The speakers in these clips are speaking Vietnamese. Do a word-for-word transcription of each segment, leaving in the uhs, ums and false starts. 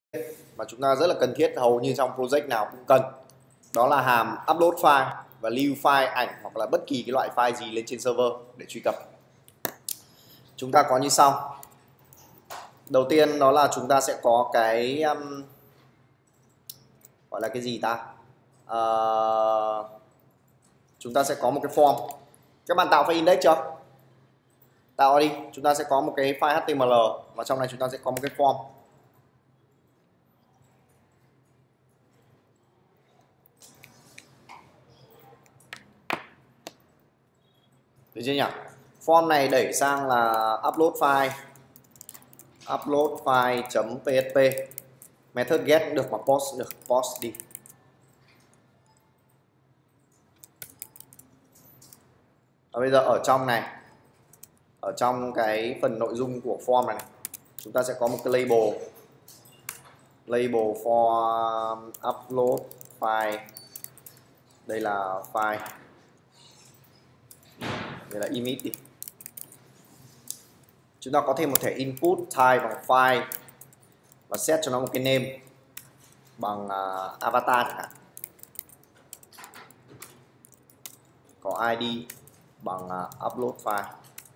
mà chúng ta rất là cần thiết, hầu như trong project nào cũng cần, đó là hàm upload file và lưu file ảnh hoặc là bất kỳ cái loại file gì lên trên server để truy cập. Chúng ta có như sau. Đầu tiên đó là chúng ta sẽ có cái um, gọi là cái gì ta uh, chúng ta sẽ có một cái form. Các bạn tạo file index chưa? Tạo đi. Chúng ta sẽ có một cái file hát tê em lờ và trong này chúng ta sẽ có một cái form. Được chưa nhỉ? Form này đẩy sang là upload file upload file.php. Method get cũng được mà post được, post đi. Và bây giờ ở trong này, ở trong cái phần nội dung của form này, chúng ta sẽ có một cái label label for upload file. Đây là file, đây là image đi. Chúng ta có thêm một thẻ input type bằng file và set cho nó một cái name bằng uh, avatar chẳng hạn. Có i đê bằng uh, upload file.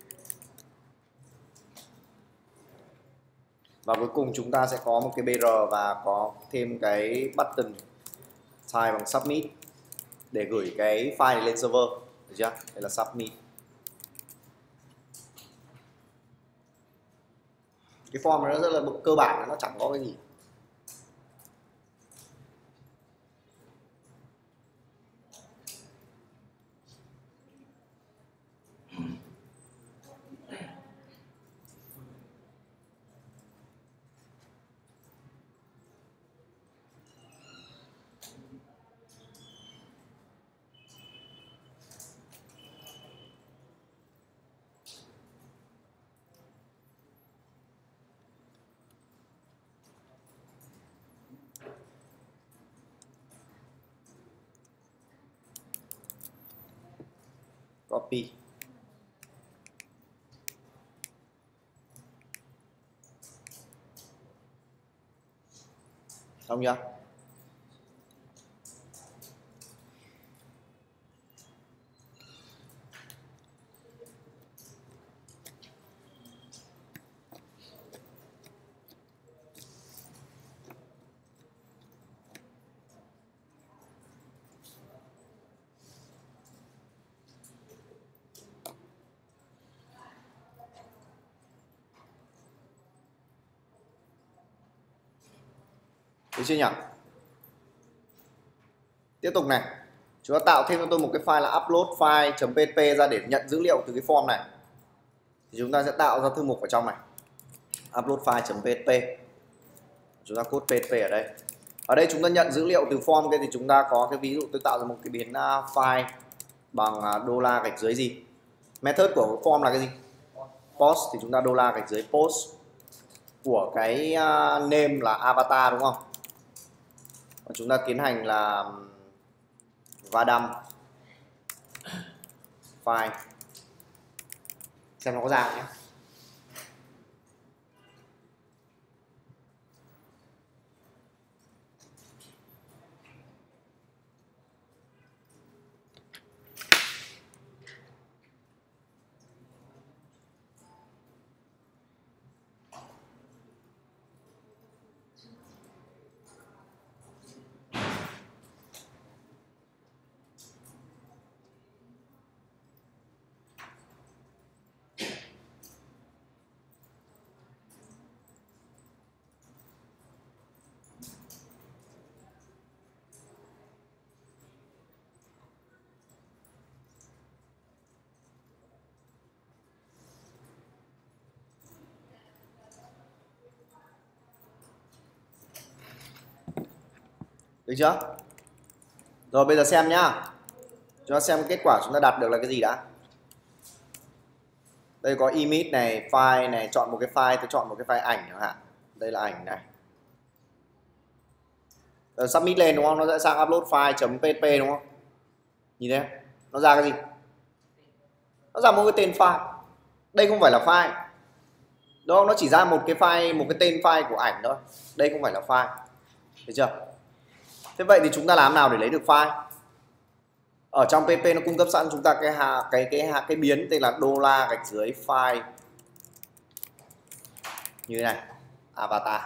Và cuối cùng chúng ta sẽ có một cái bê rờ và có thêm cái button type bằng submit để gửi cái file này lên server. Được chưa? Đây là submit. Cái form này nó rất là cơ bản, nó chẳng có cái gì. Copy. Xong chưa? Được chưa nhỉ? Tiếp tục này, chúng ta tạo thêm cho tôi một cái file là upload file.php ra để nhận dữ liệu từ cái form này. Thì chúng ta sẽ tạo ra thư mục ở trong này, upload file.php. Chúng ta code php ở đây. Ở đây chúng ta nhận dữ liệu từ form kia thì chúng ta có cái ví dụ tôi tạo ra một cái biến file bằng đô la gạch dưới gì. Method của form là cái gì? Post, thì chúng ta đô la gạch dưới post của cái name là avatar, đúng không? Và chúng ta tiến hành là vadam file, xem nó có ra nhé. Được chưa? Rồi bây giờ xem nhá. Chúng ta xem kết quả chúng ta đạt được là cái gì đã. Đây có image này, file này, chọn một cái file, tôi chọn một cái file ảnh chẳng hạn. Đây là ảnh này. Rồi submit lên đúng không? Nó sẽ sang upload file.php đúng không? Nhìn thấy không? Nó ra cái gì? Nó ra một cái tên file. Đây không phải là file. Đúng không? Nó chỉ ra một cái file, một cái tên file của ảnh thôi. Đây không phải là file. Được chưa? Thế vậy thì chúng ta làm nào để lấy được file? Ở trong pê pê nó cung cấp sẵn chúng ta cái cái cái cái, cái biến tên là đô la gạch dưới file như thế này, avatar.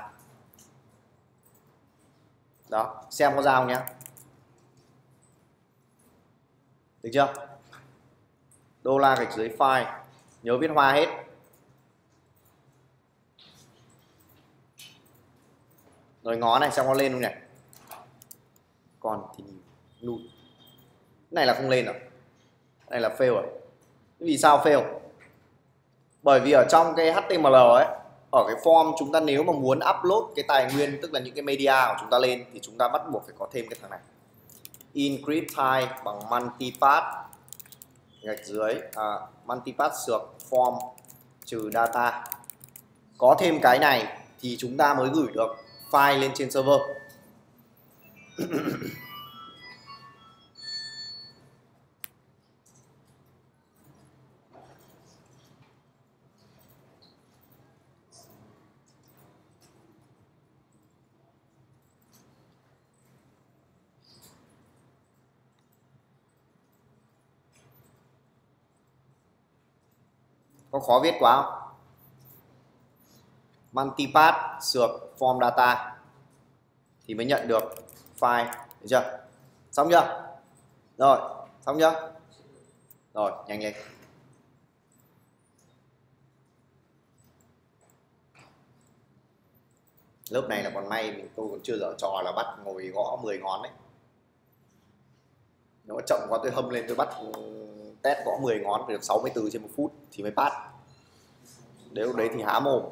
Đó, xem có ra không nhé. Được chưa? Đô la gạch dưới file, nhớ viết hoa hết. Rồi ngó này xem có lên không nhỉ? Còn thì nút. Này là không lên rồi. Này là fail rồi. Vì sao fail? Bởi vì ở trong cái hát tê em lờ ấy, ở cái form chúng ta nếu mà muốn upload cái tài nguyên, tức là những cái media của chúng ta lên, thì chúng ta bắt buộc phải có thêm cái thằng này. Increase type bằng multipath gạch dưới à, multipath sược form trừ data. Có thêm cái này thì chúng ta mới gửi được file lên trên server. Có khó viết quá không? Multipath sược form data thì mới nhận được file, được chưa? Xong chưa? Rồi, xong chưa? Rồi, nhanh lên. Lớp này là còn may mình tôi còn chưa dở trò là bắt ngồi gõ mười ngón đấy. Nếu mà chậm quá tôi hâm lên tôi bắt test gõ mười ngón phải được sáu mươi từ trên một phút thì mới pass. Nếu đấy thì há mồm.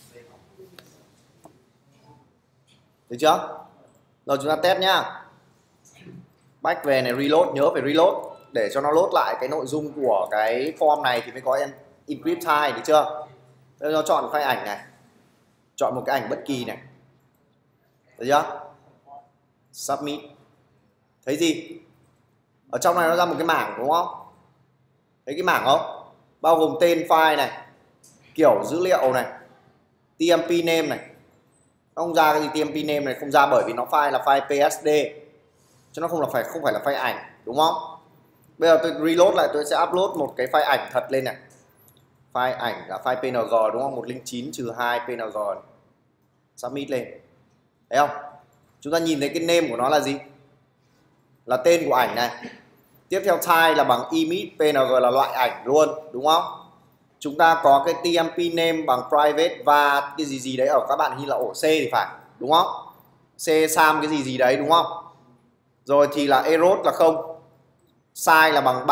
Được chưa? Rồi chúng ta test nhá. Back về này, reload, nhớ phải reload để cho nó load lại cái nội dung của cái form này thì mới có encrypt type, được chưa? Đây nó chọn file ảnh này. Chọn một cái ảnh bất kỳ này. Được chưa? Submit. Thấy gì? Ở trong này nó ra một cái mảng đúng không? Thấy cái mảng không? Bao gồm tên file này, kiểu dữ liệu này, tê em pê name này. Nó không ra cái gì tê em pê name này, không ra bởi vì nó file là file pê ét đê. Chứ nó không là phải không phải là file ảnh, đúng không? Bây giờ tôi reload lại, tôi sẽ upload một cái file ảnh thật lên này. File ảnh là file pê en giê đúng không? một không chín trừ hai pê en giê. Submit lên. Thấy không? Chúng ta nhìn thấy cái name của nó là gì? Là tên của ảnh này. Tiếp theo type là bằng image, pê en giê là loại ảnh luôn, đúng không? Chúng ta có cái tê em pê name bằng private và cái gì gì đấy ở các bạn như là ổ C thì phải, đúng không? C sam cái gì gì đấy đúng không? Rồi thì là error là không. Size là bằng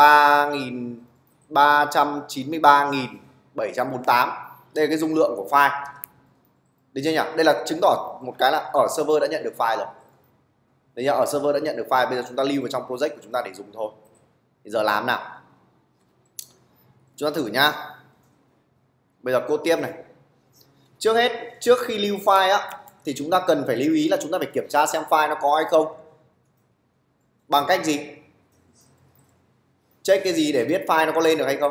ba trăm chín mươi ba nghìn bảy trăm bốn mươi tám. Đây là cái dung lượng của file. Được chưa nhỉ? Đây là chứng tỏ một cái là ở server đã nhận được file rồi. Đấy nhá, ở server đã nhận được file, bây giờ chúng ta lưu vào trong project của chúng ta để dùng thôi. Bây giờ làm nào? Chúng ta thử nhá. Bây giờ code tiếp này. Trước hết, trước khi lưu file á thì chúng ta cần phải lưu ý là chúng ta phải kiểm tra xem file nó có hay không. Bằng cách gì? Check cái gì để biết file nó có lên được hay không?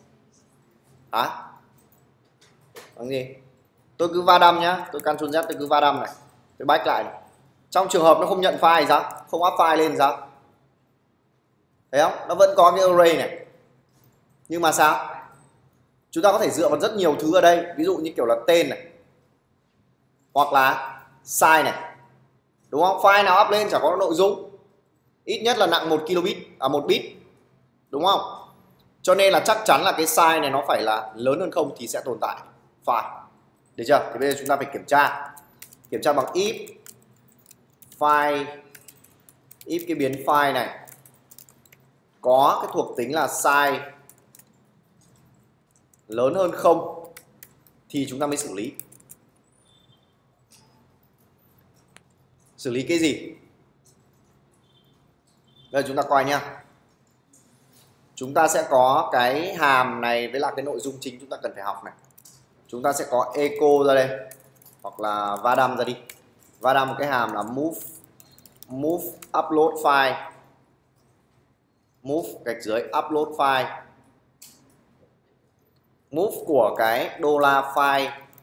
Hả? Bằng gì? Tôi cứ va đâm nhá, tôi Ctrl Z tôi cứ va đâm này. Tôi back lại này. Trong trường hợp nó không nhận file sao? Không up file lên sao? Thấy không? Nó vẫn có cái array này. Nhưng mà sao? Chúng ta có thể dựa vào rất nhiều thứ ở đây. Ví dụ như kiểu là tên này, hoặc là size này, đúng không? File nào up lên chả có nội dung, ít nhất là nặng một kilobit à một bit, đúng không? Cho nên là chắc chắn là cái size này nó phải là lớn hơn không thì sẽ tồn tại file. Được chưa? Thì bây giờ chúng ta phải kiểm tra. Kiểm tra bằng if file, if cái biến file này có cái thuộc tính là size lớn hơn không thì chúng ta mới xử lý. Xử lý cái gì? Đây chúng ta coi nhá. Chúng ta sẽ có cái hàm này với là cái nội dung chính chúng ta cần phải học này. Chúng ta sẽ có echo ra đây, hoặc là va đâm ra đi. Va đâm một cái hàm là move move upload file. Move gạch dưới upload file. Move của cái đô la file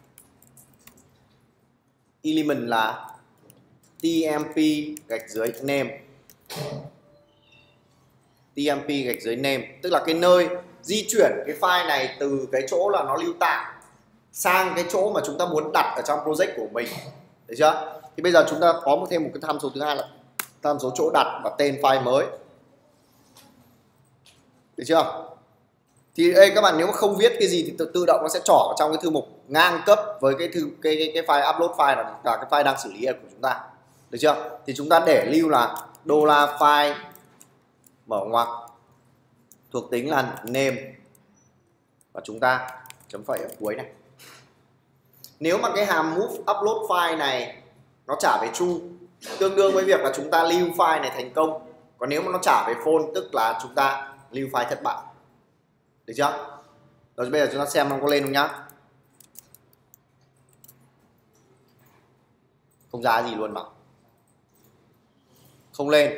element là tmp gạch dưới name, tmp gạch dưới name tức là cái nơi di chuyển cái file này từ cái chỗ là nó lưu tạm sang cái chỗ mà chúng ta muốn đặt ở trong project của mình, được chưa? Thì bây giờ chúng ta có một thêm một cái tham số thứ hai là tham số chỗ đặt và tên file mới, được chưa? Thì đây các bạn nếu mà không viết cái gì thì tự, tự động nó sẽ trỏ trong cái thư mục ngang cấp với cái thư cái cái, cái file upload file là cả cái file đang xử lý của chúng ta, được chưa? Thì chúng ta để lưu là đô la file mở ngoặc thuộc tính là name và chúng ta chấm phẩy ở cuối này. Nếu mà cái hàm move upload file này nó trả về true tương đương với việc là chúng ta lưu file này thành công, còn nếu mà nó trả về false tức là chúng ta lưu file thất bại, được chưa? Rồi bây giờ chúng ta xem nó có lên không nhá. Không ra gì luôn mà không lên,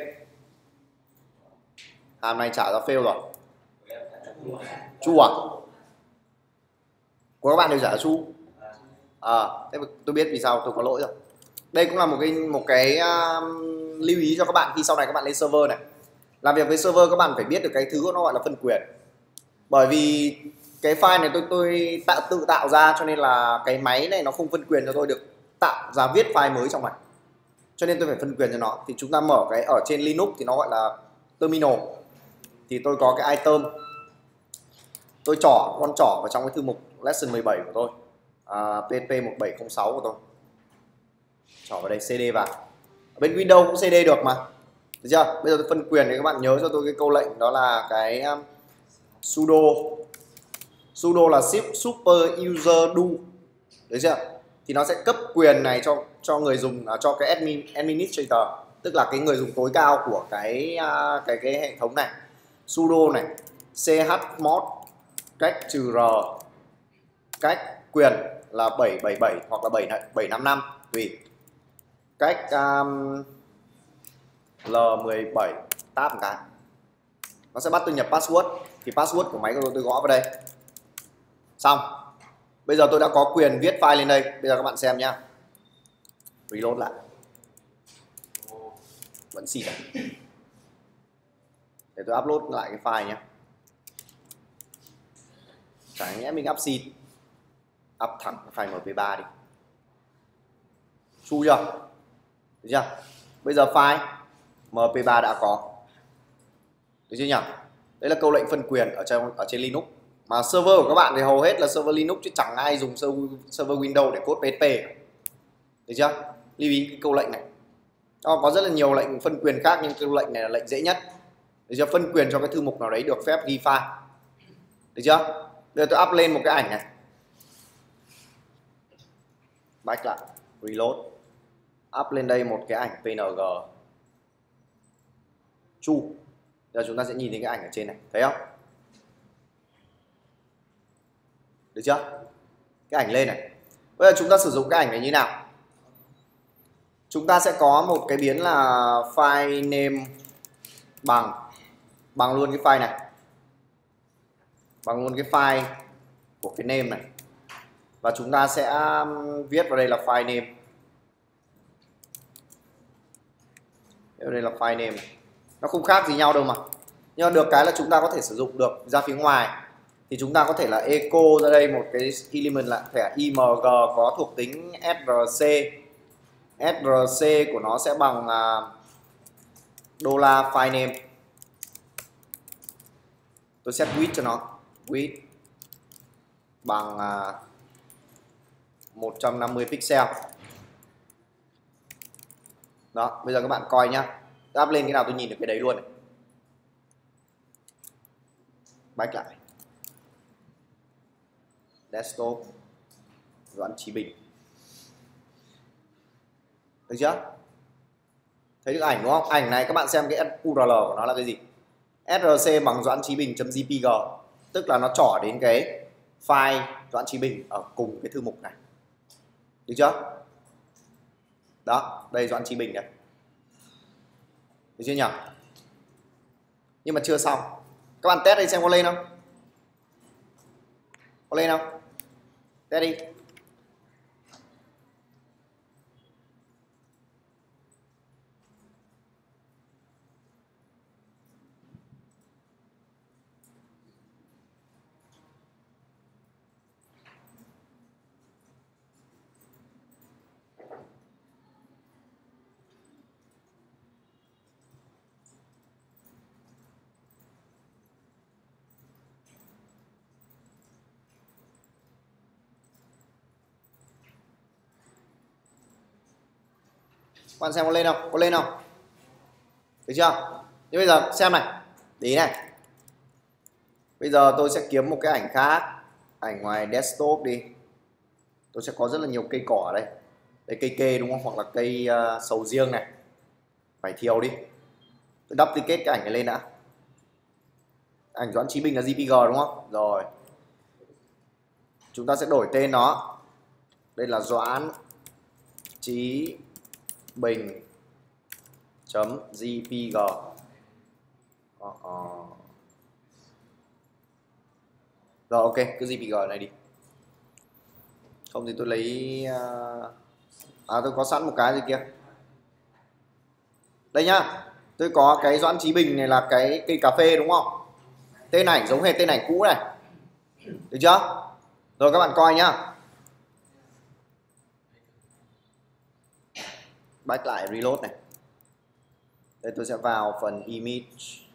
hàm này trả ra fail rồi. True à? Của các bạn đều trả true. À, thế tôi biết vì sao tôi có lỗi rồi. Đây cũng là một cái một cái um, lưu ý cho các bạn khi sau này các bạn lên server này. Làm việc với server các bạn phải biết được cái thứ nó gọi là phân quyền. Bởi vì cái file này tôi tôi tạo tự tạo ra cho nên là cái máy này nó không phân quyền cho tôi được tạo ra viết file mới trong này. Cho nên tôi phải phân quyền cho nó. Thì chúng ta mở cái ở trên Linux thì nó gọi là terminal. Thì tôi có cái item. Tôi trỏ con trỏ vào trong cái thư mục lesson mười bảy của tôi. À, pê hát pê một bảy không sáu của tôi. Trỏ vào đây cd vào. Ở bên Windows cũng cd được mà. Được chưa? Bây giờ tôi phân quyền thì các bạn nhớ cho tôi cái câu lệnh đó là cái um, sudo. Sudo là super user do. Được chưa? Thì nó sẽ cấp quyền này cho cho người dùng, cho cái admin administrator, tức là cái người dùng tối cao của cái cái cái hệ thống này. Sudo này chmod cách trừ r cách quyền là bảy bảy bảy hoặc là bảy bảy năm năm tùy, cách um, L mười bảy tab một cái nó sẽ bắt tôi nhập password. Thì password của máy của tôi tôi gõ vào đây xong. Bây giờ tôi đã có quyền viết file lên đây. Bây giờ các bạn xem nhá, reload lại vẫn xịt. Để tôi upload lại cái file nhé. Chẳng nhẽ mình up xịt, up thẳng cái file em pê ba đi. Chu chưa? Được chưa? Bây giờ file em pê ba đã có. Được chưa nhỉ? Đấy là câu lệnh phân quyền ở trên ở trên Linux. Mà server của các bạn thì hầu hết là server Linux chứ chẳng ai dùng server Windows để code pê hát pê. Được chưa? Lưu ý cái câu lệnh này. Đó, có rất là nhiều lệnh phân quyền khác nhưng câu lệnh này là lệnh dễ nhất. Được chưa? Phân quyền cho cái thư mục nào đấy được phép ghi file. Được chưa? Bây giờ tôi up lên một cái ảnh này. Back lại, reload. Up lên đây một cái ảnh pê en giê. Chu. Giờ chúng ta sẽ nhìn thấy cái ảnh ở trên này, thấy không? Được chưa? Cái ảnh lên này. Bây giờ chúng ta sử dụng cái ảnh này như nào? Chúng ta sẽ có một cái biến là file name bằng bằng luôn cái file này. Bằng luôn cái file của cái name này. Và chúng ta sẽ viết vào đây là file name. Đây là file name này. Nó không khác gì nhau đâu mà. Nhưng mà được cái là chúng ta có thể sử dụng được ra phía ngoài. Thì chúng ta có thể là echo ra đây một cái element là thẻ img có thuộc tính src. src của nó sẽ bằng đô la file name. Tôi set width cho nó. Width bằng một trăm năm mươi pixel. Đó, bây giờ các bạn coi nhá. Áp lên cái nào tôi nhìn được cái đấy luôn này. Back lại. Desktop Doãn Chí Bình. Được chưa? Thấy được ảnh đúng không? Ảnh này các bạn xem cái u rờ lờ của nó là cái gì? src bằng doãn chí bình.jpg, tức là nó trỏ đến cái file Doãn Chí Bình ở cùng cái thư mục này. Được chưa? Đó, đây Doãn Chí Bình đây. Được chưa nhỉ? Nhưng mà chưa xong. Các bạn test đi xem có lên không? Có lên không? Test đi. Các bạn xem có lên không? Có lên không? Được chưa? Thế bây giờ xem này, để ý này. Bây giờ tôi sẽ kiếm một cái ảnh khác, ảnh ngoài desktop đi. Tôi sẽ có rất là nhiều cây cỏ ở đây. Đây cây kê đúng không? Hoặc là cây uh, sầu riêng này. Phải thiêu đi. Tôi duplicate cái ảnh này lên đã. Ảnh Doãn Chí Bình là giê pê giê đúng không? Rồi. Chúng ta sẽ đổi tên nó. Đây là Doãn Chí Bình chấm giê pê giê. Ờ, ờ. Rồi ok, cứ giê pê giê này đi. Không thì tôi lấy à tôi có sẵn một cái gì kia. Đây nhá. Tôi có cái Doãn Chí Bình này là cái cây cà phê đúng không? Tên ảnh giống hệt tên ảnh cũ này. Được chưa? Rồi các bạn coi nhá. Back lại reload này. Đây tôi sẽ vào phần image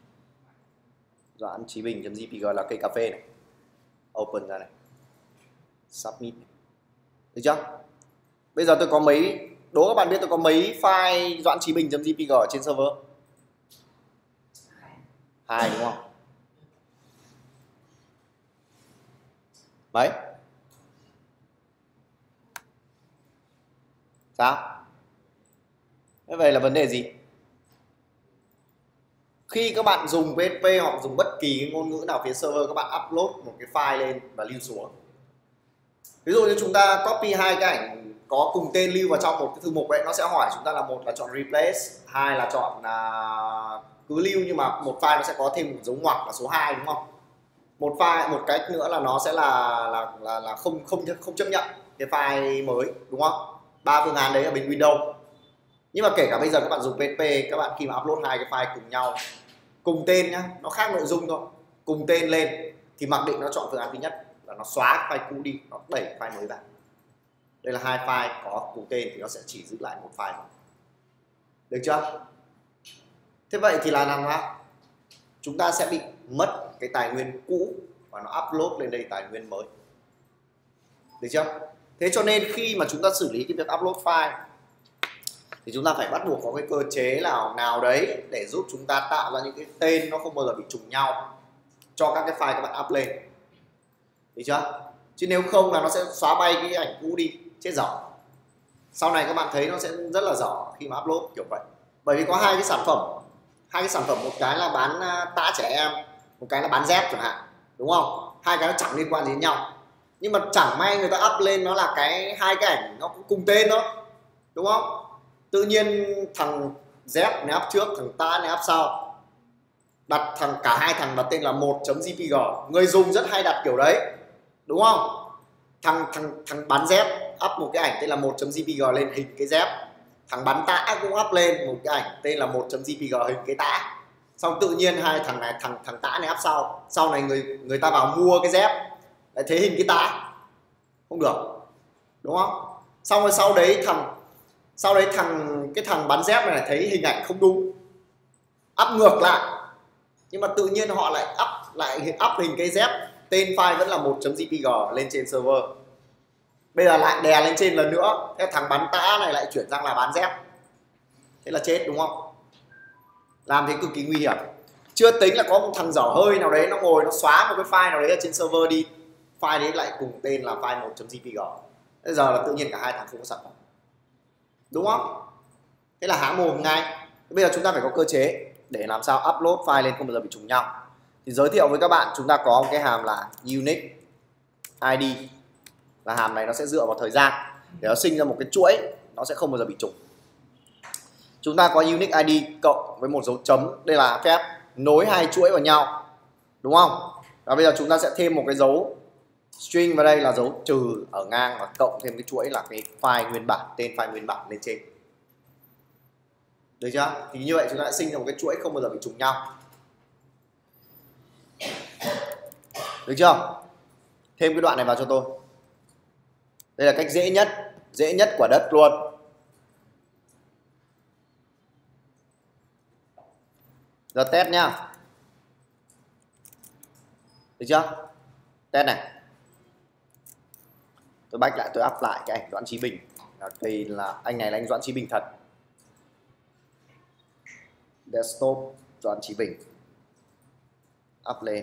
Doãn Chí Bình chấm giê pê giê là cây cà phê này. Open ra này. Submit. Được chưa? Bây giờ tôi có mấy, đố các bạn biết tôi có mấy file Doãn Chí Bình chấm giê pê giê ở trên server? Hai đúng không? Mấy? Sao? Thế vậy là vấn đề gì? Khi các bạn dùng pê hát pê hoặc dùng bất kỳ cái ngôn ngữ nào phía server, các bạn upload một cái file lên và lưu xuống. Ví dụ như chúng ta copy hai cái ảnh có cùng tên lưu vào trong một cái thư mục ấy, nó sẽ hỏi chúng ta là một là chọn replace, hai là chọn là cứ lưu, nhưng mà một file nó sẽ có thêm một dấu ngoặc là số hai đúng không? Một file, một cách nữa là nó sẽ là là là, là không không không chấp nhận cái file mới đúng không? Ba phương án đấy ở bên Windows. Nhưng mà kể cả bây giờ các bạn dùng pê hát pê, các bạn khi mà upload hai cái file cùng nhau, cùng tên nhá, nó khác nội dung thôi, cùng tên lên thì mặc định nó chọn phương án thứ nhất là nó xóa cái file cũ đi, nó đẩy file mới vào. Đây là hai file có cùng tên thì nó sẽ chỉ giữ lại một file thôi. Được chưa? Thế vậy thì là làm sao? Chúng ta sẽ bị mất cái tài nguyên cũ và nó upload lên đây tài nguyên mới. Được chưa? Thế cho nên khi mà chúng ta xử lý cái việc upload file thì chúng ta phải bắt buộc có cái cơ chế nào nào đấy để giúp chúng ta tạo ra những cái tên nó không bao giờ bị trùng nhau cho các cái file các bạn up lên. Được chưa? Chứ nếu không là nó sẽ xóa bay cái ảnh cũ đi, chết dở. Sau này các bạn thấy nó sẽ rất là dở khi mà upload kiểu vậy. Bởi vì có hai cái sản phẩm, hai cái sản phẩm, một cái là bán tã trẻ em, một cái là bán dép chẳng hạn, đúng không? Hai cái nó chẳng liên quan gì đến nhau. Nhưng mà chẳng may người ta up lên nó là cái hai cái ảnh nó cũng cùng tên thôi, đúng không? Tự nhiên thằng dép này up trước, thằng tã này up sau, đặt thằng cả hai thằng đặt tên là một chấm giê pê giê. Người dùng rất hay đặt kiểu đấy, đúng không? Thằng thằng thằng bán dép up một cái ảnh tên là một chấm giê pê giê lên hình cái dép, thằng bán tã cũng up lên một cái ảnh tên là một chấm giê pê giê hình cái tã. Xong tự nhiên hai thằng này, thằng thằng tã này up sau, sau này người người ta vào mua cái dép lại thấy hình cái tã, không được, đúng không? Xong rồi sau đấy thằng sau đấy thằng cái thằng bán dép này thấy hình ảnh không đúng, up ngược lại, nhưng mà tự nhiên họ lại up lại up hình cái dép, tên file vẫn là một chấm giê pê giê lên trên server. Bây giờ lại đè lên trên lần nữa, thế thằng bán tã này lại chuyển sang là bán dép, thế là chết, đúng không? Làm thế cực kỳ nguy hiểm. Chưa tính là có một thằng dở hơi nào đấy nó ngồi nó xóa một cái file nào đấy ở trên server đi, file đấy lại cùng tên là file một chấm giê pê giê. Bây giờ là tự nhiên cả hai thằng không có sản phẩm, đúng không? Thế là há mồm ngay. Bây giờ chúng ta phải có cơ chế để làm sao upload file lên không bao giờ bị trùng nhau. Thì giới thiệu với các bạn, chúng ta có một cái hàm là unique i đê, là hàm này nó sẽ dựa vào thời gian để nó sinh ra một cái chuỗi, nó sẽ không bao giờ bị trùng. Chúng ta có unique i đê cộng với một dấu chấm, đây là phép nối hai chuỗi vào nhau, đúng không? Và bây giờ chúng ta sẽ thêm một cái dấu string vào đây là dấu trừ ở ngang, và cộng thêm cái chuỗi là cái file nguyên bản, tên file nguyên bản lên trên. Được chưa? Thì như vậy chúng ta đã sinh ra một cái chuỗi không bao giờ bị trùng nhau. Được chưa? Thêm cái đoạn này vào cho tôi. Đây là cách dễ nhất, dễ nhất quả đất luôn. Giờ test nhá. Được chưa? Test này. Tôi back lại, tôi up lại cái ảnh Doãn Chí Bình. Là cây là anh này là anh Doãn Chí Bình thật. desktop Doãn Chí Bình, up lên,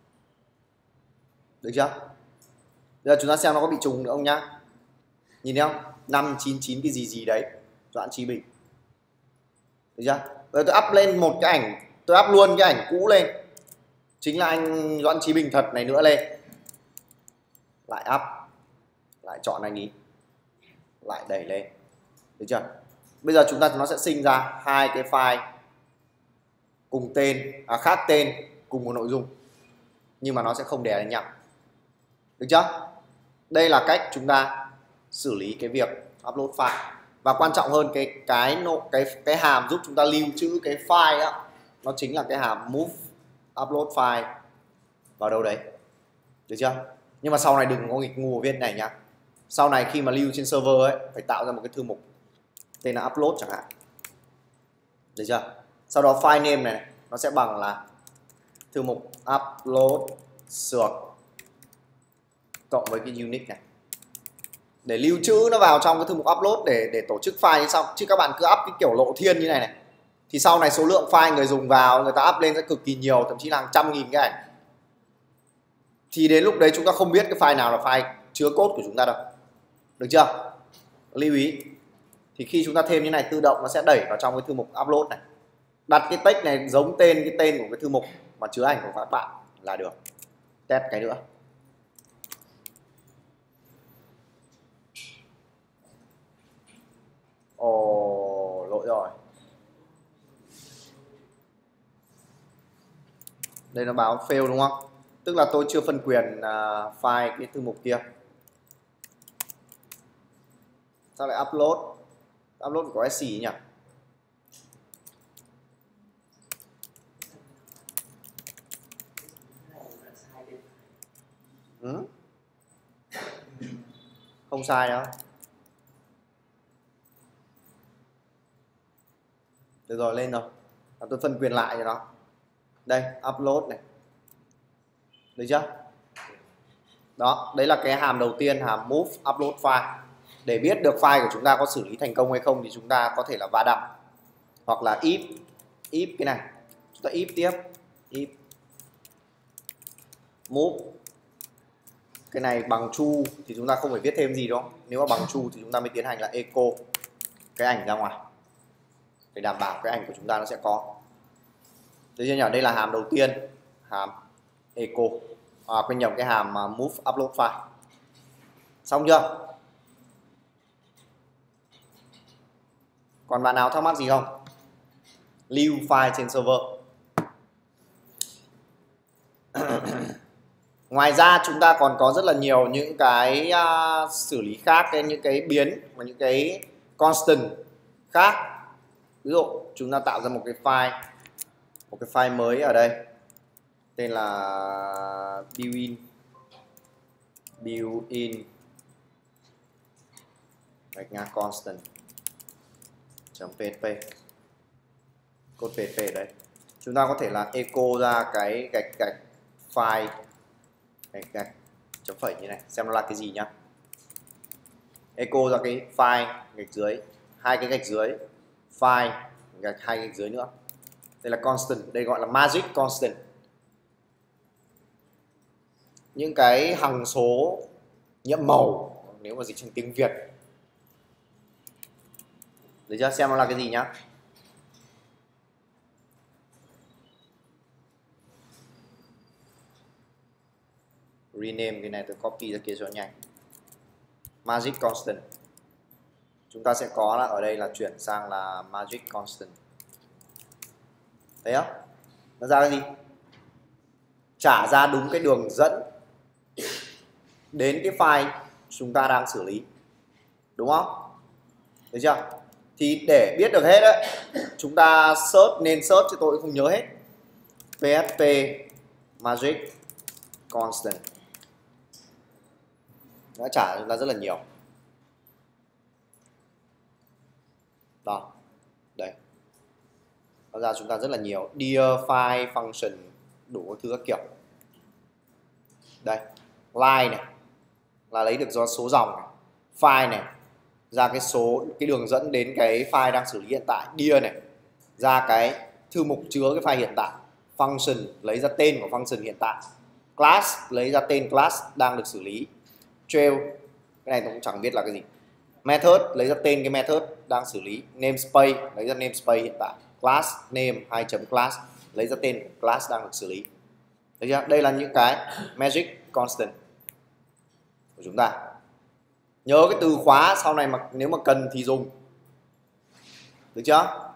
được chưa? Bây giờ chúng ta xem nó có bị trùng nữa không nhá. Nhìn thấy không? năm chín chín cái gì gì đấy, Doãn Chí Bình, được chưa? Bây giờ tôi up lên một cái ảnh, tôi up luôn cái ảnh cũ lên, chính là anh Doãn Chí Bình thật này nữa lên, lại up, lại chọn anh ý, lại đẩy lên, được chưa? Bây giờ chúng ta nó sẽ sinh ra hai cái file cùng tên, à, khác tên, cùng một nội dung, nhưng mà nó sẽ không đè lên nhau, được chưa? Đây là cách chúng ta xử lý cái việc upload file. Và quan trọng hơn, cái cái nội cái cái hàm giúp chúng ta lưu trữ cái file đó, nó chính là cái hàm move upload file vào đâu đấy, được chưa? Nhưng mà sau này đừng có nghịch ngu ở bên này nhá. Sau này khi mà lưu trên server ấy, phải tạo ra một cái thư mục tên là upload chẳng hạn, được chưa? Sau đó file name này nó sẽ bằng là thư mục upload sược cộng với cái unix này, để lưu trữ nó vào trong cái thư mục upload để để tổ chức file như xong. Chứ các bạn cứ up cái kiểu lộ thiên như này này thì sau này số lượng file người dùng vào, người ta up lên sẽ cực kỳ nhiều, thậm chí là hàng trăm nghìn cái ảnh. Thì đến lúc đấy chúng ta không biết cái file nào là file chứa code của chúng ta đâu, được chưa? Lưu ý, thì khi chúng ta thêm như này, tự động nó sẽ đẩy vào trong cái thư mục upload này. Đặt cái text này giống tên cái tên của cái thư mục mà chứa ảnh của các bạn là được. Test cái nữa. Ồ, lỗi rồi. Đây nó báo fail đúng không? Tức là tôi chưa phân quyền uh, file cái thư mục kia. Sao lại upload? Upload có ét xê nhỉ? Ừ? Không sai đâu. Được rồi, lên rồi. Và tôi phân quyền lại cho nó. Đây, upload này. Được chưa? Đó, đấy là cái hàm đầu tiên, hàm move upload file. Để biết được file của chúng ta có xử lý thành công hay không thì chúng ta có thể là va đập hoặc là if if cái này. Chúng ta if tiếp, if move cái này bằng true thì chúng ta không phải viết thêm gì đâu. Nếu mà bằng true thì chúng ta mới tiến hành là echo cái ảnh ra ngoài, để đảm bảo cái ảnh của chúng ta nó sẽ có. Được chưa nhỉ? Đây là hàm đầu tiên, hàm echo, à, quên nhầm, cái hàm move upload file. Xong chưa? Còn bạn nào thắc mắc gì không? Lưu file trên server. Ngoài ra chúng ta còn có rất là nhiều những cái uh, xử lý khác, cái những cái biến và những cái constant khác. Ví dụ chúng ta tạo ra một cái file, một cái file mới ở đây, tên là built-in built-in gạch ngang constant .php, code php đấy. Chúng ta có thể là echo ra cái gạch gạch file gạch gạch chấm phẩy như này, xem nó là cái gì nhá. Echo ra cái file gạch dưới, hai cái gạch dưới, file gạch hai gạch dưới nữa. Đây là constant, đây gọi là magic constant. Những cái hằng số nhiệm màu nếu mà dịch thành tiếng Việt. Được chưa? Xem nó là cái gì nhá. Rename cái này, tôi copy ra kia cho nhanh. Magic constant. Chúng ta sẽ có là ở đây là chuyển sang là magic constant. Thấy không? Nó ra cái gì? Trả ra đúng cái đường dẫn đến cái file chúng ta đang xử lý. Đúng không? Được chưa? Thì để biết được hết đấy, chúng ta search, nên search cho tôi không nhớ hết. php magic constant. Nó trả chúng ta rất là nhiều. Đó. Đây. Nó ra chúng ta rất là nhiều. Dear file function, đủ các thứ các kiểu. Đây. Line này là lấy được do số dòng này. File này ra cái số, cái đường dẫn đến cái file đang xử lý hiện tại. Dear này ra cái thư mục chứa cái file hiện tại. Function lấy ra tên của function hiện tại. Class lấy ra tên class đang được xử lý. Trail cái này tôi cũng chẳng biết là cái gì. Method lấy ra tên cái method đang xử lý. Namespace lấy ra namespace hiện tại. Class name hai chấm class lấy ra tên của class đang được xử lý. Được chưa? Đây là những cái magic constant của chúng ta. Nhớ cái từ khóa sau này mà nếu mà cần thì dùng. Được chưa?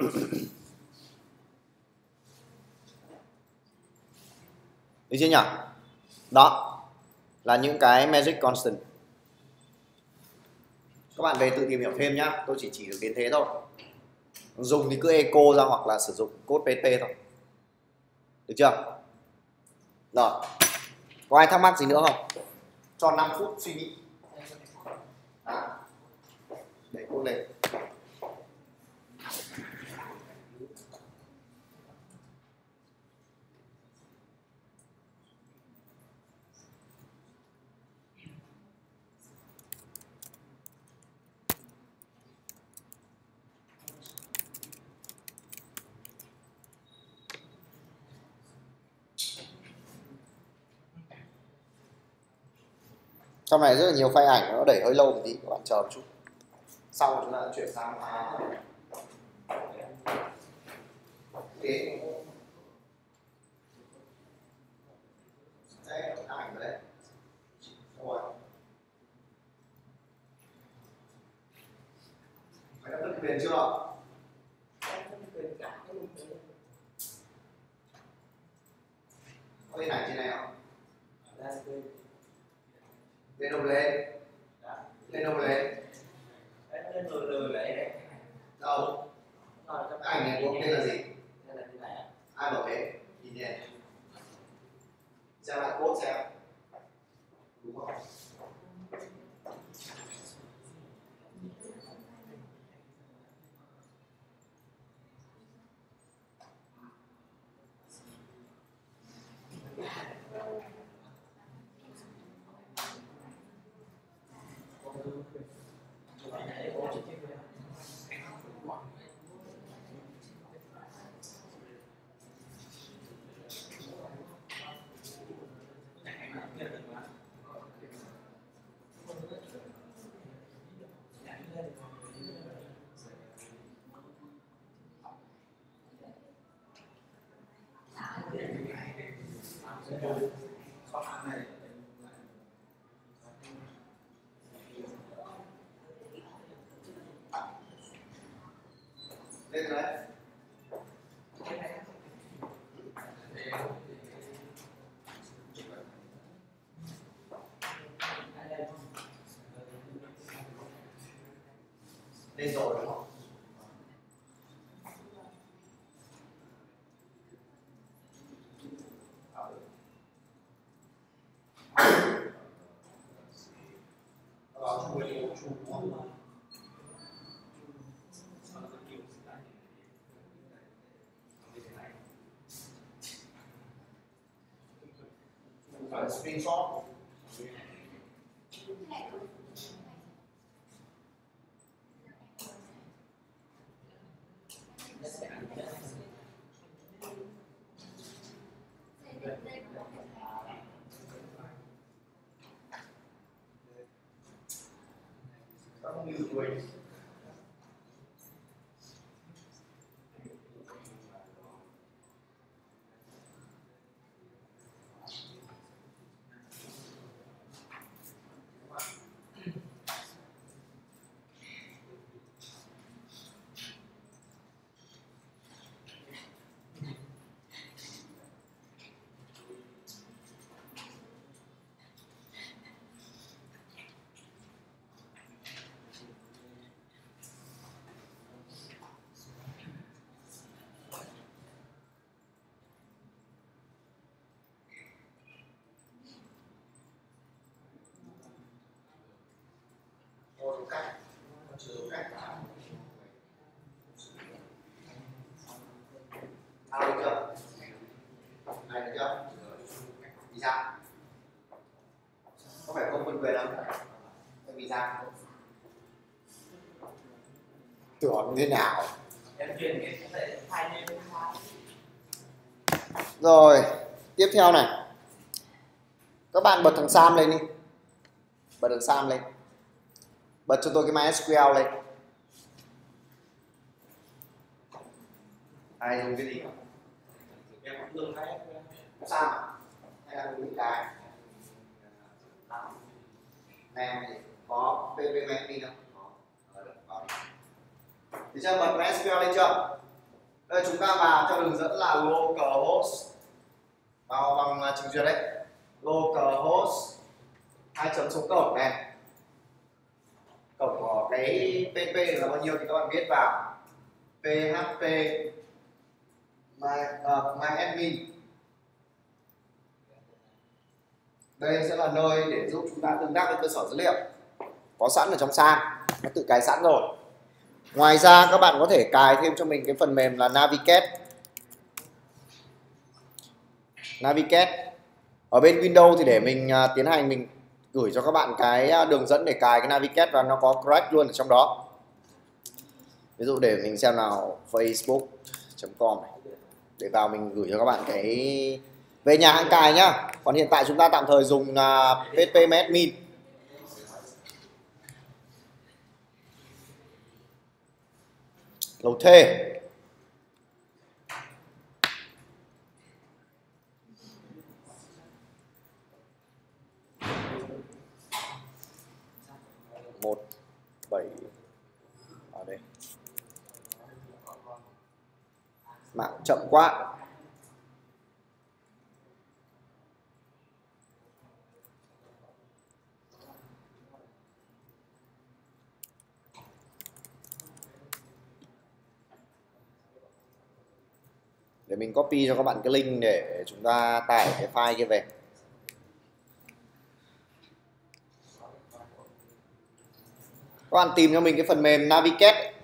Được chưa nhỉ? Đó là những cái magic constant. Các bạn về tự tìm hiểu thêm nhá, tôi chỉ chỉ được đến thế thôi. Dùng thì cứ echo ra hoặc là sử dụng code pê pê thôi. Được chưa? Rồi. Có ai thắc mắc gì nữa không? Cho năm phút suy nghĩ. À. Để cô lên. Trong này rất là nhiều file ảnh, nó đẩy hơi lâu một tí, các bạn chờ một chút. Sau chúng ta chuyển sang cái đây, ảnh đấy. Rồi. Mày đã phân quyền chưa? Có hình ảnh trên này không? Lên đâu lên? Lên đâu lên? Lên từ từ lấy này. Đâu? Cái ảnh này của tên là gì? Ai bảo thế? Nhìn nhé. Xem lại code xem. Đúng không? Lên rồi đấy. Lên rồi đúng không? Phải screenshot. Không nhiều tuổi. Một cách, chưa đủ cách. Ao được chưa? Này được chưa? Vì sao? Có phải không phân quyền không? Vì sao? Tưởng thế nào? em truyền cái có thể hai đêm hai. Rồi, tiếp theo này. Các bạn bật thằng Sam lên đi. Bật thằng Sam lên. Bật cho tôi cái MySQL lên. Ai dùng cái gì không? Em cũng dùng cái Sam à? Hay là dùng cái này có pê pê Mac đi không? Có. Có. Thì chưa bật MySQL lên chưa? Đây chúng ta vào cho đường dẫn là localhost. Vào bằng trình duyệt đấy. Localhost hai chấm số cổng này. Cổng của cái pê pê là bao nhiêu thì các bạn viết vào. php my, uh, myadmin. Đây sẽ là nơi để giúp chúng ta tương tác với cơ sở dữ liệu. Có sẵn ở trong Sam, nó tự cài sẵn rồi. Ngoài ra các bạn có thể cài thêm cho mình cái phần mềm là Navigate. Navigate. Ở bên Windows thì để mình uh, tiến hành mình gửi cho các bạn cái đường dẫn để cài cái Navigate và nó có crack luôn ở trong đó. Ví dụ để mình xem nào, facebook chấm com này. Để vào mình gửi cho các bạn cái về nhà hãng cài nhá. Còn hiện tại chúng ta tạm thời dùng uh, pê pê Admin. Lầu thê. Một bảy ở đây. Mạng chậm quá. Để mình copy cho các bạn cái link để chúng ta tải cái file kia về. Các bạn tìm cho mình cái phần mềm Navigate.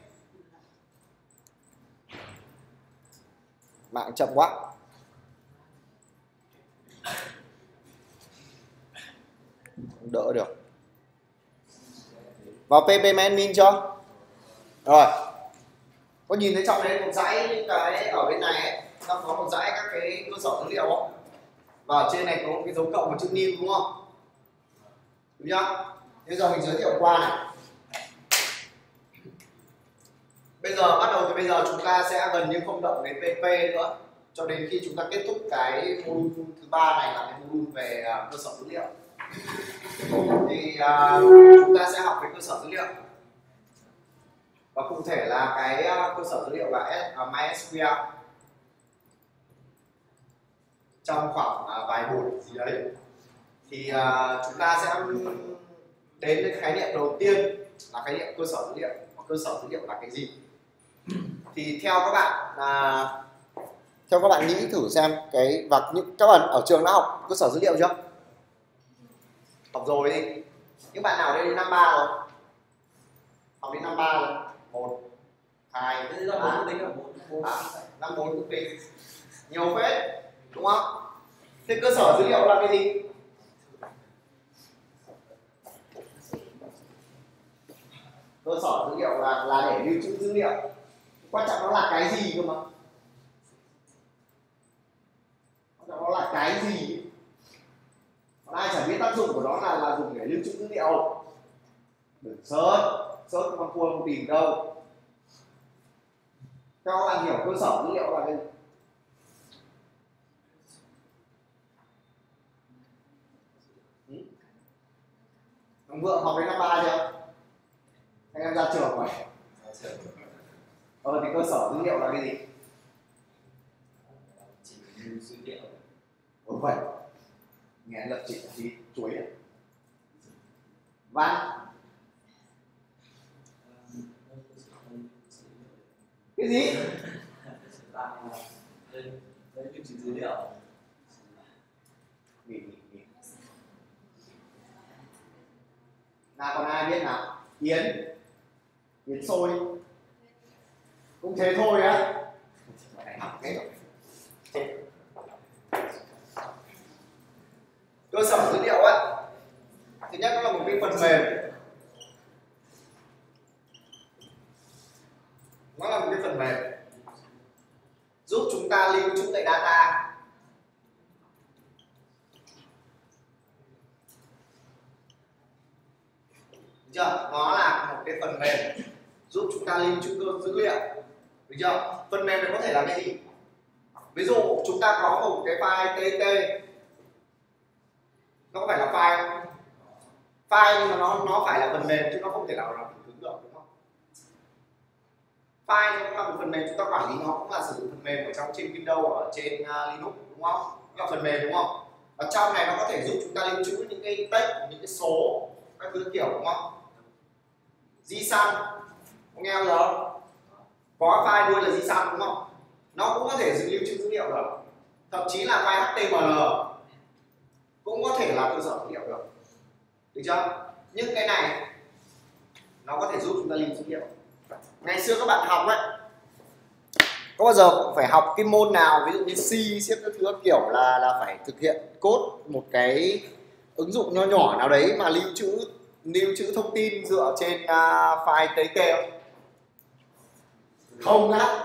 Mạng chậm quá. Không đỡ được. Vào pê pê Admin chưa? Rồi. Có nhìn thấy trong đấy một dãy những cái ở bên này ấy, nó có một dãy các cái cơ sở dữ liệu không? Và ở trên này có một cái dấu cộng và chữ new đúng không? Đúng chưa? Bây giờ mình giới thiệu qua này. Bây giờ bắt đầu từ bây giờ chúng ta sẽ gần như không động đến pê pê nữa cho đến khi chúng ta kết thúc cái module thứ ba này là cái module về uh, cơ sở dữ liệu. Thì uh, chúng ta sẽ học về cơ sở dữ liệu. Và cụ thể là cái uh, cơ sở dữ liệu là uh, MySQL. Trong khoảng uh, vài buổi gì đấy thì uh, chúng ta sẽ đến cái khái niệm đầu tiên là khái niệm cơ sở dữ liệu. Và cơ sở dữ liệu là cái gì? Thì theo các bạn là theo các bạn nghĩ thử xem cái và những các bạn ở trường đã học cơ sở dữ liệu chưa? Học rồi đi. Những bạn nào đây đến năm ba rồi? Học đến năm ba rồi. Một, hai, ba, năm bốn cũng tính. Nhiều phết, đúng không? Thế cơ sở dữ liệu là cái gì? Cơ sở dữ liệu là là để lưu trữ dữ liệu. Quan trọng nó là cái gì cơ mà? Quan trọng nó là cái gì? Còn ai chẳng biết tác dụng của nó là là dùng để lưu trữ dữ liệu. Đừng search, search con cua không tìm đâu. Các bạn hiểu cơ sở dữ liệu là cái gì? Thằng Vượng học đến năm ba chưa? Anh em ra trường rồi. Ờ thì cơ sở dữ liệu là cái gì? Chỉ lưu dữ liệu. Đúng vậy. Nghe lập trình là gì? Chuối à? Văn. Cái gì? Đấy lưu trữ dữ liệu. Nghỉ nghỉ nghỉ. Nào còn ai biết nào? Yến. Yến Xôi. Cũng thế thôi á. Cơ sở dữ liệu ấy, thứ nhất nó là một cái phần mềm. Nó là một cái phần phần mềm giúp chúng ta lưu trữ tại data. Được chưa? Nó là một cái phần mềm giúp chúng ta lưu trữ dữ liệu. Được chưa? Phần mềm này có thể là cái gì? Ví dụ chúng ta có một cái file tê tê, nó có phải là file không? File nhưng mà nó nó phải là phần mềm chứ nó không thể nào là phần cứng được, đúng không? File cũng là một phần mềm chúng ta quản lý, nó cũng là sử dụng phần mềm ở trong trên Windows, ở trên uh, Linux, đúng không? Nó là phần mềm, đúng không? Và trong này nó có thể giúp chúng ta lưu trữ những cái text, những cái số, các thứ kiểu, đúng không? JSON, có nghe không không? Có file đuôi là JSON, đúng không? Nó cũng có thể lưu trữ dữ liệu được, thậm chí là file hát tê em lờ cũng có thể là cơ sở dữ liệu được. Được chưa? Nhưng cái này nó có thể giúp chúng ta lưu dữ liệu. Ngày xưa các bạn học ấy, có bao giờ cũng phải học cái môn nào, ví dụ như C, xếp các thứ kiểu là là phải thực hiện code một cái ứng dụng nho nhỏ nào đấy mà lưu trữ lưu trữ thông tin dựa trên uh, file tê tê không? Không á.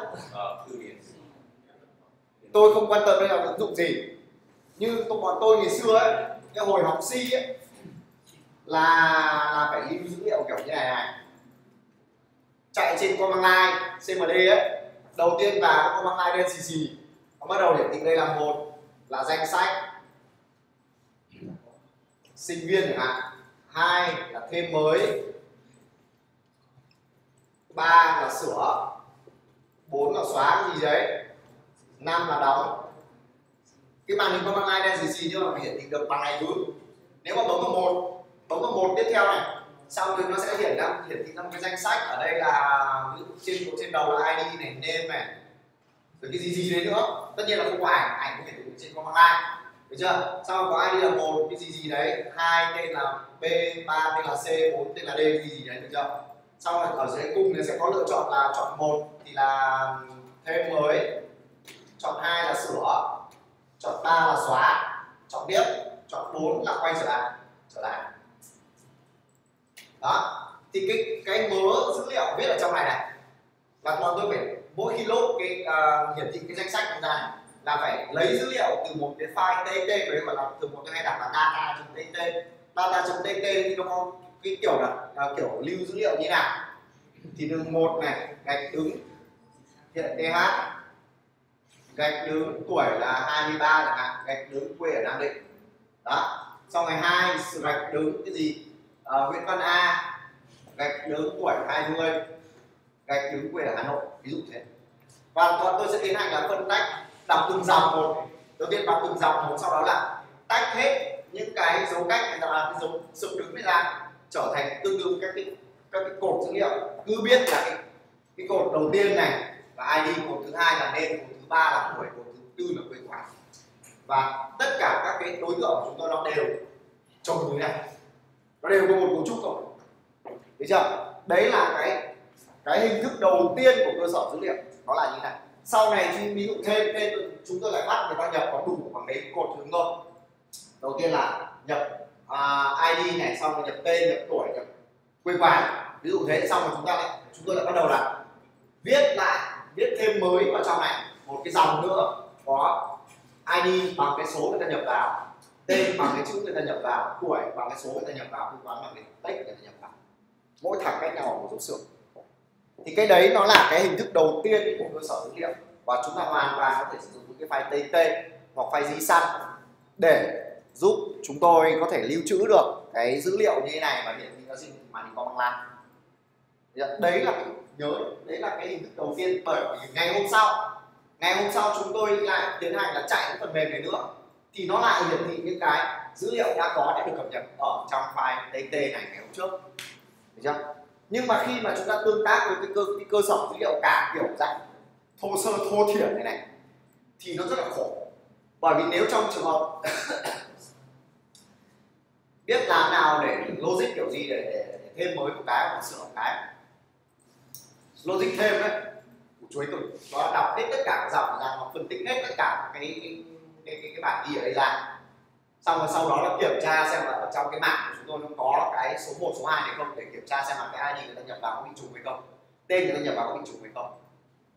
Tôi không quan tâm đây là ứng dụng gì, như tôi bọn tôi ngày xưa ấy, cái hồi học C ấy là là phải lưu dữ liệu kiểu như này này, chạy trên command line xê em đê ấy. Đầu tiên là command line đen xì xì, nó bắt đầu hiển thị đây là một là danh sách sinh viên chẳng hạn, hai là thêm mới, ba là sửa, bốn là xóa cái gì đấy, năm là đóng. Cái màn hình command line đen xì xì nhưng mà hiển thị được bằng này cứ. Nếu mà bấm vào một, bấm vào một tiếp theo này, xong thì nó sẽ hiển ra hiển thị ra một cái danh sách. Ở đây là trên trên đầu là i đê này, name này, rồi cái gì gì đấy nữa. Tất nhiên là không có ảnh, ảnh có hiển thị trên command line, được chưa? Sau có i đê là một, cái gì gì đấy, hai tên là B, ba tên là C, bốn tên là D, gì gì đấy, được chưa? Sau rồi ở dưới cung nó sẽ có lựa chọn là chọn một thì là thêm mới, chọn hai là sửa, chọn ba là xóa, chọn tiếp, chọn bốn là quay trở lại, trở lại. Đó, thì cái cái mớ dữ liệu viết ở trong này này là bọn tôi phải mỗi khi load cái uh, hiển thị cái danh sách ra này là phải lấy dữ liệu từ một cái file tê tê, đấy gọi là từ một cái hay đặt là data.tt. Data.tt thì nó có cái kiểu là uh, kiểu lưu dữ liệu như nào, thì đường một này gạch đứng hiện th, gạch đứng tuổi là hai mươi ba chẳng hạn, gạch đứng quê ở Nam Định. Đó, sau ngày hai gạch đứng cái gì, uh, Nguyễn Văn A, gạch đứng tuổi hai mươi, gạch đứng quê ở Hà Nội, ví dụ thế. Và bọn tôi sẽ tiến hành là phân tách, đọc từng dòng một. Đầu tiên đọc từng dòng một, sau đó là tách hết những cái dấu cách này là cái dấu sự đứng này ra trở thành tương đương các cái các cái cột dữ liệu. Cứ biết là cái, cái cột đầu tiên này là i đê, cột thứ hai là name, cột thứ ba là tuổi, cột thứ tư là quê quán. Và tất cả các cái đối tượng của chúng tôi nó đều trồng như này, nó đều có một cấu trúc rồi. Được chưa? Đấy là cái cái hình thức đầu tiên của cơ sở dữ liệu, nó là như này. Sau này ví dụ thêm thêm chúng tôi lại bắt người ta nhập có đủ bằng đấy cột hướng thôi. Đầu tiên là nhập uh, i đê này, xong rồi nhập tên, nhập tuổi, nhập quê quán, ví dụ thế. Xong rồi chúng ta lại chúng tôi lại bắt đầu là viết lại, viết thêm mới vào trong này một cái dòng nữa, có i đê bằng cái số người ta nhập vào, tên bằng cái chữ người ta nhập vào, tuổi bằng cái số người ta nhập vào, quê quán bằng cái text người ta nhập vào. Mỗi thằng cách nhau ở một dấu xưởng. Thì cái đấy nó là cái hình thức đầu tiên của cơ sở dữ liệu, và chúng ta hoàn toàn có thể sử dụng cái file tê tê hoặc file JSON để giúp chúng tôi có thể lưu trữ được cái dữ liệu như thế này và hiện thị ra trên màn hình command line. Đấy là nhớ, đấy là cái hình thức đầu tiên. Bởi vì ngày hôm sau ngày hôm sau chúng tôi lại tiến hành là chạy cái phần mềm này nữa, thì nó lại hiển thị những cái dữ liệu đã có đã được cập nhật ở trong file tê tê này ngày hôm trước. Được chưa? Nhưng mà khi mà chúng ta tương tác với cái cơ, cái cơ sở dữ liệu cả kiểu dạng thô sơ thô thiển này này thì nó rất là khổ. Bởi vì nếu trong trường hợp biết làm nào để logic kiểu gì để, để, để thêm mới một cái hoặc sửa một cái, logic thêm đấy của chuối tôi nó đọc hết tất cả các dòng ra, nó phân tích hết tất cả cái cái cái, cái, cái bản ghi ở đây ra, xong rồi sau đó là kiểm tra xem là ở trong cái mạng của chúng tôi nó có cái số một, số hai này không, để kiểm tra xem là cái i đê người ta nhập vào có bị trùng hay không, tên người ta nhập vào có bị trùng hay không.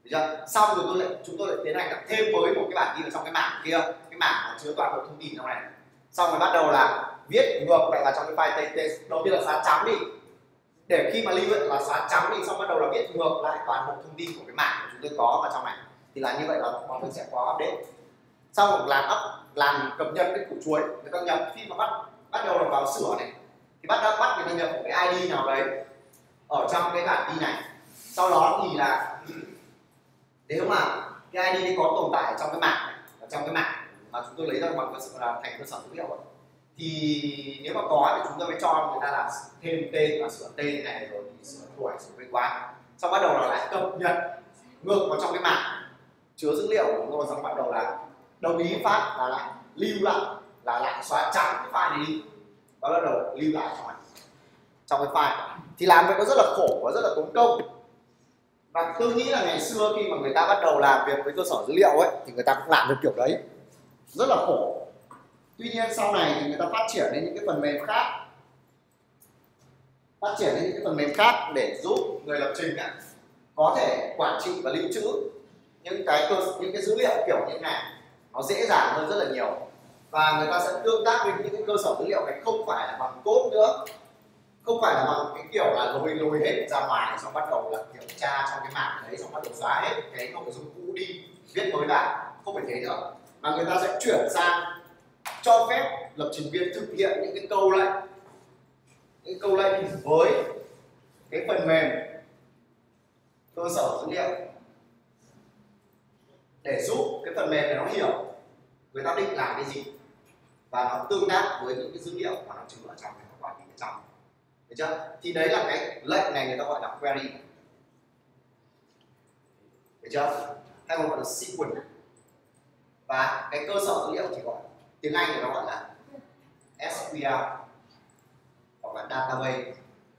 Được chưa? Xong rồi tôi lại chúng tôi lại tiến hành thêm với một cái bản ghi ở trong cái mảng kia, cái mảng nó chứa toàn bộ thông tin trong này. Xong rồi bắt đầu là viết ngược lại vào trong cái file txt. Đầu tiên là xóa trắng đi, để khi mà lưu ấy là xóa trắng đi, xong bắt đầu là viết ngược lại toàn bộ thông tin của cái mảng của chúng tôi có vào trong này. Thì là như vậy là bọn mình sẽ có update. Xong rồi làm up, làm cập nhật cái củ chuối, người ta nhập khi mà bắt bắt đầu là vào sửa này thì bắt đầu bắt người ta nhập một cái i đê nào đấy ở trong cái bản ghi này. Sau đó thì là nếu mà cái i đê có tồn tại trong cái mảng này, ở trong cái mảng mà chúng tôi lấy ra bằng cơ sở là thành cơ sở dữ liệu ấy, thì nếu mà có thì chúng tôi mới cho người ta là thêm tên và sửa tên này, rồi thì sửa tuổi, sửa quê quán. Xong bắt đầu là lại cập nhật ngược vào trong cái mảng chứa dữ liệu của chúng tôi. Xong bắt đầu là đồng ý phát là lại lưu lại, là lại xóa trắng cái file này đi và bắt đầu lưu lại trong này, trong cái file. Thì làm vậy nó rất là khổ và rất là tốn công. Và tôi nghĩ là ngày xưa khi mà người ta bắt đầu làm việc với cơ sở dữ liệu ấy thì người ta cũng làm được kiểu đấy, rất là khổ. Tuy nhiên sau này thì người ta phát triển lên những cái phần mềm khác, phát triển lên những cái phần mềm khác để giúp người lập trình ấy, có thể quản trị và lưu trữ những cái cơ, những cái dữ liệu kiểu như thế này nó dễ dàng hơn rất là nhiều. Và người ta sẽ tương tác với những cái cơ sở dữ liệu này không phải là bằng code nữa, không phải là bằng cái kiểu là lôi lôi hết ra ngoài xong bắt đầu là kiểm tra trong cái mảng đấy, xong bắt đầu xóa hết cái nội dung cũ đi, viết mới lại, không phải thế nữa. Mà người ta sẽ chuyển sang cho phép lập trình viên thực hiện những cái câu lệnh, những câu lệnh với cái phần mềm cơ sở dữ liệu để giúp cái phần mềm này nó hiểu người ta định làm cái gì và nó tương tác với những cái dữ liệu mà nó chứa ở trong cái quản lý ở trong. Được chưa? Thì đấy là cái lệnh này người ta gọi là query. Được chưa? Hay còn gọi là sequence. Và cái cơ sở dữ liệu thì gọi tiếng Anh thì nó gọi là ét quy lờ hoặc là database.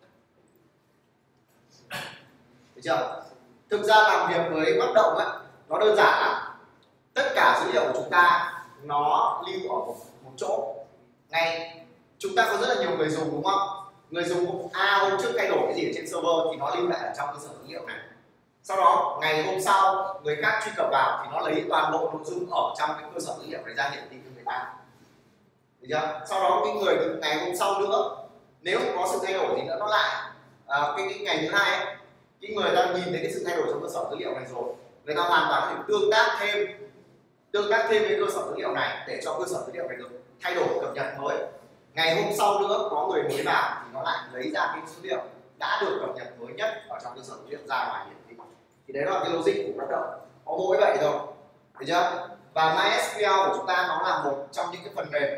Được chưa? Thực ra làm việc với hoạt động ấy, nó đơn giản lắm. Tất cả dữ liệu của chúng ta nó lưu ở một, một chỗ. Ngay chúng ta có rất là nhiều người dùng đúng không? Người dùng A hôm trước thay đổi cái gì ở trên server thì nó lưu lại ở trong cơ sở dữ liệu này. Sau đó ngày hôm sau người khác truy cập vào thì nó lấy toàn bộ nội dung ở trong cái cơ sở dữ liệu này ra hiển thị cho người ta. Được chưa? Sau đó cái người từ ngày hôm sau nữa, nếu có sự thay đổi gì nữa nó lại à, cái, cái ngày thứ hai ấy, cái người ta nhìn thấy cái sự thay đổi trong cơ sở dữ liệu này rồi, người ta hoàn toàn có thể tương tác thêm tương tác thêm với cơ sở dữ liệu này để cho cơ sở dữ liệu này được thay đổi, cập nhật mới. Ngày hôm sau nữa có người mới vào thì nó lại lấy ra cái dữ liệu đã được cập nhật mới nhất ở trong cơ sở dữ liệu ra ngoài hiển thị. Thì đấy là cái logic của hoạt động, có mỗi vậy thôi. Được chưa? Và MySQL của chúng ta nó là một trong những cái phần mềm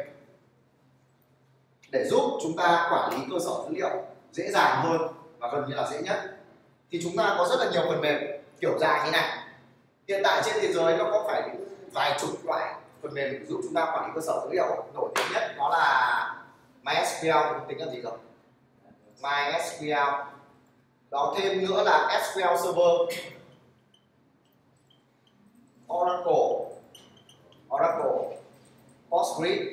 để giúp chúng ta quản lý cơ sở dữ liệu dễ dàng hơn và gần như là dễ nhất. Thì chúng ta có rất là nhiều phần mềm kiểu dạng như này. Hiện tại trên thế giới nó có phải vài chục loại phần mềm để giúp chúng ta quản lý cơ sở dữ liệu. Nổi tiếng nhất nó là MySQL, không tính là gì rồi, MySQL. Đó, thêm nữa là ét quy lờ Server, Oracle, Oracle, Postgres,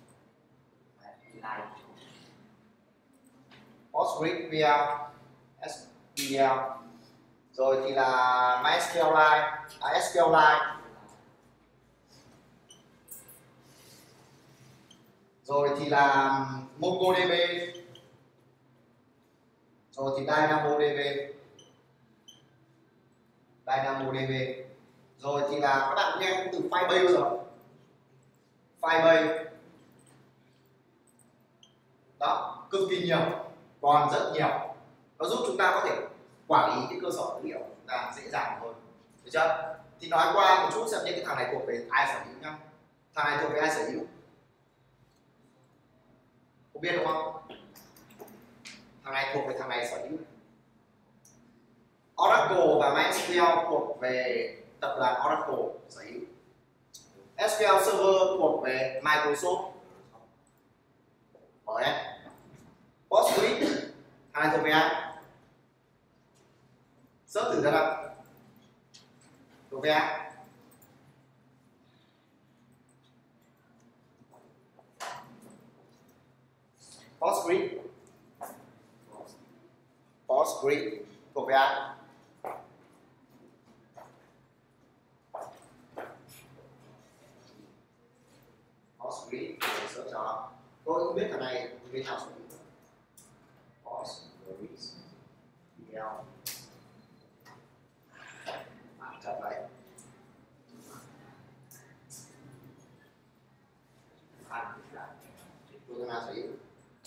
PostgreSQL, ét quy lờ, rồi thì là MySQLite, à, SQLite, rồi thì là MongoDB, rồi thì DynamoDB, DynamoDB, rồi thì là các bạn nghe từ Firebase rồi, Firebase, đó, cực kỳ nhiều, còn rất nhiều. Nó giúp chúng ta có thể quản lý cái cơ sở dữ liệu của chúng ta dễ dàng hơn. Được chưa? Thì nói qua một chút xem những cái thằng này thuộc về ai sở hữu nhá. Thằng này thuộc về ai sở hữu? Không biết đúng không? Thằng này thuộc về thằng này sở hữu. Oracle và MySQL thuộc về tập đoàn Oracle sở hữu. ét quy lờ Server thuộc về Microsoft. Ở đây. Postgres, thằng này thuộc về ai? Search thử ra nào. Thuộc về ai? Postgres. Postgres thuộc về ai? search cho. Tôi không biết thằng này bên nào sử dụng Postgres email à, chậm đấy à, tôi nào sử dụng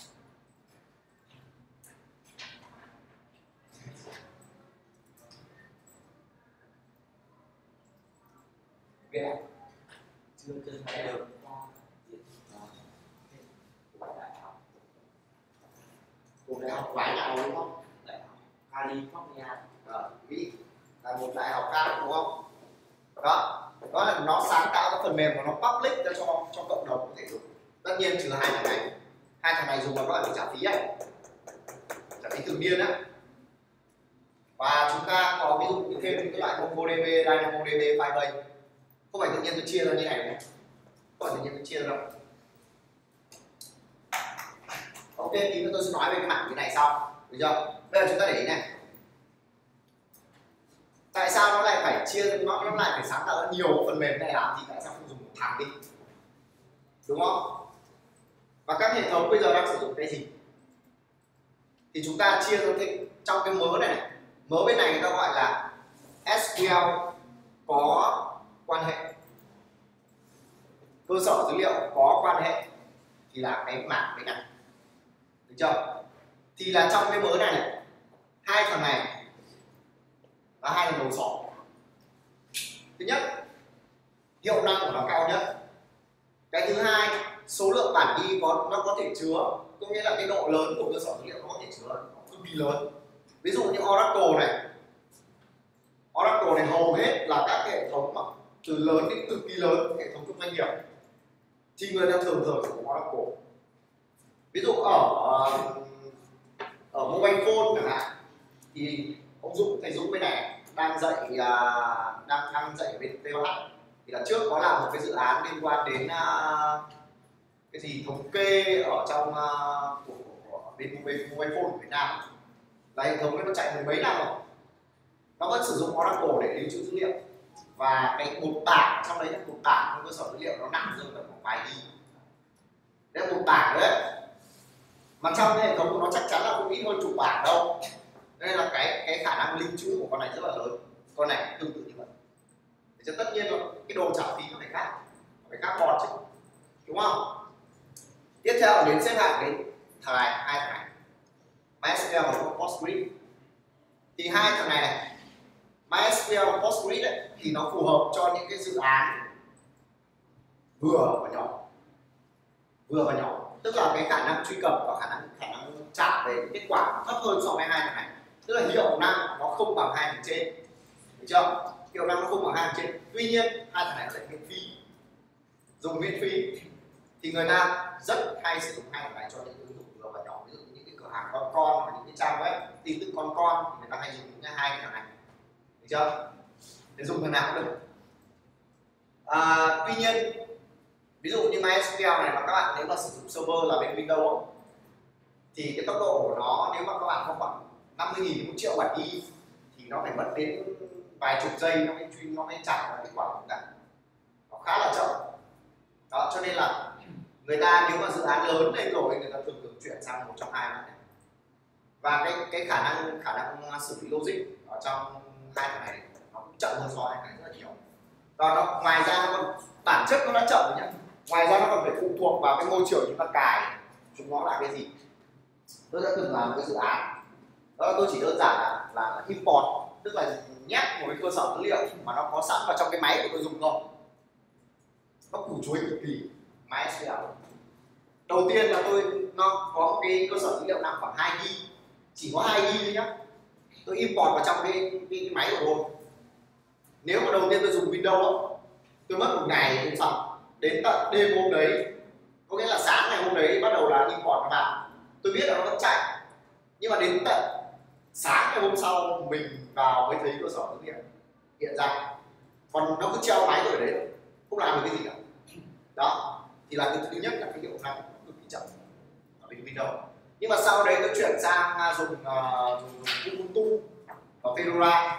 ghé chưa chưa thấy được cùng đại học vài nào đúng không? đại học California Ờ, Mỹ là một đại học cao đúng không? Đó, đó là nó sáng tạo cái phần mềm và nó public ra cho cho cộng đồng có thể dùng. Tất nhiên trừ hai thằng này, hai thằng này dùng là các bạn phải trả phí ấy, trả phí thường niên á. Và chúng ta có ví dụ như thêm những cái loại MongoDB, DynamoDB, Firebase. Không phải tự nhiên tôi chia ra như này đâu, không phải tự nhiên tôi chia ra đâu. Ok, tí nữa tôi sẽ nói về cái mảng cái này sau, được chưa? Bây giờ chúng ta để ý này, tại sao nó lại phải chia, nó, nó lại phải sáng tạo ra nhiều phần mềm này làm gì, tại sao không dùng một thằng đi, đúng không? Và các hệ thống bây giờ đang sử dụng cái gì thì chúng ta chia ra thêm trong cái mớ này này, mớ bên này người ta gọi là ét quy lờ có quan hệ, cơ sở dữ liệu có quan hệ thì là cái mảng cái này, được chưa? Thì là trong cái mớ này, này hai thằng này là hai thằng đầu sỏ. Thứ nhất, hiệu năng của nó cao nhất. Cái thứ hai, số lượng bản ghi có nó có thể chứa, có nghĩa là cái độ lớn của cơ sở dữ liệu nó có thể chứa nó cực kỳ lớn. Ví dụ như Oracle này, Oracle này hầu hết là các hệ thống mà từ lớn đến cực kỳ lớn, hệ thống trong doanh nghiệp thì người ta thường thường sử dụng Oracle. Ví dụ ở ở mobile phone chẳng hạn thì ông Dũng, thầy Dũng bên này đang dạy uh, đang đang dạy ở bên tê o hát thì là trước có làm một cái dự án liên quan đến uh, cái gì thống kê ở trong uh, của, của, của bên mobile, mobile phone của Việt Nam, là hệ thống ấy nó chạy mười mấy năm rồi, nó vẫn sử dụng Oracle để lưu trữ dữ liệu, và cái một tảng trong đấy là một tảng trong cơ sở dữ liệu nó nặng rơi tầm khoảng vài ghi, đấy là một tảng đấy, mà trong cái hệ thống của nó chắc chắn là không ít hơn chục bảng đâu, nên là cái cái khả năng lưu trữ của con này rất là lớn. Con này tương tự như vậy, thì tất nhiên rồi cái đồ trả phí nó phải khác, phải khác bọt chứ, đúng không? Tiếp theo đến xếp hạng đến thằng này, hai thằng này MySQL và Postgres. Thì hai thằng này này, MySQL và Postgres ấy, thì nó phù hợp cho những cái dự án vừa và nhỏ, vừa và nhỏ, tức là cái khả năng truy cập và khả năng khả năng trả về kết quả thấp hơn so với hai thằng này, tức là hiệu năng nó không bằng hai thằng trên, được chưa? Hiệu năng nó không bằng hai thằng trên, tuy nhiên hai thằng này lại miễn phí, dùng miễn phí thì người ta rất hay sử dụng hai thằng này cho những ứng dụng vừa và nhỏ, ví dụ những cái cửa hàng con con hoặc những cái trang web tin tức con con thì người ta hay dùng những hai cái thằng này, được chưa? Để dùng thằng nào cũng được. À, tuy nhiên ví dụ như MySQL này mà các bạn nếu mà sử dụng server là bên Windows thì cái tốc độ của nó nếu mà các bạn có khoảng năm mươi nghìn, một triệu bản ghi thì nó phải mất đến vài chục giây nó mới truy, nó mới trả ra kết quả của cả, nó khá là chậm. Đó, cho nên là người ta nếu mà dự án lớn lên rồi người ta thường thường chuyển sang một trong hai này, và cái cái khả năng khả năng xử lý logic ở trong hai thằng này nó cũng chậm hơn so với hai thằng này rất là nhiều. Và nó ngoài ra nó còn bản chất nó đã chậm rồi nhá, ngoài ra nó còn phải phụ thuộc vào cái môi trường chúng ta cài chúng nó là cái gì. Tôi đã từng làm một cái dự án đó, tôi chỉ đơn giản là, là import, tức là nhét một cái cơ sở dữ liệu mà nó có sẵn vào trong cái máy của tôi dùng thôi, nó củ chuối cực kỳ. MySQL đầu tiên là tôi nó có một cái cơ sở dữ liệu nặng khoảng hai gi, chỉ có hai gi thôi nhá, tôi import vào trong cái, cái, cái máy của tôi. Nếu mà đầu tiên tôi dùng Windows tôi mất một ngày không xong, đến tận đêm hôm đấy, có nghĩa là sáng ngày hôm đấy bắt đầu là import nó vào, tôi biết là nó vẫn chạy, nhưng mà đến tận sáng ngày hôm sau mình vào mới thấy cơ sở dữ liệu hiện ra, còn nó cứ treo máy ở đấy không làm được cái gì cả. Đó thì là cái thứ nhất là cái hiệu năng cực kỳ chậm ở bên Windows. Nhưng mà sau đấy tôi chuyển sang dùng uh, dùng Ubuntu và Fedora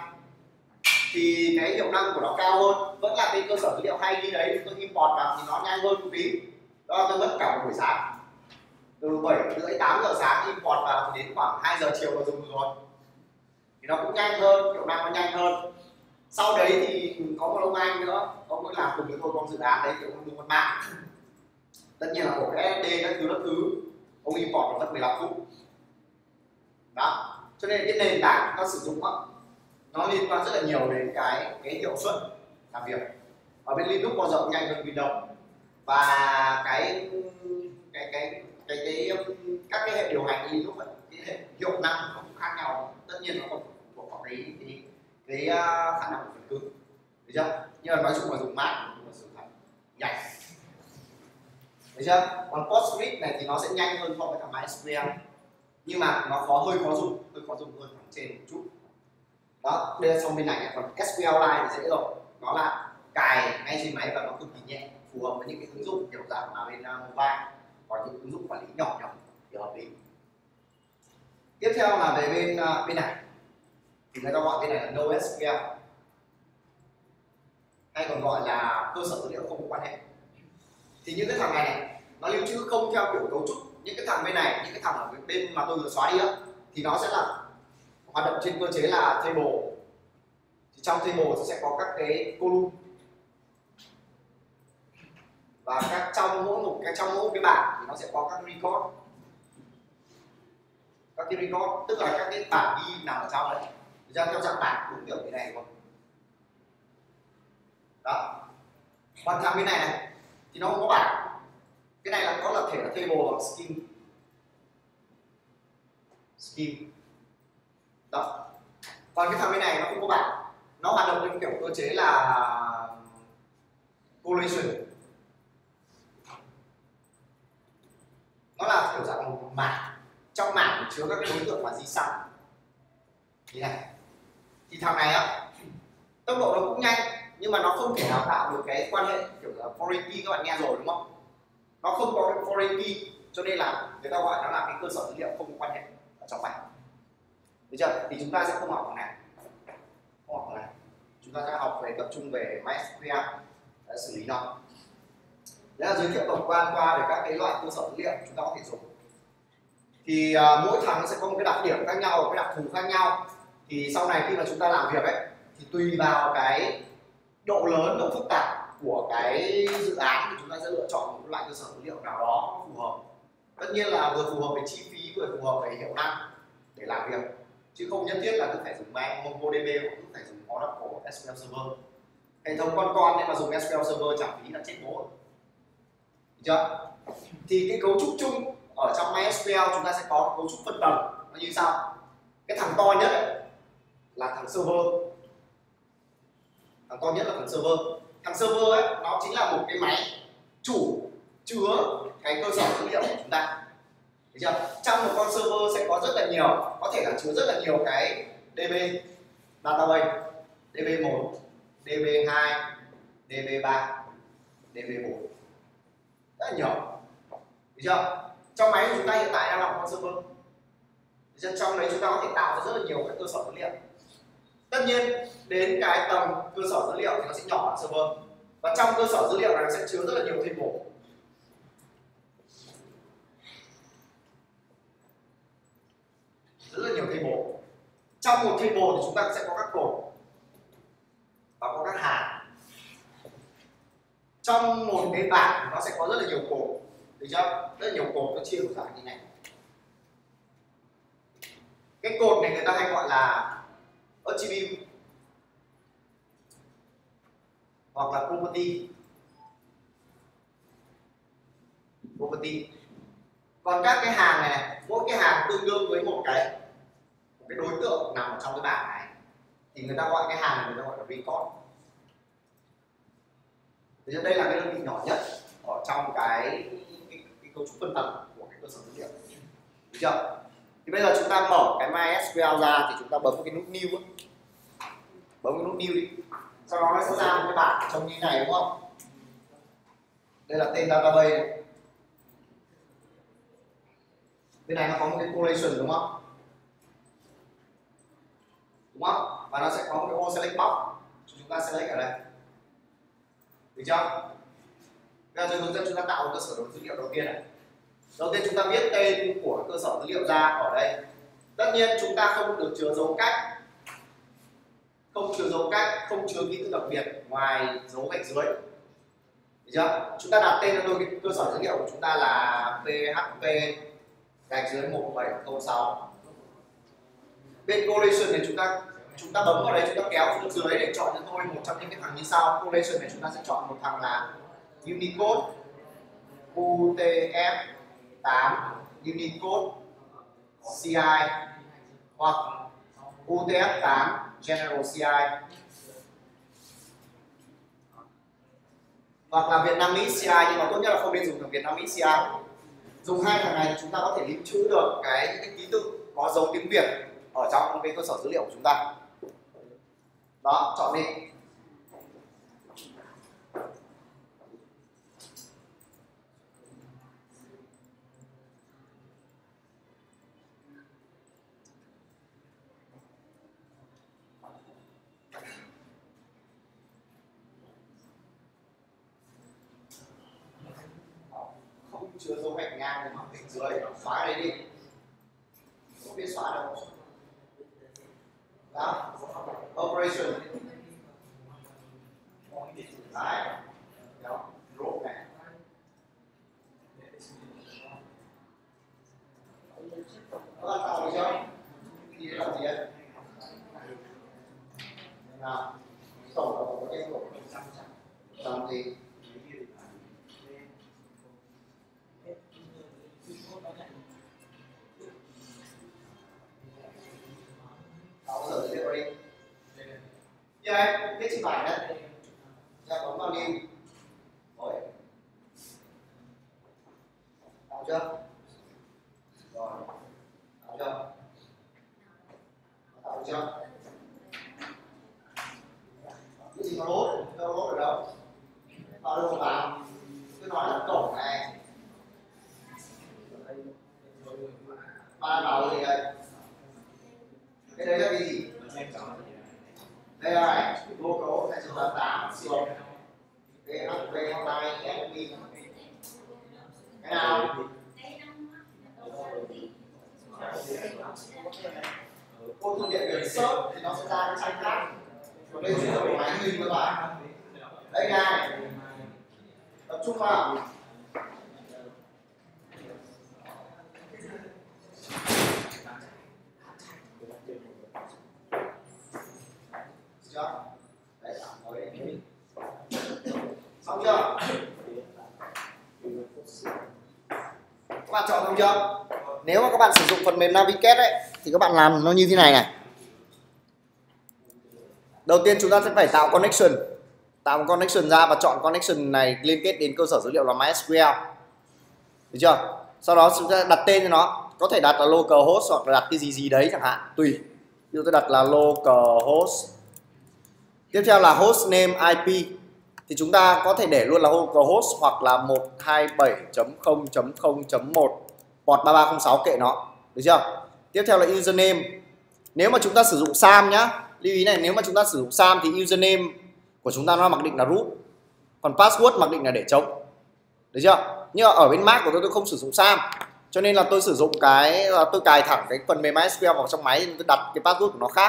thì cái hiệu năng của nó cao hơn, vẫn là cái cơ sở dữ liệu hai gi đấy, tôi import vào thì nó nhanh hơn một tí, Đó, tôi mất cả một buổi sáng từ bảy rưỡi tám giờ sáng import vào thì đến khoảng hai giờ chiều là dùng được rồi, thì nó cũng nhanh hơn, kiểu năng nó nhanh hơn. Sau đấy thì có một ông anh nữa, ông ấy làm cùng với tôi con dự án đấy, kiểu ông dùng con mạng, tất nhiên là của cái ét đê các thứ các thứ, ông import nó mất mười lăm phút. Đó, cho nên cái nền tảng chúng ta sử dụng đó, nó liên quan rất là nhiều đến cái cái hiệu suất làm việc. Ở bên Linux bao giờ cũng nhanh hơn Windows, và cái cái cái cái cái, cái các cái hệ điều hành Linux ấy, cái hệ hiệu năng nó cũng khác nhau, tất nhiên nó còn thuộc vào cái cái cái khả năng của phần cứng, được chưa? Nhưng mà nói chung là dùng Mac cũng là sự thật nhanh, được chưa? Còn Postgres này thì nó sẽ nhanh hơn so với cả MySQL, nhưng mà nó khó, hơi khó dùng, hơi khó dùng hơn phần trên một chút. Đó, đây là xong bên này. Còn ét quy eo Lite thì dễ rồi, nó là cài ngay trên máy và nó cực kỳ nhẹ, phù hợp với những cái ứng dụng kiểu dạng là bên uh, mobile, còn những ứng dụng quản lý nhỏ nhỏ thì hợp lý. Tiếp theo là về bên uh, bên này thì người ta gọi bên này là NoSQL, hay còn gọi là cơ sở dữ liệu không có quan hệ. Thì những cái thằng này, này nó lưu trữ không theo kiểu cấu trúc. Những cái thằng bên này, những cái thằng ở bên mà tôi vừa xóa đi á, thì nó sẽ là hoạt động trên cơ chế là table. Thì trong table sẽ có các cái column, và các trong mỗi một cái trong mỗi cái bảng thì nó sẽ có các record, các cái record tức là các cái bảng ghi nằm ở trong đấy, ra theo dạng bảng đúng kiểu như này luôn. Đó, còn thằng bên này này thì nó không có bảng, cái này là có là thể là table hoặc scheme scheme đó. Còn cái thằng bên này nó không có bảng, nó hoạt động theo kiểu cơ chế là collation, nó là kiểu dạng một mảng, trong mảng chứa các đối tượng và di sản như này. Thì thằng này á, tốc độ nó cũng nhanh, nhưng mà nó không thể nào tạo được cái quan hệ kiểu là foreign key, các bạn nghe rồi đúng không? Nó không có cái foreign key, cho nên là người ta gọi nó là cái cơ sở dữ liệu không có quan hệ ở trong bảng, được chưa? Thì chúng ta sẽ không học thằng này, không học thằng này, chúng ta sẽ học về tập trung về MySQL để xử lý nó. Đấy là giới thiệu tổng quan qua về các cái loại cơ sở dữ liệu chúng ta có thể dùng. Thì uh, mỗi thằng nó sẽ có một cái đặc điểm khác nhau, cái đặc thù khác nhau. Thì sau này khi mà chúng ta làm việc ấy, thì tùy vào cái độ lớn, độ phức tạp của cái dự án thì chúng ta sẽ lựa chọn một loại cơ sở dữ liệu nào đó phù hợp. Tất nhiên là vừa phù hợp về chi phí, vừa phù hợp về hiệu năng để làm việc, chứ không nhất thiết là cứ phải dùng MongoDB hoặc cứ phải dùng Oracle ét quy eo Server. Hệ thống con con nên mà dùng ét quy eo Server chẳng phí là chết bố. Được chưa? Thì cái cấu trúc chung ở trong MySQL chúng ta sẽ có cấu trúc phân tầng nó như sau. Cái thằng to nhất ấy, là thằng server, thằng to nhất là thằng server. Thằng server ấy, nó chính là một cái máy chủ chứa cái cơ sở dữ liệu của chúng ta. Được chưa? Trong một con server sẽ có rất là nhiều, có thể là chứa rất là nhiều cái đê bê, database, đê bê một, đê bê hai, đê bê ba, đê bê bốn, rất là nhiều. Được chưa? Trong máy của chúng ta hiện tại đang là một con server. Được chưa? Trong đấy chúng ta có thể tạo ra rất là nhiều các cơ sở dữ liệu. Tất nhiên đến cái tầng cơ sở dữ liệu thì nó sẽ nhỏ hơn server, và trong cơ sở dữ liệu này nó sẽ chứa rất là nhiều table, rất là nhiều table. Trong một table thì chúng ta sẽ có các cột và có các hàng. Trong một cái bảng nó sẽ có rất là nhiều cột, được chưa? Rất là nhiều cột nó chia ra như này. Cái cột này người ta hay gọi là attribute hoặc là property. Property. Còn các cái hàng này, mỗi cái hàng tương đương với một cái một cái đối tượng nằm ở trong cái bảng này, thì người ta gọi cái hàng này người ta gọi là record. Thì đây là cái đơn vị nhỏ nhất ở trong cái, cái, cái cấu trúc phân tầng của cái cơ sở dữ liệu. Được chưa? Thì bây giờ chúng ta mở cái MySQL ra thì chúng ta bấm cái nút New ấy. Bấm cái nút New đi. Sau đó nó sẽ ra một cái bảng trông như này đúng không? Đây là tên database này. Bên này nó có một cái collation đúng không? Đúng không? Và nó sẽ có một cái ô select box. Chúng ta select ở đây. Được chưa? Bây giờ hướng dẫn chúng ta tạo cơ sở dữ liệu đầu tiên này. Đầu tiên chúng ta viết tên của cơ sở dữ liệu ra ở đây. Tất nhiên chúng ta không được chứa dấu cách, không chứa dấu cách, không chứa ký tự đặc biệt ngoài dấu gạch dưới. Được chưa? Chúng ta đặt tên cho cái cơ sở dữ liệu của chúng ta là pê hát pê gạch dưới một bảy không sáu. Bên collation này chúng ta chúng ta bấm vào đấy, chúng ta kéo xuống dưới để chọn cho tôi một trong những cái thằng như sau. Collation này chúng ta sẽ chọn một thằng là Unicode u tê ép tám Unicode xê i hoặc u tê ép tám General xê i hoặc là Vietnamese xê i, nhưng mà tốt nhất là không nên dùng thằng Vietnamese xê i. Dùng hai thằng này thì chúng ta có thể lưu trữ được cái, cái ký tự có dấu tiếng Việt ở trong cái cơ sở dữ liệu của chúng ta. Đó, chọn đi. Không chứa dấu gạch ngang thì mắc hình dưới, xóa cái đấy đi. Không biết xóa đâu. Đó, operation. Đấy. Đó, group này. Các bạn tạo được chưa? Thì là gì đấy? Nào, tổng cộng có cái tổng trăm gì? Tạo giờ dữ liệu đi. Như đây, viết trên bảng đấy. Ra bấm vào new. Rồi. Tạo chưa? Rồi. Tạo chưa? Tạo chưa? Cái gì mà lốt? Đâu lốt ở đâu? Vào đâu vào? Cứ nói là cổng này. Ba vào gì đây? Cái đấy là cái gì? Đây là local hai trăm tám siêu pê hát pê hai ép pê. Cái nào? Cô thư điện源search thì nó sẽ ra cái trang khác. Còn đây chuyển đổi máy hình các bạn. Đây này. Tập trung vào. Đấy, xong chưa? Các bạn chọn xong chưa? Nếu mà các bạn sử dụng phần mềm Navigate ấy, thì các bạn làm nó như thế này này. Đầu tiên chúng ta sẽ phải tạo connection, tạo một connection ra và chọn connection này liên kết đến cơ sở dữ liệu là MySQL. Được chưa? Sau đó chúng ta đặt tên cho nó, có thể đặt là localhost hoặc là đặt cái gì gì đấy chẳng hạn, tùy. Ví dụ tôi đặt là localhost. Tiếp theo là hostname i pê thì chúng ta có thể để luôn là localhost hoặc là một hai bảy chấm không chấm không chấm một port ba ba không sáu, kệ nó. Được chưa? Tiếp theo là username. Nếu mà chúng ta sử dụng sam nhá, lưu ý này, nếu mà chúng ta sử dụng sam thì username của chúng ta nó mặc định là root, còn password mặc định là để trống. Được chưa? Nhưng mà ở bên Mac của tôi tôi không sử dụng sam, cho nên là tôi sử dụng cái tôi cài thẳng cái phần mềm MySQL vào trong máy, tôi đặt cái password của nó khác.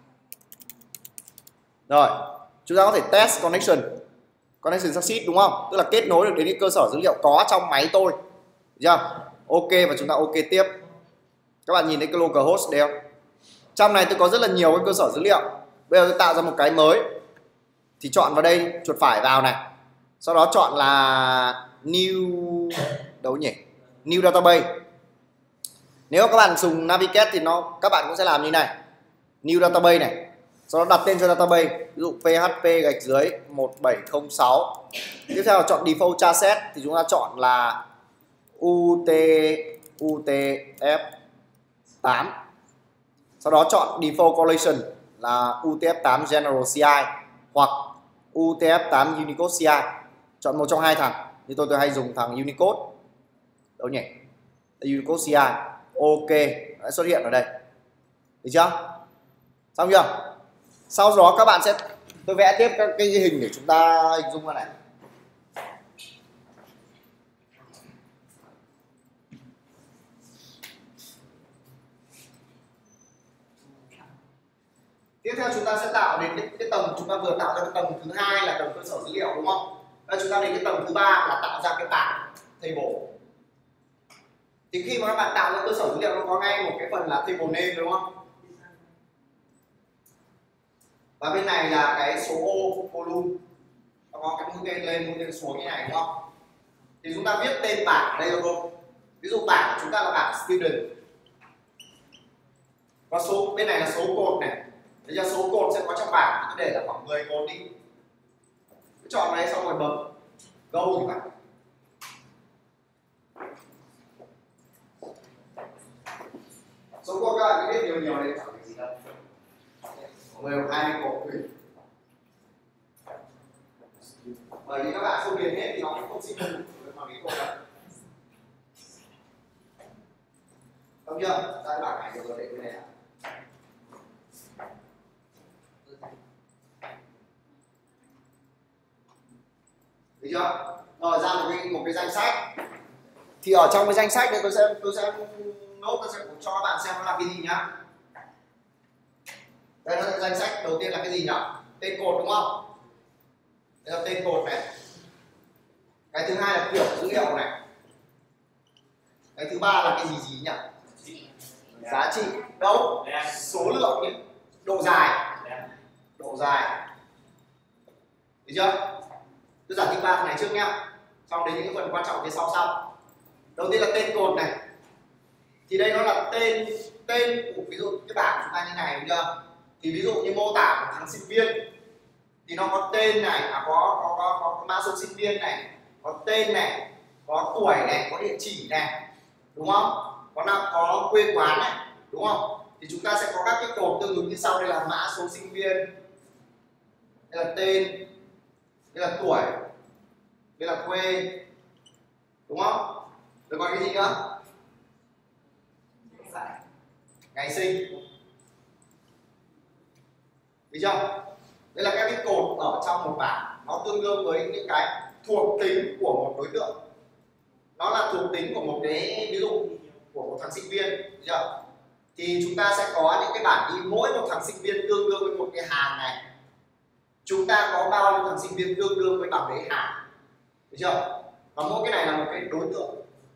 Rồi, chúng ta có thể test connection. Connection succeed đúng không? Tức là kết nối được đến cái cơ sở dữ liệu có trong máy tôi. Được chưa? Ok, và chúng ta ok tiếp. Các bạn nhìn thấy cái localhost đây không? Trong này tôi có rất là nhiều cái cơ sở dữ liệu. Bây giờ tôi tạo ra một cái mới. Thì chọn vào đây, chuột phải vào này. Sau đó chọn là new đâu nhỉ? New database. Nếu các bạn dùng Navigate thì nó các bạn cũng sẽ làm như này. New database này. Sau đó đặt tên cho database, ví dụ pê hát pê gạch dưới một bảy không sáu. Tiếp theo là chọn default chasset thì chúng ta chọn là u tê u tê ép tám. Sau đó chọn default collation là u tê ép tám General xê i hoặc u tê ép tám Unicode xê i. Chọn một trong hai thằng. Như tôi tôi hay dùng thằng Unicode. Đâu nhỉ? Unicode xê i. Ok, đã xuất hiện ở đây. Được chưa? Xong chưa? Sau đó các bạn sẽ tôi vẽ tiếp các cái hình để chúng ta hình dung ra này. Tiếp theo chúng ta sẽ tạo đến cái, cái tầng chúng ta vừa tạo ra cái tầng thứ hai là tầng cơ sở dữ liệu đúng không? Và chúng ta đến cái tầng thứ ba là tạo ra cái bảng table. Thì khi mà các bạn tạo ra cơ sở dữ liệu nó có ngay một cái phần là table name đúng không? Và bên này là cái số ô volume, nó có cái mũi tên lên mũi tên xuống như này đúng không? Thì chúng ta viết tên bảng ở đây được không? Ví dụ bảng của chúng ta là bảng student. Và số bên này là số cột này. Bây giờ số cột sẽ có trong bảng, cứ để là khoảng mười cột đi. Cứ chọn này xong rồi bấm go thì bạn. Số cột các bạn biết nhiều nhiều này chẳng phải gì đâu. mười hai cột tùy. Bởi vì các bạn không điền hết thì nó cũng không sinh được bằng cái cột đó. Đúng chưa? Ra bảng này rồi để cái này ạ. Được chưa? Rồi ra một cái một cái danh sách. Thì ở trong cái danh sách này tôi sẽ tôi sẽ nốt tôi sẽ cho các bạn xem nó là cái gì nhá. Đây là danh sách đầu tiên là cái gì nhỉ? Tên cột đúng không? Đây là tên cột này. Cái thứ hai là kiểu dữ liệu này. Cái thứ ba là cái gì gì nhỉ? Giá trị. Đâu? Số lượng nhỉ? Độ dài. Độ dài. Được chưa? Tôi giải thích ba phần này trước nhá. Xong đến những cái phần quan trọng phía sau sau. Đầu tiên là tên cột này. Thì đây nó là tên tên của ví dụ cái bảng của chúng ta như này đúng chưa? Thì ví dụ như mô tả một thằng sinh viên thì nó có tên này, à, có có có có, có mã số sinh viên này, có tên này, có tuổi này, có địa chỉ này, đúng không? Có nào có quê quán này, đúng không? Thì chúng ta sẽ có các cái cột tương ứng như sau. Đây là mã số sinh viên, đây là tên, đây là tuổi, đây là quê, đúng không? Rồi còn cái gì nữa? Ngày sinh. Được chưa? Đây là các cái cột ở trong một bảng, nó tương đương với những cái thuộc tính của một đối tượng. Nó là thuộc tính của một cái ví dụ của một thằng sinh viên, được chưa? Thì chúng ta sẽ có những cái bảng ghi mỗi một thằng sinh viên tương đương với một cái hàng này. Chúng ta có bao nhiêu thằng sinh viên tương đương với bảng đấy hàng, được chưa? Và mỗi cái này là một cái đối tượng,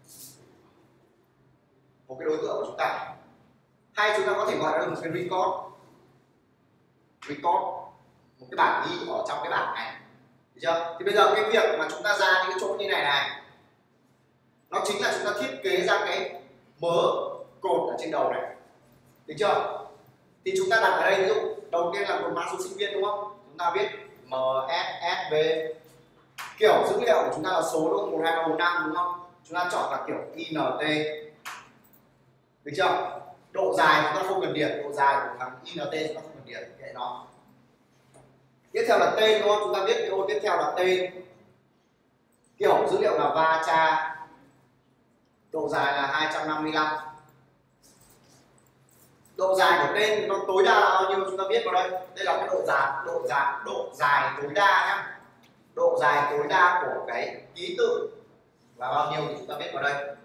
một cái đối tượng của chúng ta. Hay chúng ta có thể gọi nó là một cái record, record, một cái bảng ghi ở trong cái bảng này, được chưa? Thì bây giờ cái việc mà chúng ta ra những cái chỗ như này này, nó chính là chúng ta thiết kế ra cái mớ cột ở trên đầu này, được chưa? Thì chúng ta đặt ở đây ví dụ đầu tiên là một mã số sinh viên đúng không? Chúng ta viết M S S V, kiểu dữ liệu của chúng ta là số đúng không? một hai ba bốn năm đúng không? Chúng ta chọn là kiểu I N T, được chưa? Độ dài chúng ta không cần điền, độ dài của thằng I N T chúng ta không cần điền, kệ nó. Tiếp theo là tên đúng không? Chúng ta viết cái ô tiếp theo là tên, kiểu dữ liệu là va cha, độ dài là hai trăm năm mươi lăm. Độ dài của tên nó tối đa là bao nhiêu chúng ta viết vào đây. Đây là cái độ dài, độ dài, độ dài tối đa nhá. Độ dài tối đa của cái ký tự là bao nhiêu thì chúng ta viết vào đây.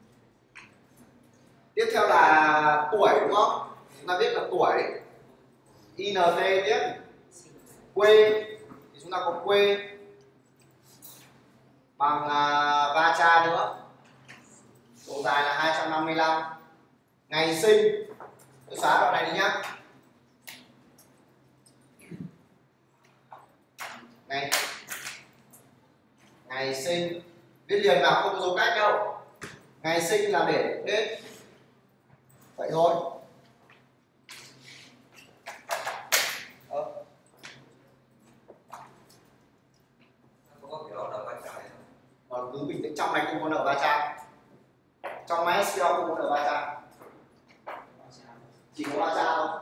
Tiếp theo là tuổi đúng không? Chúng ta viết là tuổi, I N T tiếp. Quê thì chúng ta có quê bằng uh, va cha nữa, độ dài là hai trăm năm mươi lăm. Ngày sinh tôi xóa đoạn này đi nhá. Ngày ngày sinh viết liền vào không có dấu cách đâu. Ngày sinh là để date, vậy thôi. Ờ. Còn cứ bình tĩnh, trong này không có nở va chạm, trong máy ét quy lờ không có nở va chạm, chỉ có va chạm thôi.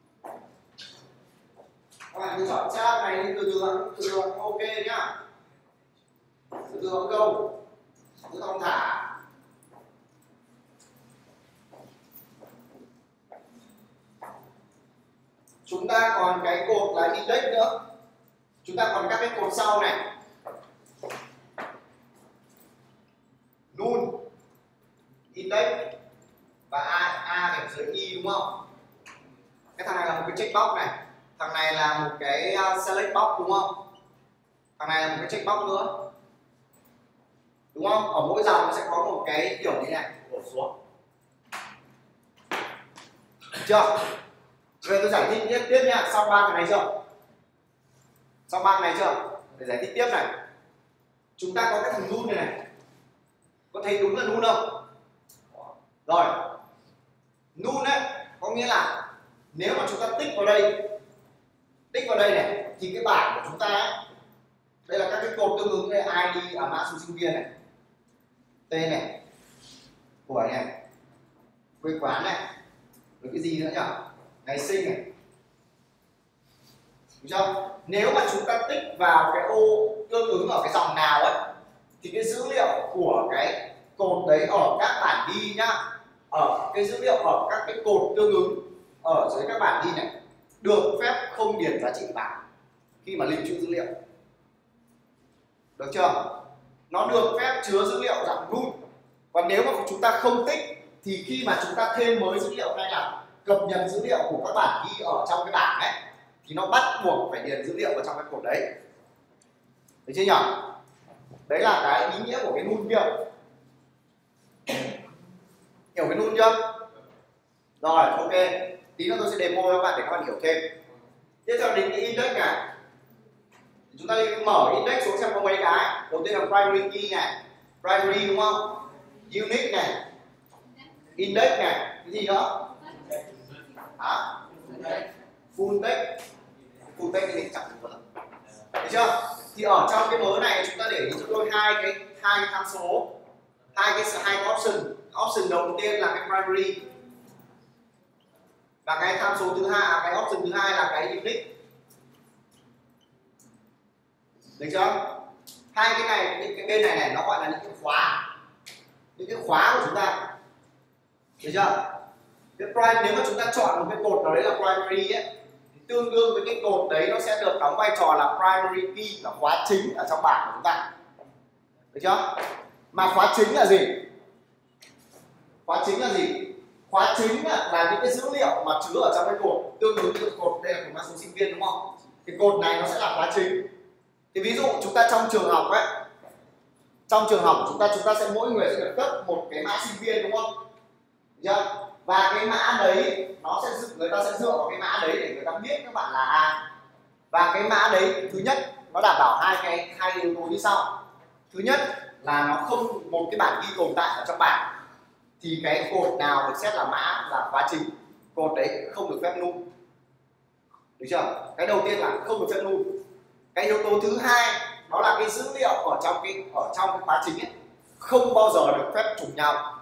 Các bạn cứ chọn chat này từ từ từ từ ok nhá, từ từ câu cứ thong thả. Chúng ta còn cái cột là index nữa, chúng ta còn các cái cột sau này, null, index và a a ở dưới y đúng không? Cái thằng này là một cái checkbox này, một cái select box đúng không? Thằng này là một cái check box nữa, đúng không? Ở mỗi dòng nó sẽ có một cái kiểu như này đổ xuống, được chưa? Rồi tôi giải thích tiếp tiếp nha. Xong ba cái này chưa? Xong ba cái này chưa? Để giải thích tiếp này. Chúng ta có cái thằng null này này, có thấy đúng là null không? Rồi, null đấy có nghĩa là nếu mà chúng ta tích vào đây, tích vào đây này, thì cái bảng của chúng ta ấy, đây là các cái cột tương ứng với i đê, à, mã số sinh viên này, tên này, tuổi này, quê quán này, rồi cái gì nữa nhỉ? Ngày sinh này, đúng chưa? Nếu mà chúng ta tích vào cái ô tương ứng ở cái dòng nào ấy, thì cái dữ liệu của cái cột đấy ở các bản ghi nhá, ở cái dữ liệu ở các cái cột tương ứng ở dưới các bản ghi này được phép không điền giá trị bảng khi mà lưu trữ dữ liệu, được chưa? Nó được phép chứa dữ liệu dạng null. Còn nếu mà chúng ta không tích thì khi mà chúng ta thêm mới dữ liệu hay là cập nhật dữ liệu của các bản ghi ở trong cái bảng ấy thì nó bắt buộc phải điền dữ liệu vào trong cái cột đấy, được chưa nhỉ? Đấy là cái ý nghĩa của cái null kia. Hiểu cái null chưa? Rồi, ok. Tí nữa tôi sẽ demo cho các bạn để các bạn hiểu thêm. Tiếp theo đến cái index này. Chúng ta đi mở index xuống xem có mấy cái. Đầu tiên là primary key này, primary đúng không? Unique này, index này, cái gì nữa? Hả? Full text. Full text thì chẳng được. Được chưa? Thì ở trong cái mớ này chúng ta để ý cho tôi hai cái hai cái tham số, hai cái hai cái option. Option đầu tiên là cái primary và cái tham số thứ hai, cái option thứ hai là cái unique, được chưa? Hai cái này, những cái bên này này nó gọi là những cái khóa, những cái khóa của chúng ta, được chưa? Cái prime, nếu mà chúng ta chọn một cái cột nào đấy là primary ấy, thì tương đương với cái cột đấy nó sẽ được đóng vai trò là primary key, là khóa chính ở trong bảng của chúng ta, được chưa? Mà khóa chính là gì? Khóa chính là gì? Khóa chính là, là những cái dữ liệu mà chứa ở trong cái cột tương ứng với cột, đây là của mã số sinh viên đúng không? Thì cột này nó sẽ là khóa chính. Thì ví dụ chúng ta trong trường học ấy, trong trường học của chúng ta chúng ta sẽ mỗi người sẽ được cấp một cái mã sinh viên đúng không? Được chưa? Và cái mã đấy nó sẽ người ta sẽ dựa vào cái mã đấy để người ta biết các bạn là ai. Và cái mã đấy thứ nhất nó đảm bảo hai cái hai yếu tố như sau. Thứ nhất là nó không một cái bản ghi tồn tại ở trong bảng thì cái cột nào được xét là mã là khóa chính, cột đấy không được phép null, được chưa? Cái đầu tiên là không được phép null. Cái yếu tố thứ hai đó là cái dữ liệu ở trong cái ở trong cái khóa chính ấy không bao giờ được phép trùng nhau,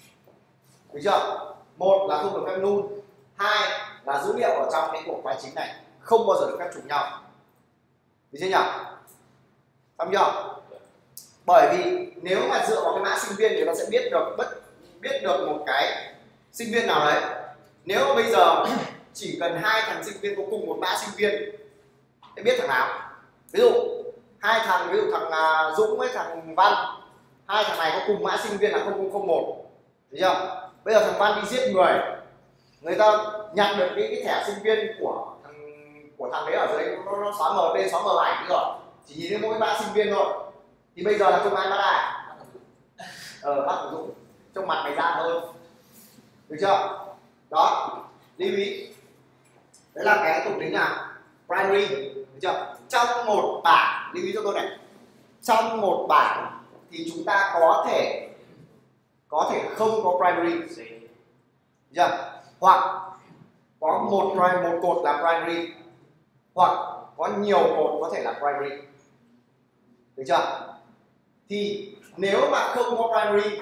được chưa? Một là không được phép null, hai là dữ liệu ở trong cái cột khóa chính này không bao giờ được phép trùng nhau, được chưa nhỉ? Xong chưa? Bởi vì nếu mà dựa vào cái mã sinh viên thì nó sẽ biết được bất biết được một cái sinh viên nào đấy. Nếu mà bây giờ chỉ cần hai thằng sinh viên có cùng một mã sinh viên thì biết thằng nào. Ví dụ hai thằng, ví dụ thằng Dũng với thằng Văn, hai thằng này có cùng mã sinh viên là không không không một, được chưa? Bây giờ thằng Văn đi giết người, người ta nhặt được cái, cái thẻ sinh viên của thằng của thằng đấy ở dưới, nó, nó xóa mờ tên, xóa mờ ảnh rồi, chỉ nhìn thấy mỗi mã sinh viên thôi. Thì bây giờ là trông ai bắt ai? Ờ, bắt thằng Dũng, trông mặt mày ra hơn, được chưa? Đó, lưu ý. Đấy là cái thuộc tính là primary, được chưa? Trong một bảng, lưu ý cho tôi này, trong một bảng thì chúng ta có thể có thể không có primary, được chưa? Hoặc có một một cột là primary, hoặc có nhiều cột có thể là primary, được chưa? Thì nếu mà không có primary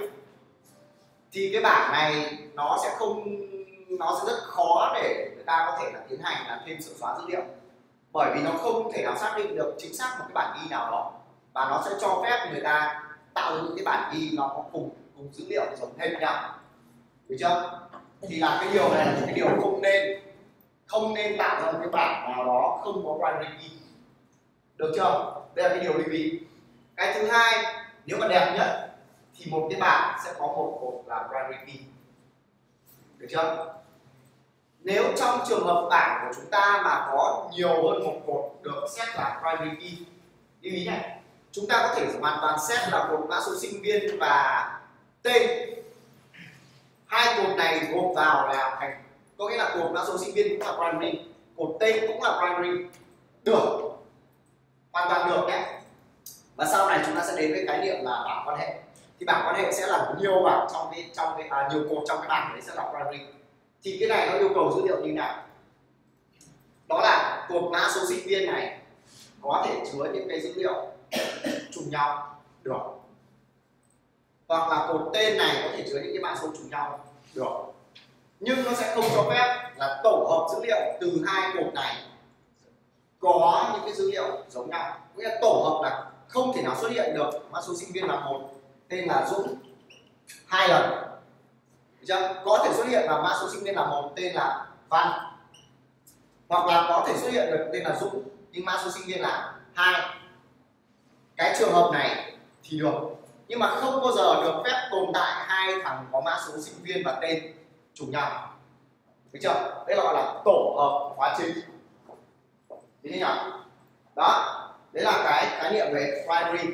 thì cái bảng này nó sẽ không nó sẽ rất khó để người ta có thể là tiến hành là thêm sửa xóa dữ liệu, bởi vì nó không thể nào xác định được chính xác một cái bản ghi nào đó, và nó sẽ cho phép người ta tạo ra những cái bản ghi nó có cùng cùng dữ liệu giống thêm nhau, được chưa? Thì là cái điều này là cái điều không nên không nên tạo ra một cái bảng nào đó không có primary key, được chưa? Đây là cái điều lưu ý. Cái thứ hai, nếu mà đẹp nhất thì một cái bảng sẽ có một cột là primary key, được chưa? Nếu trong trường hợp bảng của chúng ta mà có nhiều hơn một cột được xét là primary key, lưu ý này, chúng ta có thể hoàn toàn xét là cột mã số sinh viên và tên. Hai cột này gộp vào là thành, có nghĩa là cột mã số sinh viên cũng là primary, cột tên cũng là primary, được, hoàn toàn được nhé. Và sau này chúng ta sẽ đến với khái niệm là bảng quan hệ. Thì bảng quan hệ sẽ là nhiều bảng trong cái trong cái à, nhiều cột trong cái bảng đấy sẽ là primary. Thì cái này nó yêu cầu dữ liệu như nào? Đó là cột mã số sinh viên này có thể chứa những cái dữ liệu trùng nhau, được. Hoặc là cột tên này có thể chứa những cái mã số trùng nhau, được. Nhưng nó sẽ không cho phép là tổ hợp dữ liệu từ hai cột này có những cái dữ liệu giống nhau. Nghĩa là tổ hợp là không thể nào xuất hiện được mã số sinh viên là một, tên là Dũng hai lần. Được chưa? Có thể xuất hiện là mã số sinh viên là một, tên là Văn, hoặc là có thể xuất hiện được tên là Dũng nhưng mã số sinh viên là hai. Cái trường hợp này thì được, nhưng mà không bao giờ được phép tồn tại hai thằng có mã số sinh viên và tên trùng nhau. Được chưa? Đây gọi là tổ hợp khóa chính. Thế nhỉ? Đó, đấy là cái khái niệm về primary.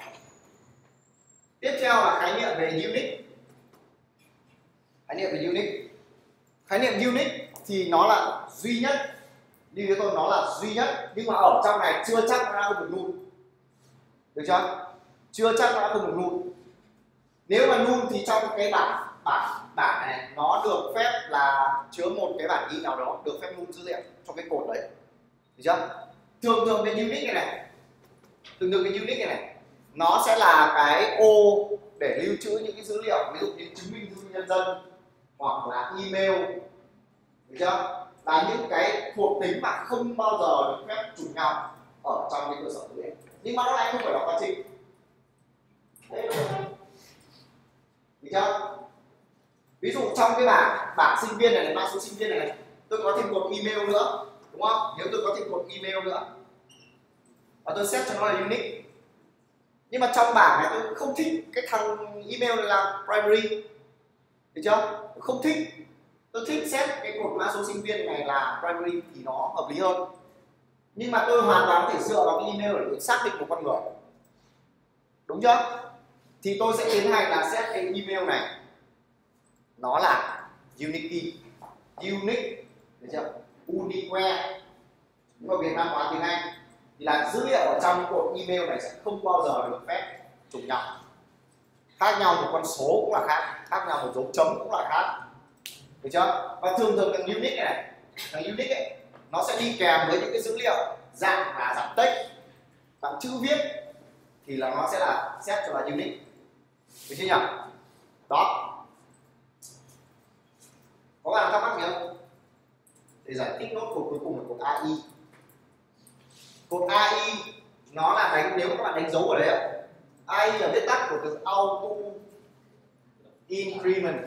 Tiếp theo là khái niệm về unique. Khái niệm về unique. Khái niệm unique thì nó là duy nhất. Như với tôi nó là duy nhất, nhưng mà ở trong này chưa chắc nó đã không được null. Được chưa? Chưa chắc nó đã không được null. Nếu mà null thì trong cái bảng bảng bảng này nó được phép là chứa một cái bản ghi nào đó được phép null dữ liệu trong cái cột đấy. Được chưa? Thường thường cái unique này này, thường thường cái unique này này, nó sẽ là cái ô để lưu trữ những cái dữ liệu, ví dụ như chứng minh thư nhân dân hoặc là email. Được chưa? Là những cái thuộc tính mà không bao giờ được phép trùng nhau ở trong cái cơ sở dữ liệu, nhưng mà nó lại không phải là quá trình. Được chưa? Ví dụ trong cái bảng bảng sinh viên này, này mã số sinh viên này, này tôi có thêm cột email nữa, đúng không? Nếu tôi có thêm cột email nữa và tôi set cho nó là unique, nhưng mà trong bảng này tôi không thích cái thằng email này là primary. Được chưa? Tôi không thích, tôi thích set cái cột mã số sinh viên này là primary thì nó hợp lý hơn. Nhưng mà tôi hoàn toàn có thể dựa vào cái email để xác định một con người, đúng chưa? Thì tôi sẽ tiến hành là set cái email này nó là unique key, unique, được chưa? Unique. Nhưng mà Việt Nam hóa tiếng Anh thì là dữ liệu ở trong cột email này sẽ không bao giờ được phép trùng nhau. Khác nhau một con số cũng là khác, khác nhau một dấu chấm cũng là khác. Được chưa? Và thường thường thằng unique này, này thằng unique ấy, nó sẽ đi kèm với những cái dữ liệu dạng là dạng text, dạng chữ viết thì là nó sẽ là set cho là unique. Được chưa nhỉ? Đó. Có bạn thắc mắc gì không? Để giải thích nốt cột cuối cùng là cột a i. Cột a i nó là đánh, nếu các bạn đánh dấu ở đấy, a i là viết tắt của từ auto increment,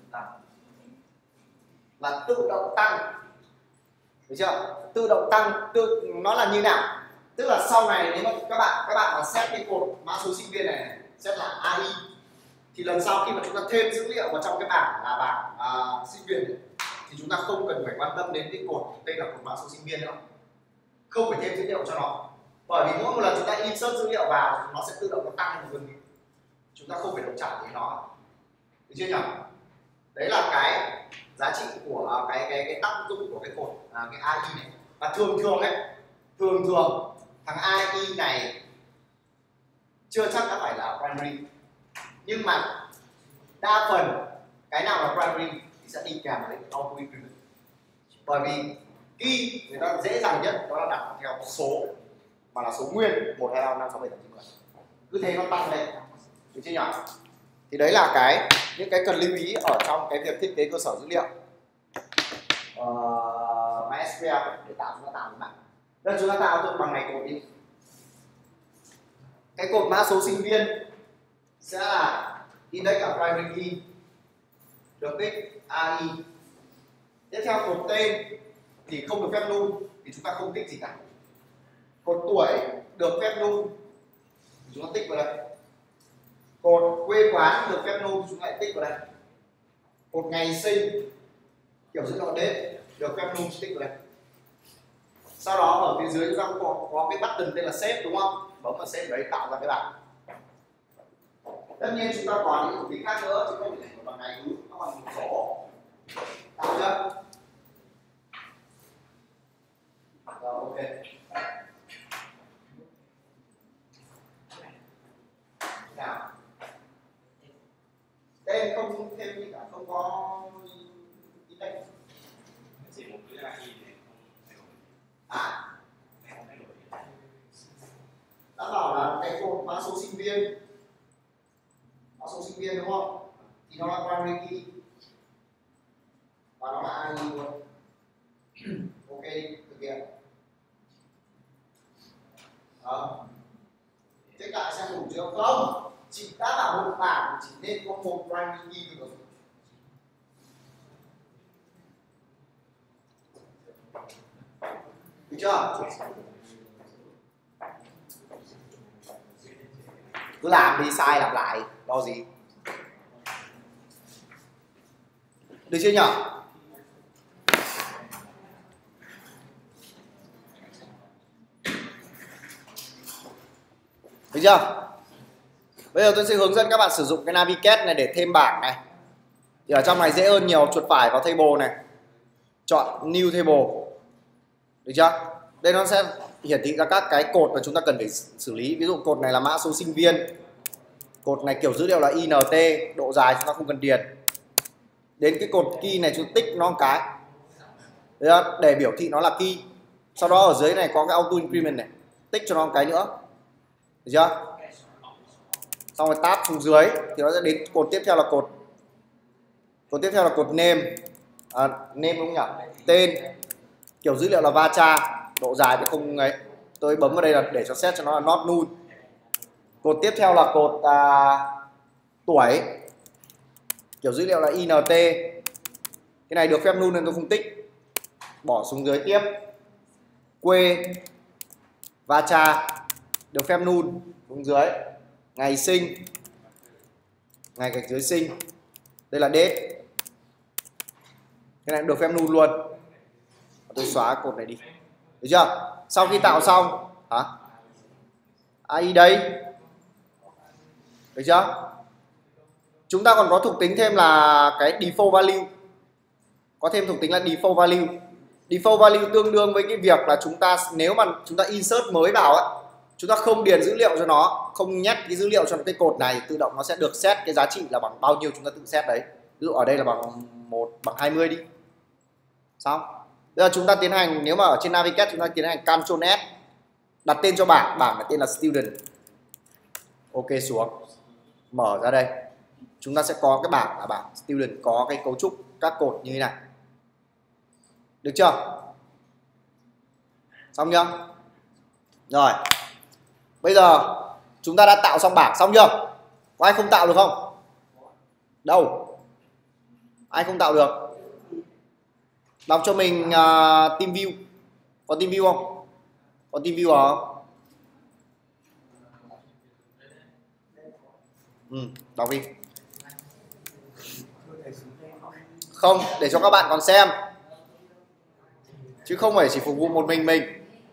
là tự động tăng. Được chưa? Tự động tăng, tự nó là như nào? Tức là sau này nếu mà các bạn các bạn mà set cái cột mã số sinh viên này, này set là a i, thì lần sau khi mà chúng ta thêm dữ liệu vào trong cái bảng là bảng à, sinh viên này, thì chúng ta không cần phải quan tâm đến cái cột tên là cột mã số sinh viên nữa, không phải thêm dữ liệu cho nó, bởi vì mỗi một lần chúng ta insert dữ liệu vào nó sẽ tự động nó tăng một lần, chúng ta không phải động chạm đến nó. Được chưa nhỉ? Đấy là cái giá trị của cái cái cái tác dụng của cái cột à, cái a i này. Và thường thường ấy, thường thường thằng a i này chưa chắc đã phải là primary, nhưng mà đa phần cái nào là primary thì sẽ đi kèm với auto increment, bởi vì key người ta dễ dàng nhất đó là đặt theo số mà là số nguyên một hai ba năm sáu bảy tám chín mười, cứ thế nó tăng lên. Được chưa nhỉ? Thì đấy là cái những cái cần lưu ý ở trong cái việc thiết kế cơ sở dữ liệu uh, MySQL để tạo chúng ta tạo một bảng. Nên chúng ta tạo từ bằng này cột đi. Cái cột mã số sinh viên sẽ là index là primary key, được tích a i. Tiếp theo cột tên thì không được phép null thì chúng ta không tích gì cả. Cột tuổi được phép null thì chúng ta tích vào đây. Cột quê quán được phép null chúng ta lại tích vào đây. Cột ngày sinh kiểu dữ liệu date được phép num tích vào đây. Sau đó ở phía dưới chúng ta có, có cái button tên là save đúng không? Bấm vào save đấy tạo ra cái bảng. Tất nhiên chúng ta còn những tính khác nữa chứ không thể một bằng này cứ nó bằng một số. Tạo chưa? Rồi ok. Nào. Tên không thêm gì cả, không có index. Chỉ một cái là y này À. Đã bảo là cái cột mã số sinh viên, mã số sinh viên đúng không? Thì nó là primary key và nó là i đê luôn. Ok, thực hiện. Đó. Thế cả xem đủ chưa? Không, chỉ đã bảo một bảng chỉ nên có một primary key được. Được chưa? Cứ làm đi, sai lặp lại, lo gì? Được chưa nhỉ? Được chưa? Bây giờ tôi sẽ hướng dẫn các bạn sử dụng cái navigate này để thêm bảng này. Thì ở trong này dễ hơn nhiều, chuột phải vào table này, chọn new table. Được chưa? Đây nó sẽ hiển thị ra các cái cột mà chúng ta cần phải xử lý. Ví dụ cột này là mã số sinh viên, cột này kiểu dữ liệu là i en tê, độ dài chúng ta không cần điền. Đến cái cột key này chúng ta tích nó một cái để biểu thị nó là key. Sau đó ở dưới này có cái auto increment này, tích cho nó một cái nữa. Được chưa? Xong rồi tab xuống dưới thì nó sẽ đến cột tiếp theo là cột cột tiếp theo là cột name. À, name đúng không nhỉ? Tên, kiểu dữ liệu là varchar, độ dài thì không ấy. Tôi bấm vào đây là để cho set cho nó là not null. Cột tiếp theo là cột à, tuổi, kiểu dữ liệu là i en tê. Cái này được phép null nên tôi không tích. Bỏ xuống dưới tiếp. Quê, varchar, được phép null xuống dưới. Ngày sinh, ngày gạch dưới sinh, đây là date. Cái này được phép null luôn. Tôi xóa cột này đi. Được chưa? Sau khi tạo xong hả? i đây. Được chưa? Chúng ta còn có thuộc tính thêm là cái default value. Có thêm thuộc tính là default value. Default value tương đương với cái việc là chúng ta nếu mà chúng ta insert mới vào ấy, chúng ta không điền dữ liệu cho nó, không nhét cái dữ liệu cho cái cột này, tự động nó sẽ được set cái giá trị là bằng bao nhiêu chúng ta tự set đấy. Ví dụ ở đây là bằng một, bằng hai mươi đi. Xong. Bây giờ chúng ta tiến hành, nếu mà ở trên navigate chúng ta tiến hành Ctrl S, đặt tên cho bảng, bảng là tên là student. Ok xuống. Mở ra đây. Chúng ta sẽ có cái bảng là bảng student, có cái cấu trúc các cột như thế này. Được chưa? Xong chưa? Rồi. Bây giờ chúng ta đã tạo xong bảng xong chưa? Có ai không tạo được không? Đâu? Ai không tạo được? Đọc cho mình uh, team view. Có team view không? Có team view không? Ừ, đọc đi. Không, để cho các bạn còn xem. Chứ không phải chỉ phục vụ một mình mình.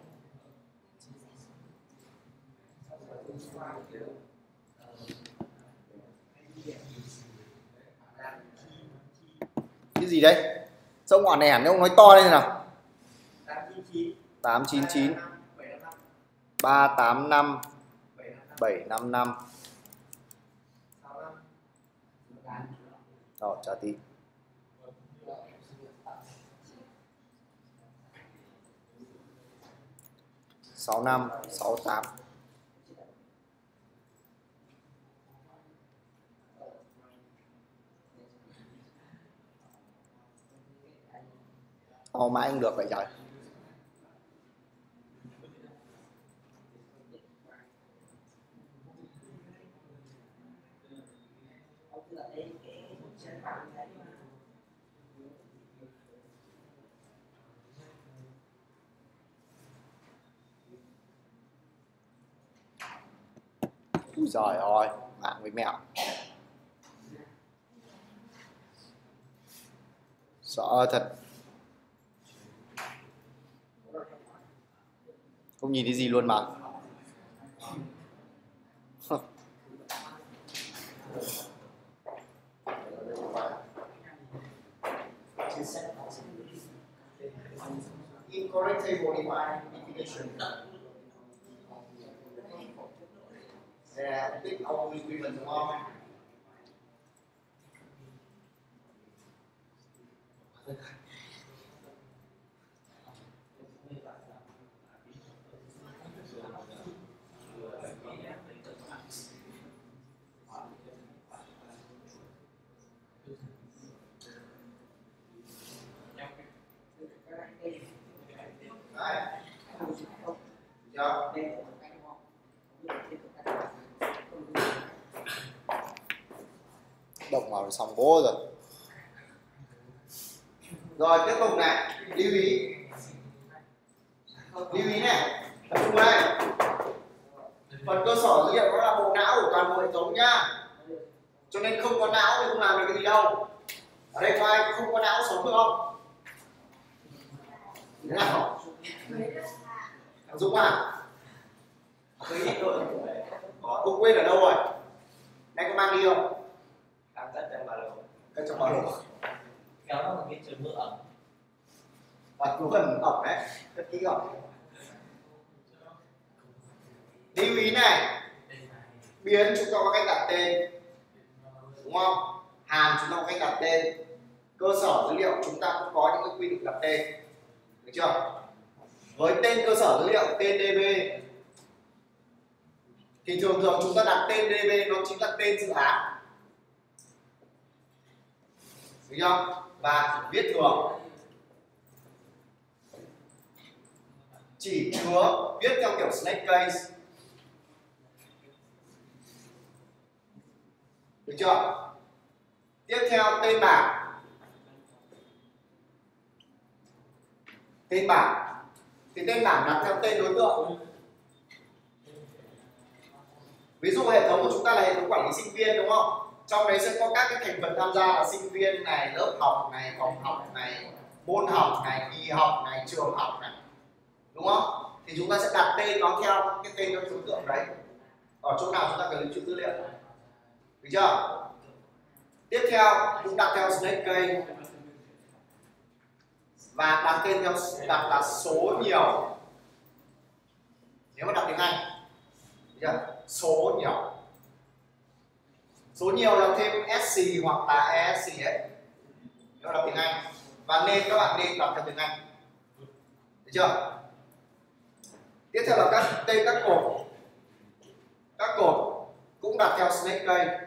Cái gì đấy? Sao ngọn nẻn đấy, ông nói to lên nào. tám chín chín ba tám năm bảy năm năm. Rồi, trả tí. sáu năm sáu tám. Ồ, mãi anh được vậy trời. Úi giời ơi, mạng với mẹo. Sợ thật. Không nhìn thấy gì luôn mà. Incorrect table definition. Yeah, tích ông quy mình đúng không? Động vào xong bố rồi. Rồi tiếp tục này, lưu ý. Lưu ý này, tập trung đây. Phần cơ sở dữ liệu nó là bộ não của toàn bộ hệ thống nhá. Cho nên không có não thì không làm được cái gì đâu. Ở đây có ai không có não sống được không? Thế nào? Dũng à? Cô quên ở đâu rồi? Này có mang đi không? Đang cất trong ba lô. Cất trong ba lô. Kéo nó một cái chừng mưa ẩm. Và cũng cần ẩm đấy, cất kỹ ẩm. Lưu ý này, biến chúng ta có cách đặt tên, đúng không? Hàm chúng ta có cách đặt tên, cơ sở dữ liệu chúng ta cũng có những cái quy định đặt tên, được chưa? Với tên cơ sở dữ liệu tên đê bê thì thường thường chúng ta đặt tên đê bê nó chính là tên dự án, được chưa? Và viết thường chỉ chứa viết theo kiểu snake case, được chưa? Tiếp theo tên bảng, tên bảng thì tên bảng đặt theo tên đối tượng. Ví dụ hệ thống của chúng ta là hệ thống quản lý sinh viên, đúng không? Trong đấy sẽ có các cái thành phần tham gia là sinh viên này, lớp học này, phòng học này, môn học này, kỳ học này, trường học này, đúng không? Thì chúng ta sẽ đặt tên nó theo cái tên các đối tượng đấy. Ở chỗ nào chúng ta cần lưu trữ dữ liệu, được chưa? Tiếp theo cũng đặt theo snake case và đặt tên theo đặt là số nhiều. Nếu mà đặt tiếng Anh, được chưa? Số nhiều. Số nhiều là thêm ét xê hoặc là e ét xê ấy. Nếu là tiếng Anh. Và nên các bạn nên đặt theo tiếng Anh. Được chưa? Tiếp theo là các tên các cột. Các cột cũng đặt theo snake case.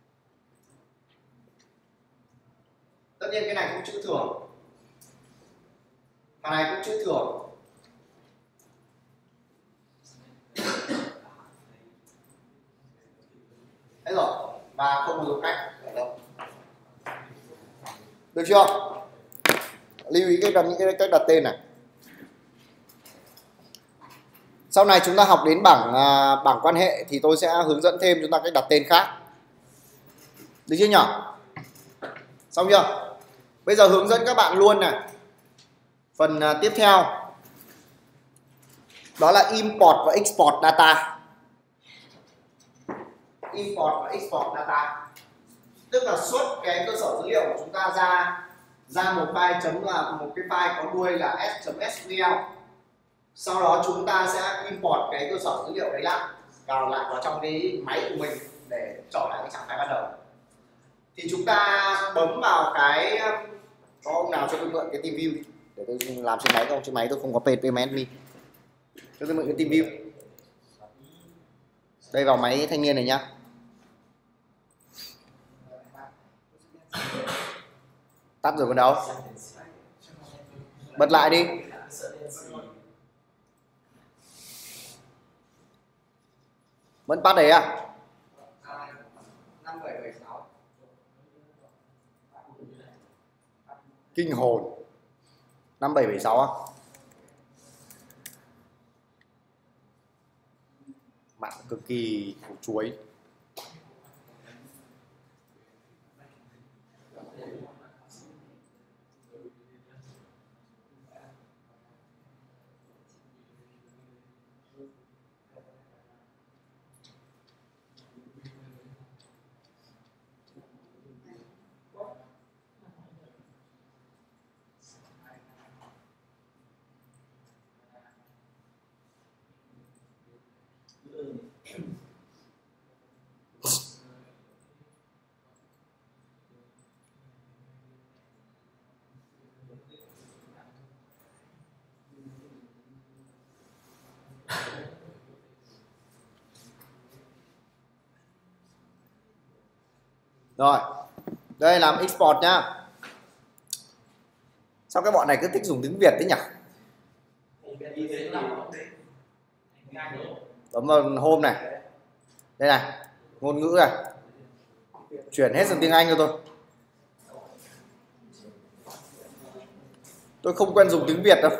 Tất nhiên cái này cũng chữ thường. Cái này cũng chữ thường. Thế rồi. Và không có dấu cách ở đâu. Được chưa? Lưu ý cái đặt những cái cách đặt tên này. Sau này chúng ta học đến bảng à, bảng quan hệ thì tôi sẽ hướng dẫn thêm chúng ta cách đặt tên khác. Được chưa nhỉ? Xong chưa? Bây giờ hướng dẫn các bạn luôn này. Phần à, tiếp theo đó là import và export data. Import và export data tức là xuất cái cơ sở dữ liệu của chúng ta ra ra một file chấm là một cái file có đuôi là s.sql. Sau đó chúng ta sẽ import cái cơ sở dữ liệu đấy lại vào lại vào trong cái máy của mình để trở lại cái trạng thái ban đầu. Thì chúng ta bấm vào cái, có ông nào cho tôi mượn cái TeamView đi để tôi làm trên máy không? Trên máy tôi không có payment. Cho tôi mượn cái TeamView. Đây vào máy thanh niên này nhá. Tắt rồi còn đâu? Bật lại đi. Vẫn bắt đấy à? Kinh hồn. Năm bảy bảy sáu á. Mạng cực kỳ củ chuối. Rồi, đây làm export nhá. Sao cái bọn này cứ thích dùng tiếng Việt thế nhỉ? Bấm vào home này. Đây này, ngôn ngữ này. Chuyển hết sang tiếng Anh cho tôi. Tôi không quen dùng tiếng Việt đâu.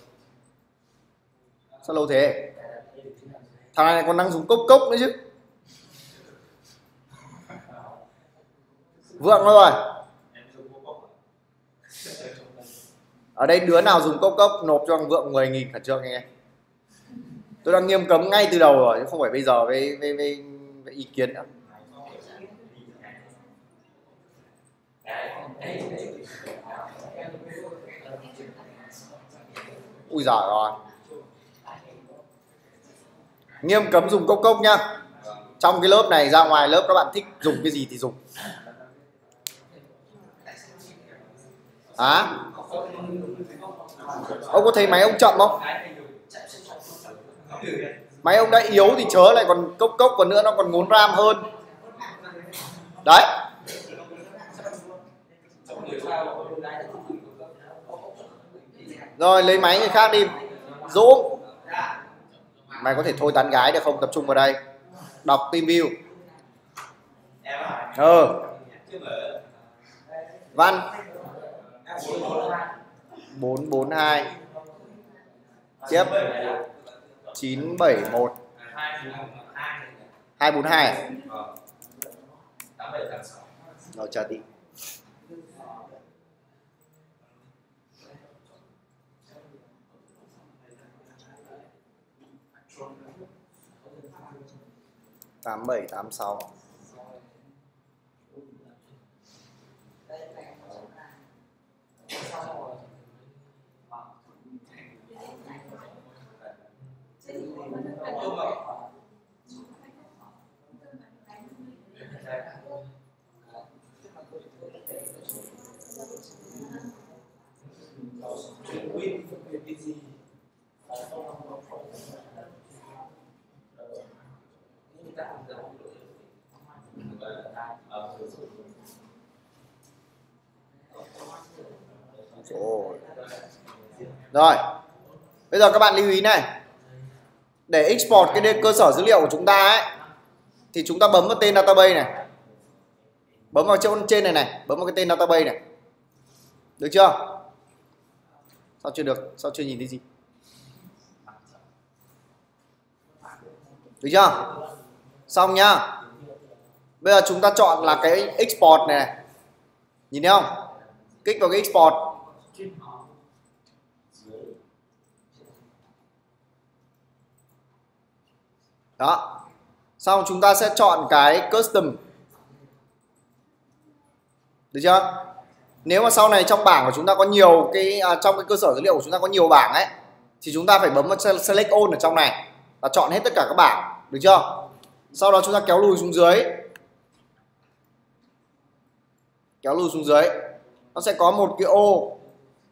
Sao lâu thế? Thằng này còn đang dùng cốc cốc nữa chứ. Vượng rồi. Ở đây đứa nào dùng cốc cốc nộp cho thằng Vượng mười nghìn khẩn trương nghe. Tôi đang nghiêm cấm ngay từ đầu rồi, không phải bây giờ với, với, với, với ý kiến nữa. Ui giời rồi. Nghiêm cấm dùng cốc cốc nhá. Trong cái lớp này ra ngoài lớp các bạn thích dùng cái gì thì dùng. Hả? Ông có thấy máy ông chậm không? Máy ông đã yếu thì chớ lại còn cốc cốc, còn nữa nó còn ngốn RAM hơn. Đấy. Rồi lấy máy người khác đi. Dũng, mày có thể thôi tán gái được không? Tập trung vào đây. Đọc team view. Ừ. Văn bốn bốn hai. Tiếp chín bảy một hai bốn hai. Rồi chờ tí. tám bảy tám sáu. Rồi, bây giờ các bạn lưu ý này, để export cái cơ sở dữ liệu của chúng ta ấy, thì chúng ta bấm vào tên database này, bấm vào chỗ trên này này, bấm vào cái tên database này, được chưa? Sao chưa được? Sao chưa nhìn thấy gì? Được chưa? Xong nhá. Bây giờ chúng ta chọn là cái export này, này. Nhìn thấy không? Kích vào cái export. Đó. Xong chúng ta sẽ chọn cái custom. Được chưa? Nếu mà sau này trong bảng của chúng ta có nhiều cái à, trong cái cơ sở dữ liệu của chúng ta có nhiều bảng ấy, thì chúng ta phải bấm vào select all ở trong này và chọn hết tất cả các bảng, được chưa? Sau đó chúng ta kéo lùi xuống dưới. Kéo lùi xuống dưới. Nó sẽ có một cái ô.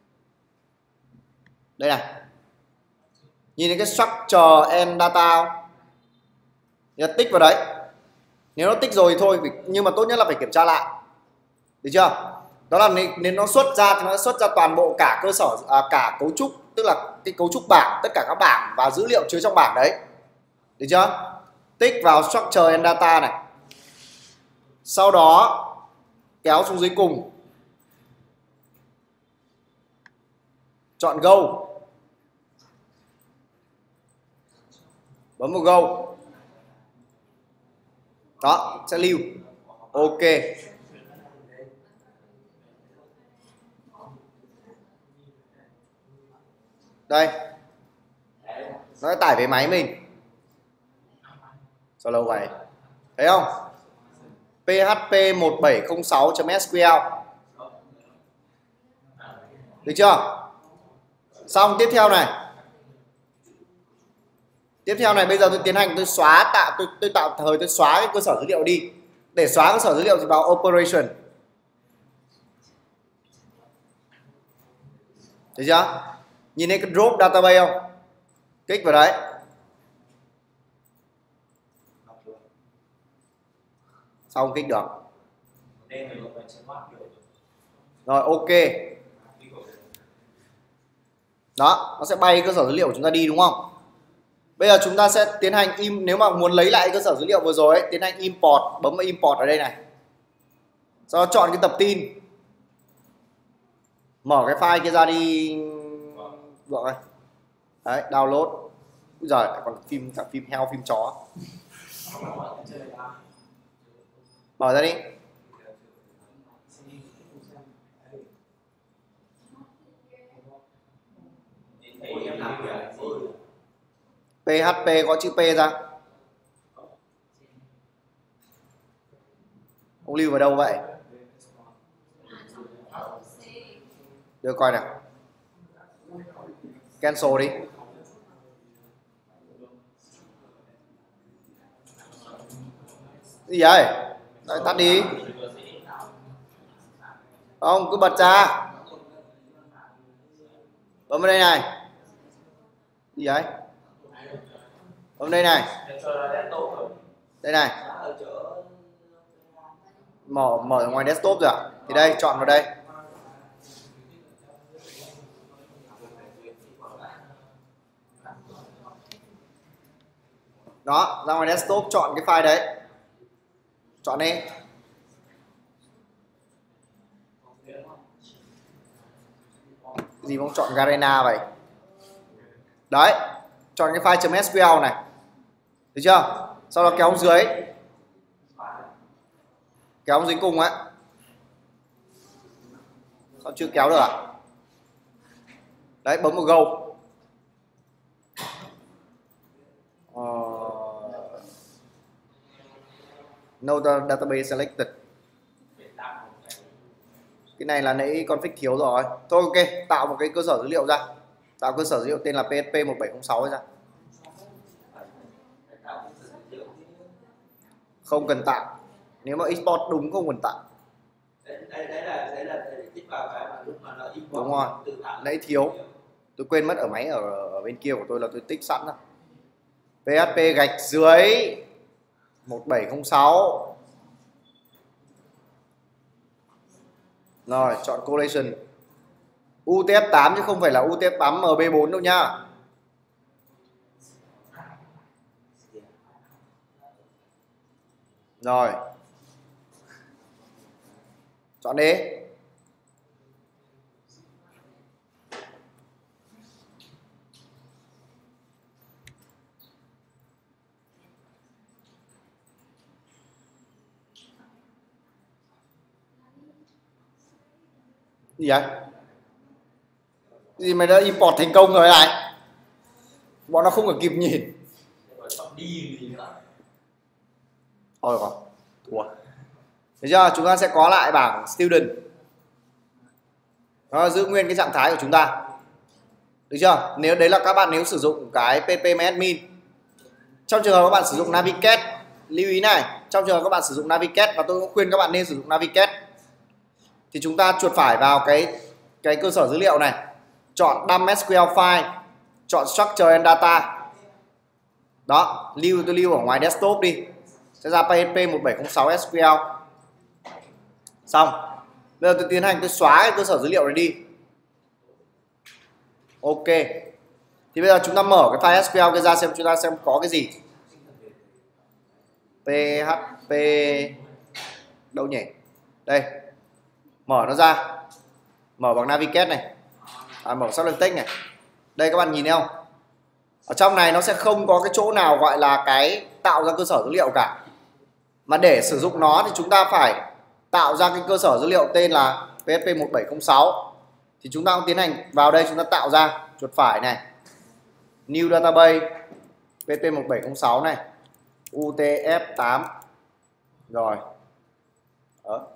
Đây này. Nhìn thấy cái structure and data không? Nhớ tích vào đấy. Nếu nó tích rồi thì thôi, nhưng mà tốt nhất là phải kiểm tra lại. Được chưa? Đó là nếu nó xuất ra thì nó xuất ra toàn bộ cả cơ sở à, cả cấu trúc, tức là cái cấu trúc bảng, tất cả các bảng và dữ liệu chứa trong bảng đấy. Được chưa? Tích vào structure and data này. Sau đó kéo xuống dưới cùng. Chọn go. Bấm vào go. Đó, sẽ lưu. Ok. Đây. Nó sẽ tải về máy mình. Sao lâu vậy? Thấy không? P H P một bảy không sáu chấm S Q L. Được chưa? Xong, tiếp theo này. Tiếp theo này bây giờ tôi tiến hành tôi xóa tạo tôi tôi tạo thời tôi xóa cái cơ sở dữ liệu đi. Để xóa cơ sở dữ liệu thì vào operation. Được chưa? Nhìn thấy cái drop database không? Kích vào đấy. Xong kích được. Rồi ok. Đó, nó sẽ bay cơ sở dữ liệu của chúng ta đi đúng không? Bây giờ chúng ta sẽ tiến hành im, nếu mà muốn lấy lại cơ sở dữ liệu vừa rồi ấy, tiến hành import, bấm vào import ở đây này. Sau đó chọn cái tập tin. Mở cái file kia ra đi. Rồi. Đấy, download. Úi giời, lại còn phim cả phim heo, phim chó. Mở ra đi. pê hát pê có chữ P ra. Ông lưu vào đâu vậy? Đưa coi nào. Cancel đi. Gì vậy? Đấy, tắt đi. Không, cứ bật ra. Bấm vào đây này. Gì vậy? Bấm đây này. Đây này. Mở mở ở ngoài desktop rồi ạ. Thì đây, chọn vào đây. Đó, ra ngoài desktop chọn cái file đấy. Chọn đi. Cái gì mà ông chọn Garena vậy? Đấy, chọn cái file .sql này. Được chưa? Sau đó kéo dưới. Kéo dưới cùng á. Sao chưa kéo được à? Đấy, bấm vào go. Uh, no database selected. Cái này là nãy config thiếu rồi. Thôi ok, tạo một cái cơ sở dữ liệu ra. Tạo cơ sở dữ liệu tên là pê hát pê một bảy không sáu ra. Không cần tạo. Nếu mà export đúng không cần tạo. Đúng rồi. Nãy thiếu. Tôi quên mất ở máy ở, ở bên kia của tôi là tôi tích sẵn rồi. pê hát pê gạch dưới một bảy không sáu. Rồi, chọn collation. u tê ép tám chứ không phải là u tê ép tám em bê bốn đâu nha. Rồi. Chọn đi. Gì vậy? Gì mày đã import thành công rồi này? Bọn nó không có kịp nhìn. Ôi rồi, thua. Được chưa? Chúng ta sẽ có lại bảng student. Nó giữ nguyên cái trạng thái của chúng ta. Được chưa? Nếu đấy là các bạn nếu sử dụng cái pê pê admin. Trong trường hợp các bạn sử dụng Navigate, lưu ý này, trong trường hợp các bạn sử dụng Navigate và tôi cũng khuyên các bạn nên sử dụng Navigate. Thì chúng ta chuột phải vào cái cái cơ sở dữ liệu này, chọn dump ét quy eo file, chọn structure and data. Đó, lưu tôi lưu ở ngoài desktop đi. Sẽ ra pê hát pê một bảy không sáu ét quy eo. Xong. Bây giờ tôi tiến hành tôi xóa cái cơ sở dữ liệu này đi. Ok. Thì bây giờ chúng ta mở cái file ét quy eo kia ra xem chúng ta xem có cái gì. pê hát pê đâu nhỉ? Đây. Mở nó ra. Mở bằng Navigate này. À, mở Substance Text này. Đây các bạn nhìn thấy không? Ở trong này nó sẽ không có cái chỗ nào gọi là cái tạo ra cơ sở dữ liệu cả. Mà để sử dụng nó thì chúng ta phải tạo ra cái cơ sở dữ liệu tên là pê hát pê một bảy không sáu. Thì chúng ta cũng tiến hành vào đây chúng ta tạo ra, chuột phải này. New database pê hát pê một bảy không sáu này. u tê ép tám. Rồi. Đó.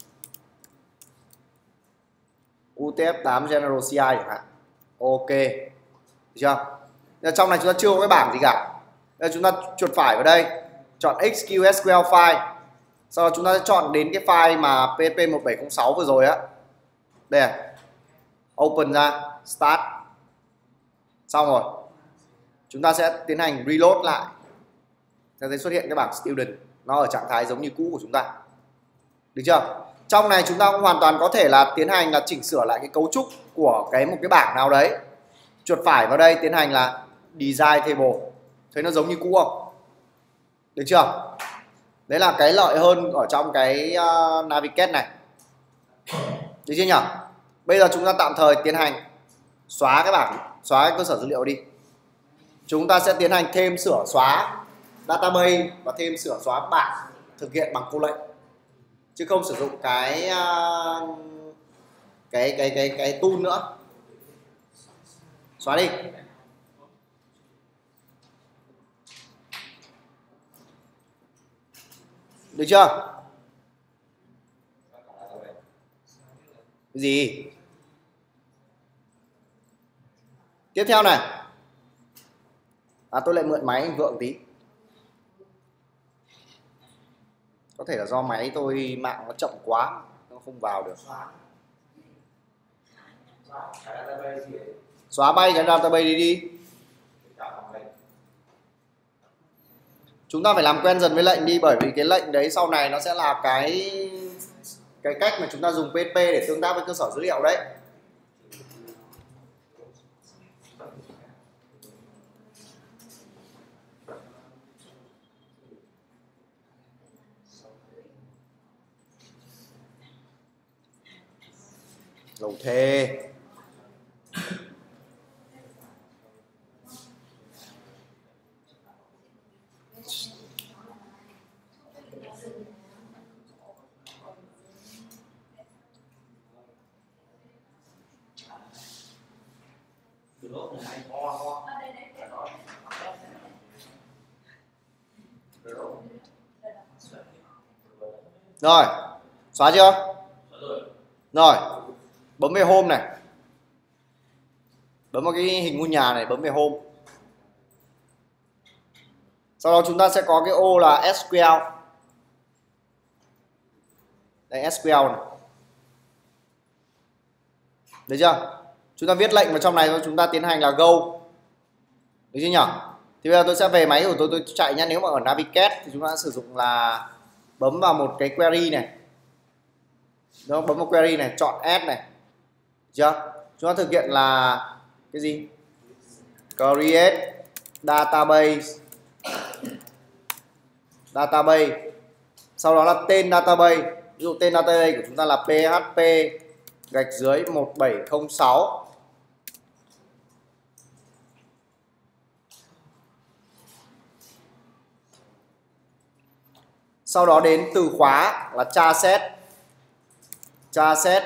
u tê ép tám General xê i chẳng hạn. Ok. Được chưa? Trong này chúng ta chưa có cái bảng gì cả. Bây giờ chúng ta chuột phải vào đây, chọn ích kiu ét quy eo file. Sau đó chúng ta sẽ chọn đến cái file mà pê hát pê một bảy không sáu vừa rồi á. Đây này. Open ra, start. Xong rồi. Chúng ta sẽ tiến hành reload lại. Sẽ thấy xuất hiện cái bảng student, nó ở trạng thái giống như cũ của chúng ta. Được chưa? Trong này chúng ta cũng hoàn toàn có thể là tiến hành là chỉnh sửa lại cái cấu trúc của cái một cái bảng nào đấy. Chuột phải vào đây tiến hành là design table. Thấy nó giống như cũ không? Được chưa? Đấy là cái lợi hơn ở trong cái uh, Navigate này. Được chưa nhỉ? Bây giờ chúng ta tạm thời tiến hành xóa cái bảng, xóa cái cơ sở dữ liệu đi. Chúng ta sẽ tiến hành thêm sửa xóa database và thêm sửa xóa bảng thực hiện bằng câu lệnh, chứ không sử dụng cái uh, cái cái cái cái tool nữa. Xóa đi. Được chưa? Cái gì? Tiếp theo này. À, tôi lại mượn máy anh Vượng tí. Có thể là do máy tôi mạng nó chậm quá, nó không vào được. Xóa bay cái database đi đi. Chúng ta phải làm quen dần với lệnh đi, bởi vì cái lệnh đấy sau này nó sẽ là cái cái cách mà chúng ta dùng pê hát pê để tương tác với cơ sở dữ liệu đấy. Lâu thế. Rồi, xóa chưa? Rồi, bấm về home này. Bấm vào cái hình ngôi nhà này, bấm về home. Sau đó chúng ta sẽ có cái ô là ét quy lờ. Đây, ét quy lờ này. Được chưa? Chúng ta viết lệnh vào trong này rồi chúng ta tiến hành là go. Được chưa nhỉ? Thì bây giờ tôi sẽ về máy của tôi, tôi chạy nhá. Nếu mà ở Navigate thì chúng ta sử dụng là bấm vào một cái query này. Đó, bấm vào query này, chọn add này. Được chưa? Chúng ta thực hiện là cái gì? Create database. Database. Sau đó là tên database. Ví dụ tên database của chúng ta là pê hát pê gạch dưới một bảy không sáu. Sau đó đến từ khóa là tra set. Tra set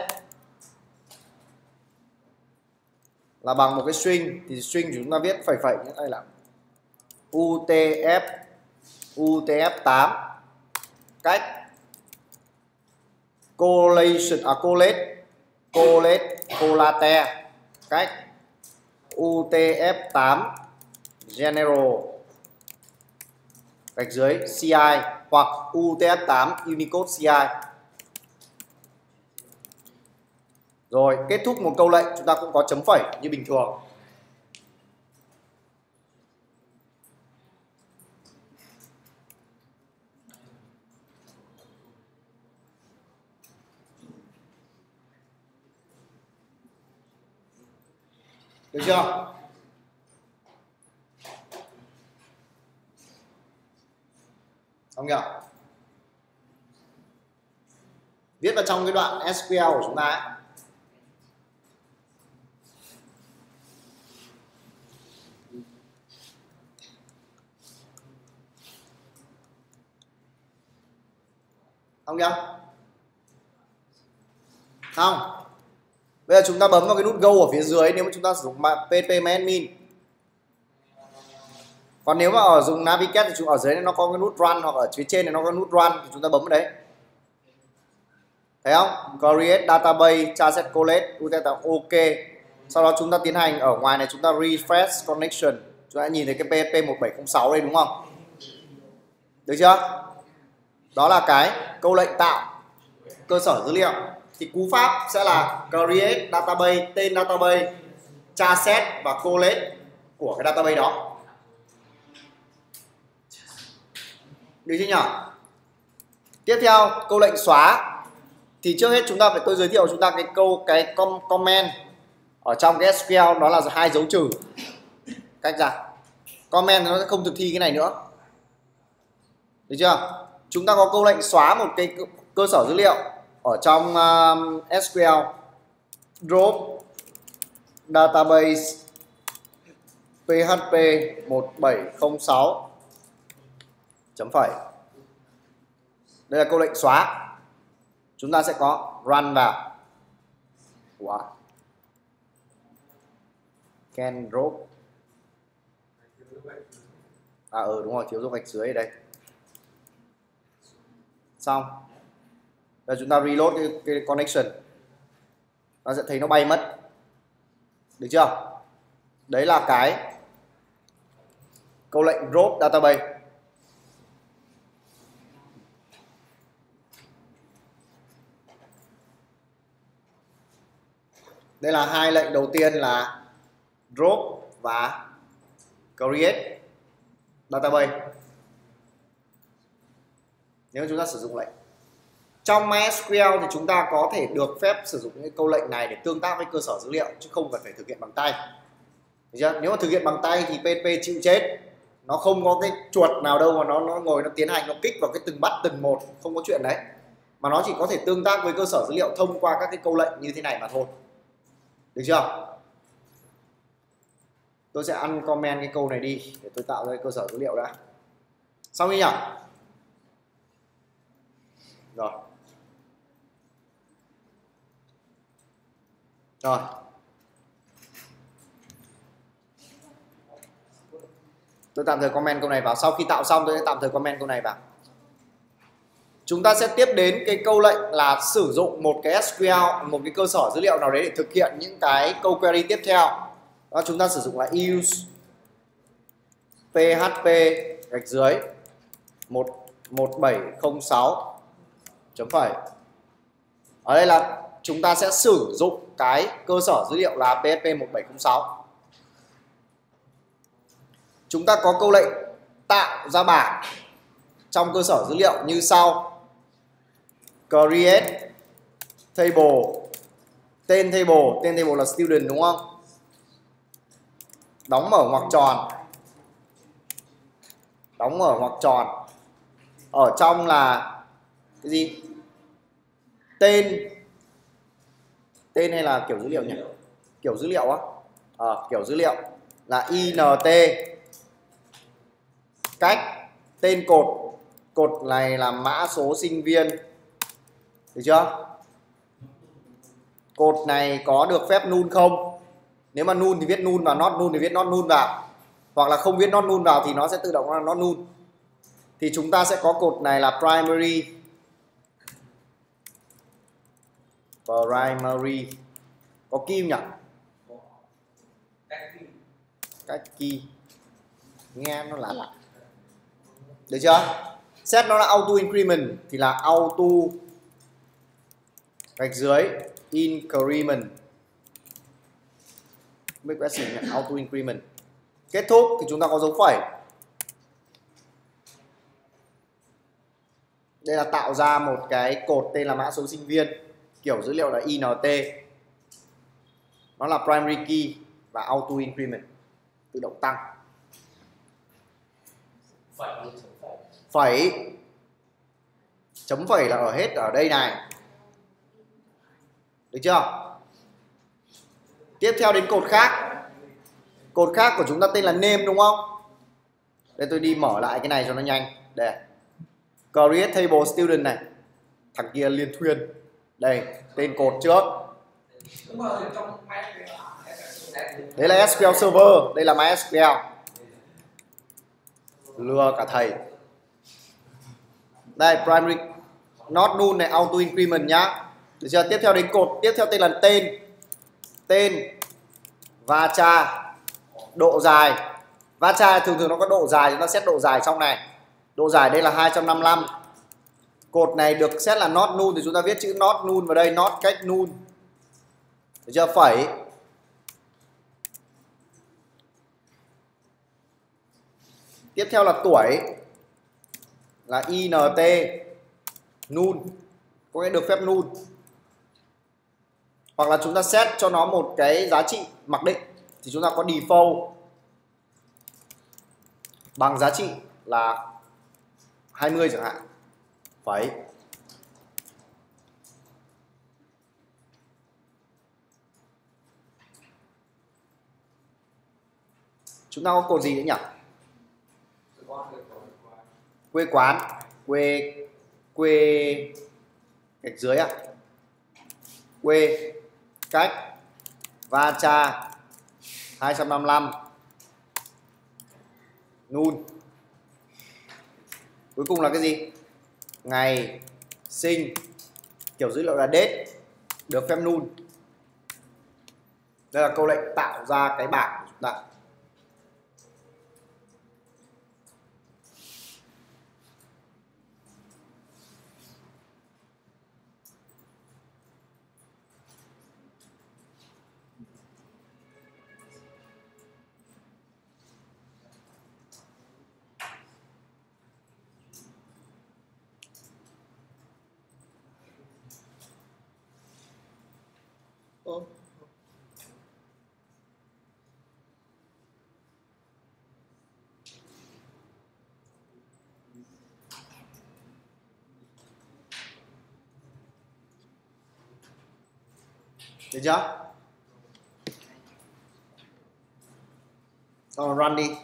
là bằng một cái string, thì string chúng ta viết phẩy phẩy như đây là utf utf tám cách collation à collate collate collate cách utf tám general gạch dưới ci hoặc utf tám unicode ci. Rồi, kết thúc một câu lệnh chúng ta cũng có chấm phẩy như bình thường. Được chưa? Xong chưa? Viết vào trong cái đoạn ét quy lờ của chúng ta ấy. Xong chưa? Xong. Bây giờ chúng ta bấm vào cái nút go ở phía dưới nếu mà chúng ta sử dụng pê hát pê admin. Còn nếu mà ở dùng Navigate thì chúng ở dưới này nó có cái nút run, hoặc ở phía trên này nó có nút run thì chúng ta bấm vào đấy. Thấy không? Create database, tra set collect, ok. Sau đó chúng ta tiến hành ở ngoài này chúng ta refresh connection. Chúng ta nhìn thấy cái pê hát pê một bảy không sáu đây đúng không? Được chưa? Đó là cái câu lệnh tạo cơ sở dữ liệu. Thì cú pháp sẽ là create database, tên database, tra set và collect của cái database đó. Được chưa nhỉ? Tiếp theo câu lệnh xóa thì trước hết chúng ta phải tôi giới thiệu chúng ta cái câu cái com, comment ở trong cái ét quy eo đó là hai dấu trừ. Cách ra comment nó sẽ không thực thi cái này nữa, được chưa? Chúng ta có câu lệnh xóa một cái cơ sở dữ liệu ở trong um, ét quy eo drop database pê hát pê một bảy không sáu chấm phẩy. Đây là câu lệnh xóa. Chúng ta sẽ có run vào. Wow. Can drop. À ừ đúng rồi, thiếu dấu gạch dưới ở đây. Xong. Giờ chúng ta reload cái, cái connection. Nó sẽ thấy nó bay mất. Được chưa? Đấy là cái câu lệnh drop database. Đây là hai lệnh đầu tiên là drop và create database. Nếu chúng ta sử dụng lệnh trong MySQL thì chúng ta có thể được phép sử dụng những câu lệnh này để tương tác với cơ sở dữ liệu chứ không cần phải thực hiện bằng tay. Được chưa? Nếu mà thực hiện bằng tay thì pê hát pê chịu chết. Nó không có cái chuột nào đâu mà nó nó ngồi nó tiến hành nó kích vào cái từng bắt từng một, không có chuyện đấy. Mà nó chỉ có thể tương tác với cơ sở dữ liệu thông qua các cái câu lệnh như thế này mà thôi. Được chưa? Tôi sẽ uncomment cái câu này đi để tôi tạo ra cơ sở dữ liệu đã. Xong đi nhỉ? Rồi. Rồi. Tôi tạm thời comment câu này vào. Sau khi tạo xong tôi sẽ tạm thời comment câu này vào. Chúng ta sẽ tiếp đến cái câu lệnh là sử dụng một cái ét quy eo, một cái cơ sở dữ liệu nào đấy để thực hiện những cái câu query tiếp theo. Đó, chúng ta sử dụng là use pê hát pê gạch dưới một bảy không sáu chấm phẩy. Ở đây là chúng ta sẽ sử dụng cái cơ sở dữ liệu là pê hát pê một bảy không sáu. Chúng ta có câu lệnh tạo ra bảng trong cơ sở dữ liệu như sau: create table, tên table, tên table là student đúng không? Đóng mở ngoặc tròn, đóng mở ngoặc tròn. Ở trong là cái gì? Tên, tên hay là kiểu dữ liệu nhỉ? Kiểu dữ liệu á? À, kiểu dữ liệu là int cách tên cột, cột này là mã số sinh viên, được chưa? Cột này có được phép null không? Nếu mà null thì viết null vào, not null thì viết not null vào, hoặc là không viết not null vào thì nó sẽ tự động là not null. Thì chúng ta sẽ có cột này là primary, primary có key nhỉ? Cách key nghe nó lạ lạ, được chưa? Set nó là auto increment thì là auto gạch dưới increment, make question nhận auto increment. Kết thúc thì chúng ta có dấu phẩy. Đây là tạo ra một cái cột tên là mã số sinh viên, kiểu dữ liệu là int, nó là primary key và auto increment, tự động tăng. Phẩy, chấm phẩy là ở hết ở đây này, được chưa? Tiếp theo đến cột khác. Cột khác của chúng ta tên là name đúng không? Đây tôi đi mở lại cái này cho nó nhanh. Đây, create table student này, thằng kia liên thuyên. Đây, tên cột trước. Đấy là ét quy eo Server, đây là MySQL. Lừa cả thầy. Đây, primary not null này, auto increment nhá. Được chưa? Tiếp theo đến cột, tiếp theo tên là tên. Tên varchar độ dài. Varchar thường thường nó có độ dài, chúng ta set độ dài trong này. Độ dài đây là hai trăm năm mươi lăm. Cột này được set là not null thì chúng ta viết chữ not null vào đây, not cách null. Được chưa? Phẩy. Tiếp theo là tuổi là int null, có nghĩa được phép null. Hoặc là chúng ta set cho nó một cái giá trị mặc định thì chúng ta có default bằng giá trị là hai mươi chẳng hạn. Phẩy. Chúng ta có cột gì nữa nhỉ? Quê quán, quê quê gạch dưới à? Quê cách va cha hai trăm năm mươi lăm nun. Cuối cùng là cái gì? Ngày sinh, kiểu dữ liệu là date, được phép nun. Đây là câu lệnh tạo ra cái bảng của chúng ta. Oh. Được chưa? Xong rồi run đi.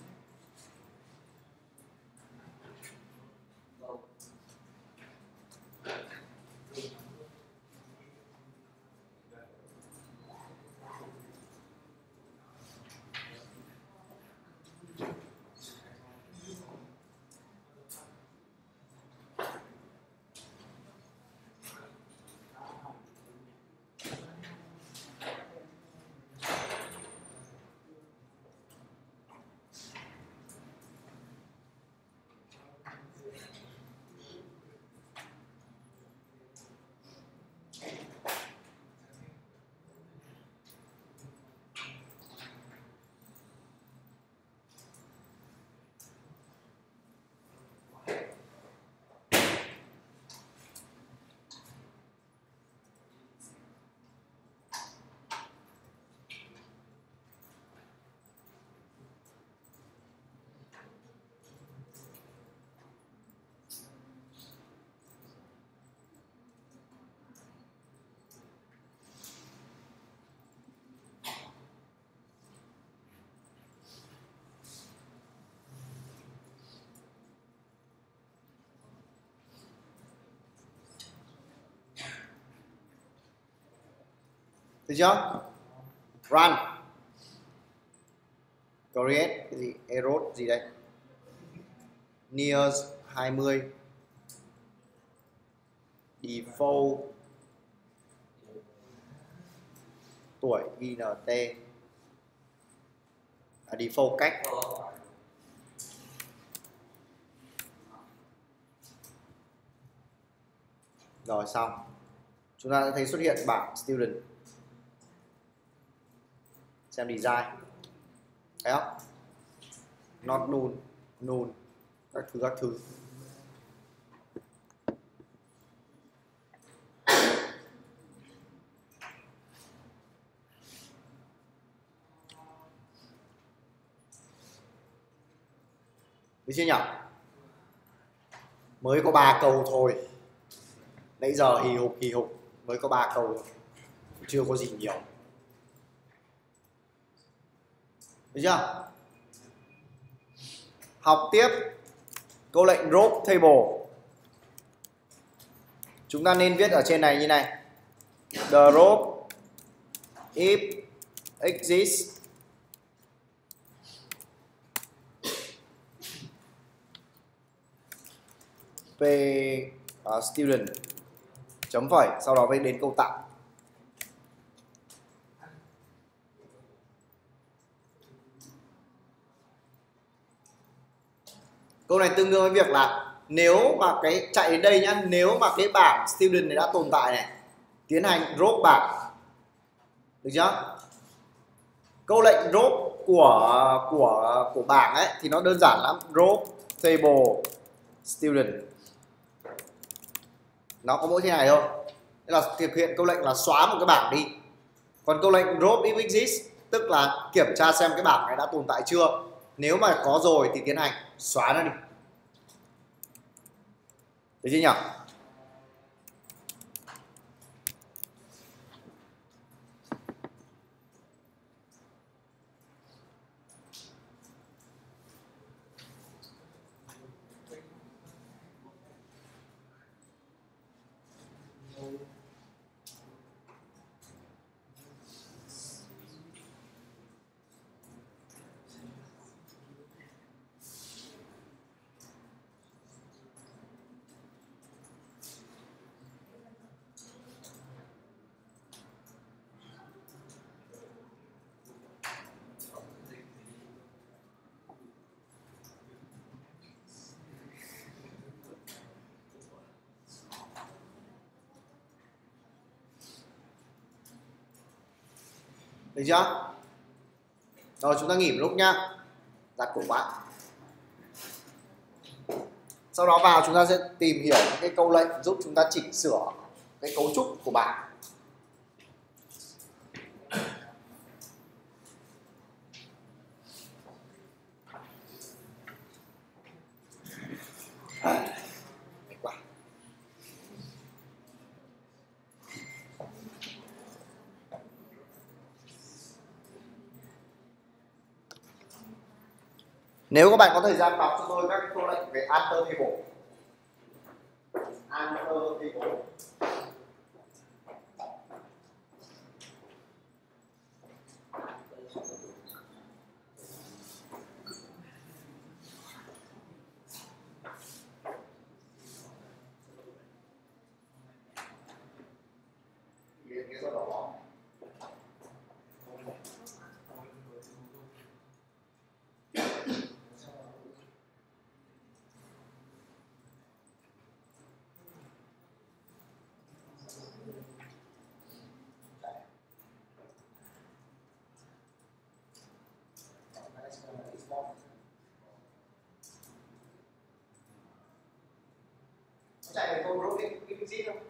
Được chưa? Run. Create cái gì? Error gì đây? Near hai mươi. Default tuổi i en tê. À, default cách. Rồi xong. Chúng ta sẽ thấy xuất hiện bảng student. Xem design. Thấy không? Not null, null, các thứ các thứ. Được chưa nhỉ? Mới có ba câu thôi. Nãy giờ hì hục hì hục mới có ba câu thôi. Chưa có gì nhiều. Được chưa? Học tiếp câu lệnh drop table. Chúng ta nên viết ở trên này như này. Drop if exist p uh, student chấm phẩy, sau đó mới đến câu tạo. Câu này tương đương với việc là nếu mà cái chạy đến đây nhá, nếu mà cái bảng student này đã tồn tại này, tiến hành drop bảng. Được chưa? Câu lệnh drop của của của bảng ấy thì nó đơn giản lắm, drop table student. Nó có mỗi thế này thôi. Tức là thực hiện câu lệnh là xóa một cái bảng đi. Còn câu lệnh drop if exist tức là kiểm tra xem cái bảng này đã tồn tại chưa. Nếu mà có rồi thì tiến hành xóa nó đi. Được chưa nhỉ? Được chưa? Rồi chúng ta nghỉ một lúc nhá. Giặt cổ bạn. Sau đó vào chúng ta sẽ tìm hiểu những cái câu lệnh giúp chúng ta chỉnh sửa cái cấu trúc của bảng. Nếu các bạn có thời gian đọc cho tôi các câu lệnh về alter table. Alter table. Chạy về câu group if exist không?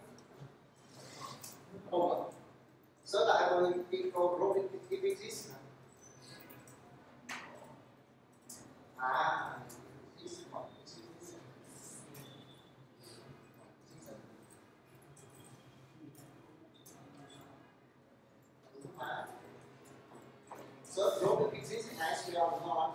Không. Search lại câu group if exist. À. Search group if exist in ét quy eo đúng không?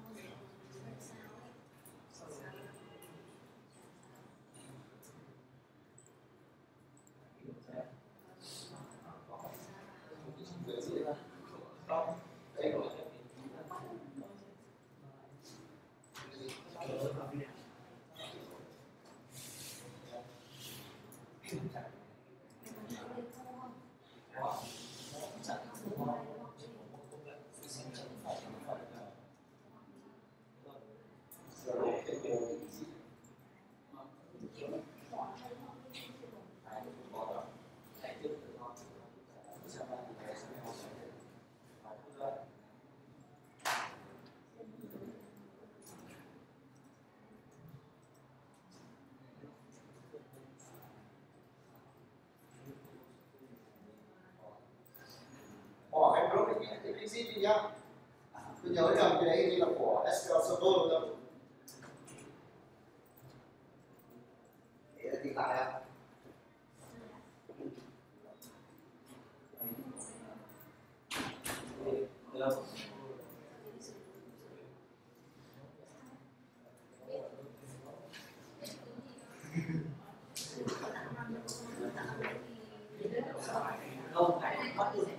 Bỏ cái group if exist đi nhá. Tôi nhớ nhầm cái đấy như là của ét quy eo Server rồi. Để là tìm lại ạ. Không phải bắt được.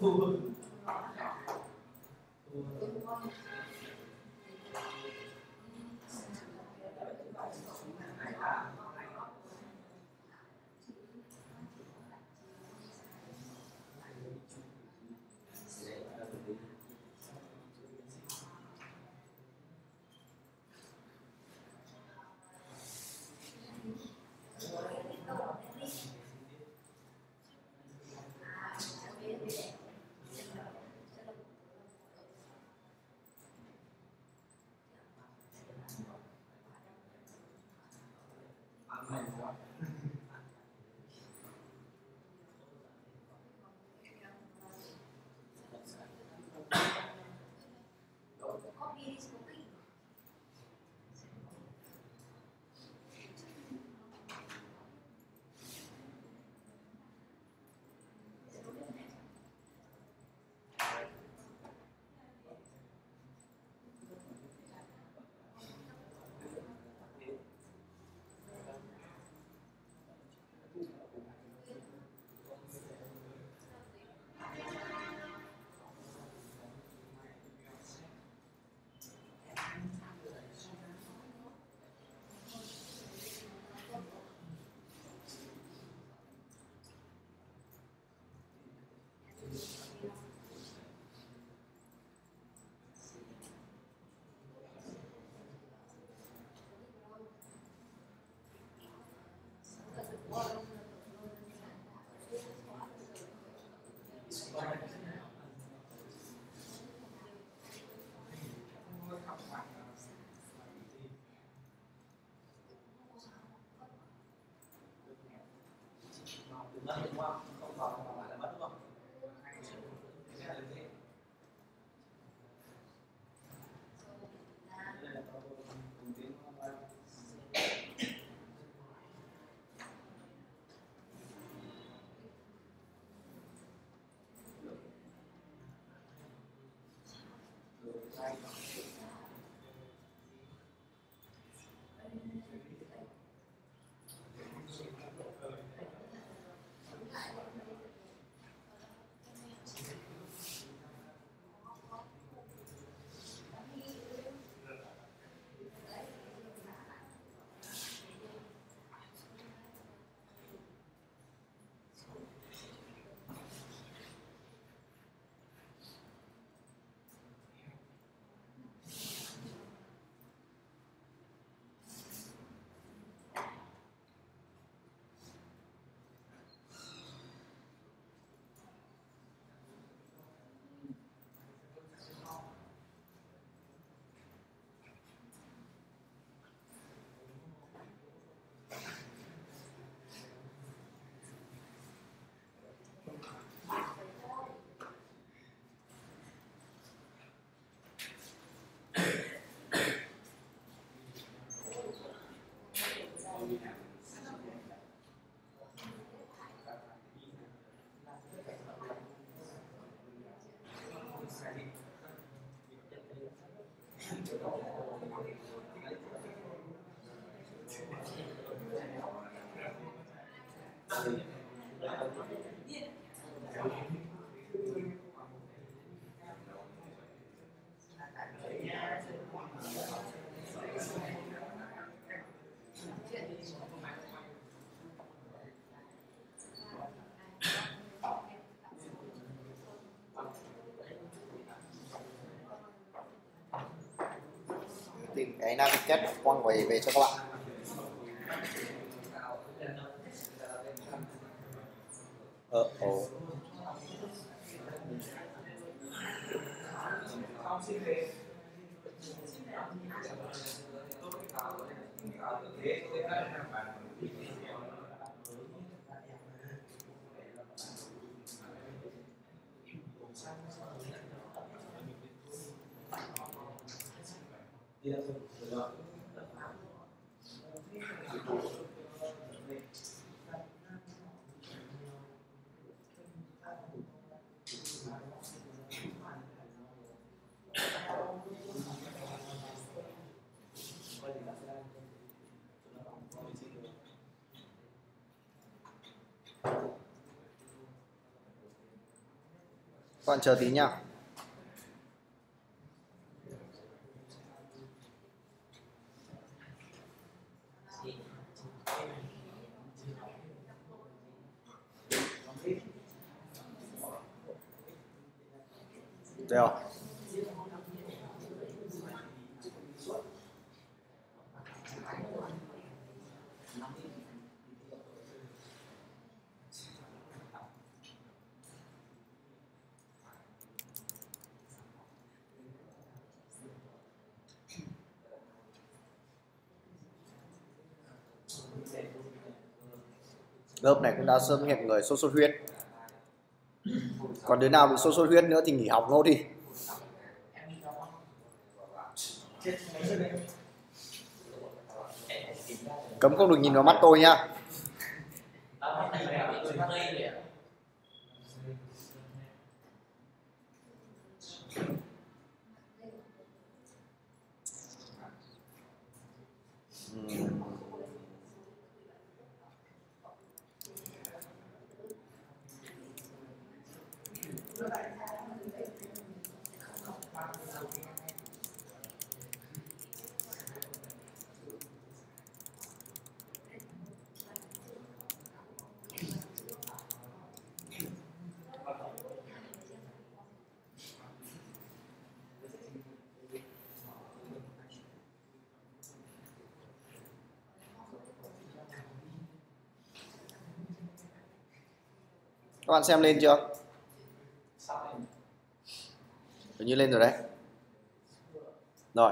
mất đúng không? Không còn mà là mất đúng không? Cái này là gì? Tìm cái navigate quăng về về cho các bạn. Ờ, ồ. Các bạn chờ tí nhá. Thấy không? Lớp này cũng đã xuất hiện người sốt xuất huyết. Còn đứa nào bị sốt xuất huyết nữa thì nghỉ học nốt đi. Cấm không được nhìn vào mắt tôi nhá. Các bạn xem lên chưa? Hình như lên rồi đấy. Rồi.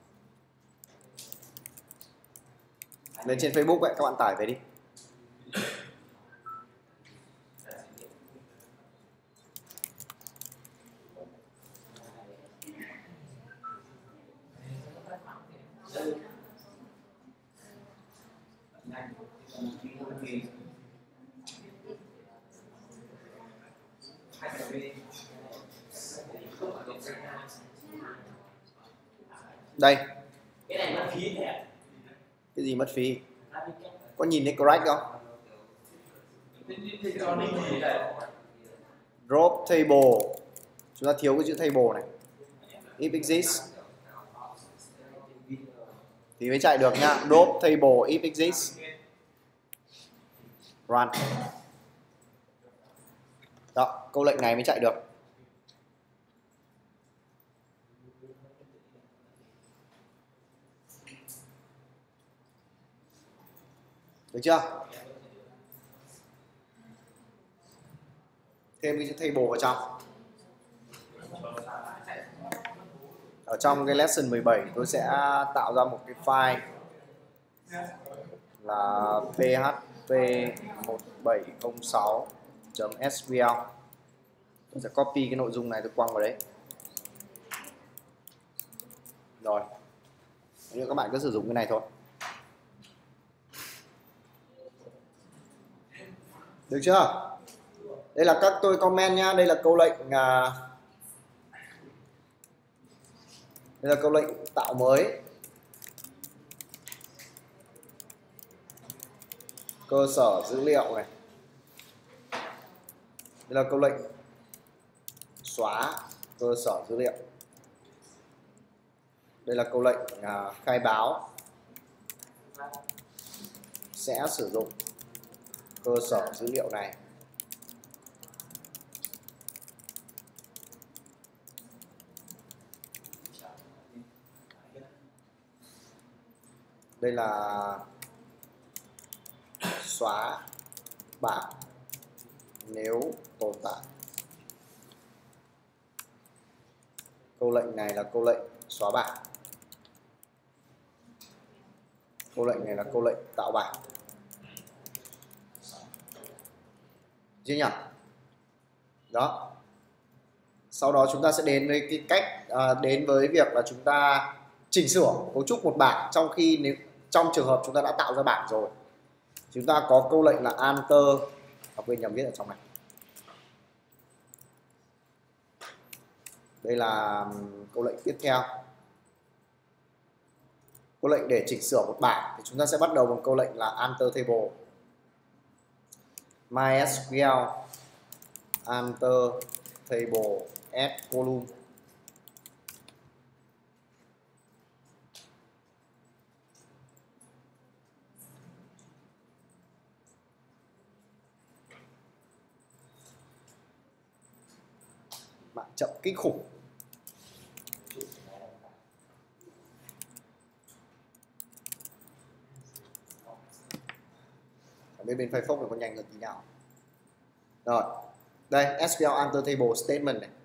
Lên trên Facebook ấy, các bạn tải về đi. Đây. Cái này mất phí nhỉ? Cái gì mất phí? Có nhìn thấy correct không? Drop table. Chúng ta thiếu cái chữ table này. If exists thì mới chạy được nha. Drop table if exists. Run. Đó, câu lệnh này mới chạy được. Được chưa? Thêm cái chữ table vào trong. Ở trong cái lesson mười bảy tôi sẽ tạo ra một cái file là php một bảy không sáu chấm ét quy lờ. Tôi sẽ copy cái nội dung này tôi quăng vào đấy. Rồi. Nhưng các bạn cứ sử dụng cái này thôi. Được chưa? Đây là các tôi comment nhá. Đây là câu lệnh à, đây là câu lệnh tạo mới. Cơ sở dữ liệu này. Đây là câu lệnh xóa cơ sở dữ liệu. Đây là câu lệnh à, khai báo sẽ sử dụng cơ sở dữ liệu này. Đây là xóa bảng nếu tồn tại. Câu lệnh này là câu lệnh xóa bảng. Câu lệnh này là câu lệnh tạo bảng. Chưa nhỉ? Đó. Sau đó chúng ta sẽ đến với cái cách à, đến với việc là chúng ta chỉnh sửa cấu trúc một bảng, trong khi nếu trong trường hợp chúng ta đã tạo ra bảng rồi. Chúng ta có câu lệnh là alter, à, quên nhầm viết ở trong này. Đây là câu lệnh tiếp theo. Câu lệnh để chỉnh sửa một bảng thì chúng ta sẽ bắt đầu bằng câu lệnh là alter table. MySQL alter table add column. Bạn chậm kinh khủng. Ở bên bên Firefox này có nhanh hơn tí nào. Rồi, đây ét quy eo enter table statement này.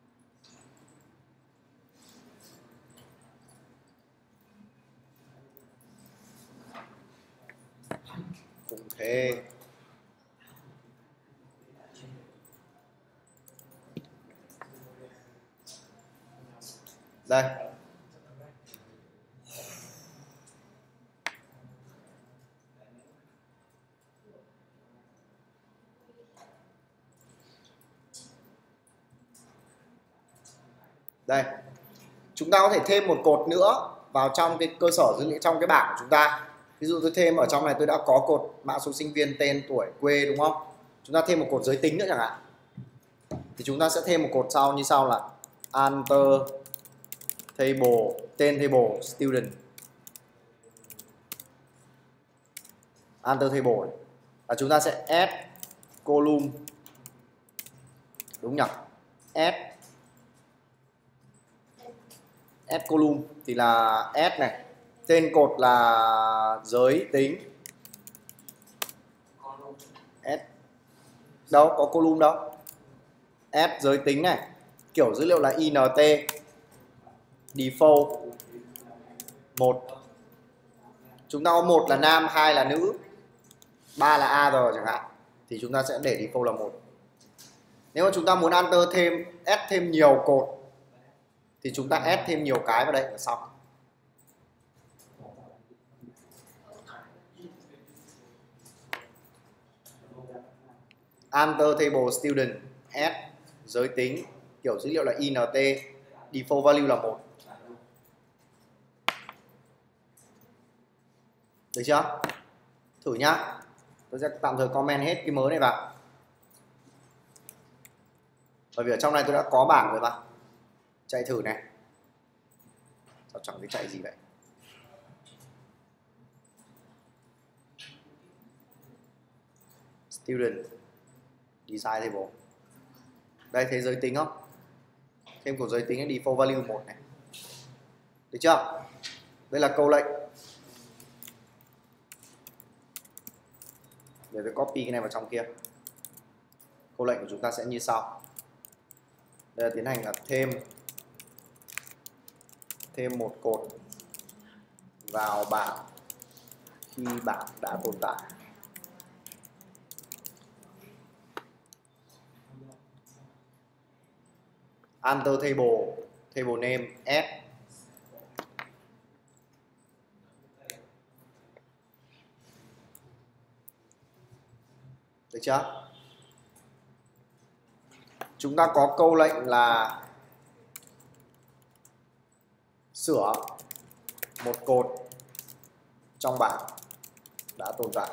Cũng thế. Đây. Đây. Chúng ta có thể thêm một cột nữa vào trong cái cơ sở dữ liệu trong cái bảng của chúng ta. Ví dụ tôi thêm ở trong này tôi đã có cột mã số sinh viên, tên, tuổi, quê đúng không? Chúng ta thêm một cột giới tính nữa chẳng hạn. Thì chúng ta sẽ thêm một cột sau như sau là enter table, tên table student. Enter table và chúng ta sẽ add column. Đúng nhỉ? Add add column thì là add này, tên cột là giới tính. Add đâu có column đâu. Add giới tính này, kiểu dữ liệu là int default một. Chúng ta có một là nam, hai là nữ, ba là other chẳng hạn, thì chúng ta sẽ để default là một. Nếu mà chúng ta muốn enter thêm add thêm nhiều cột thì chúng ta add thêm nhiều cái vào đây là xong. Enter table student, add giới tính, kiểu dữ liệu là int, default value là một. Được chưa? Thử nhá. Tôi sẽ tạm thời comment hết cái mớ này vào. Bởi vì ở trong này tôi đã có bảng rồi mà. Chạy thử này. Sao chẳng biết chạy gì vậy? Student design table. Đây thấy giới tính không? Thêm của giới tính là default value một này. Được chưa? Đây là câu lệnh. Để tôi copy cái này vào trong kia. Câu lệnh của chúng ta sẽ như sau. Đây là tiến hành là thêm thêm một cột vào bảng khi bảng đã tồn tại. Enter table, table name, add. Được chưa? Chúng ta có câu lệnh là sửa một cột trong bảng đã tồn tại.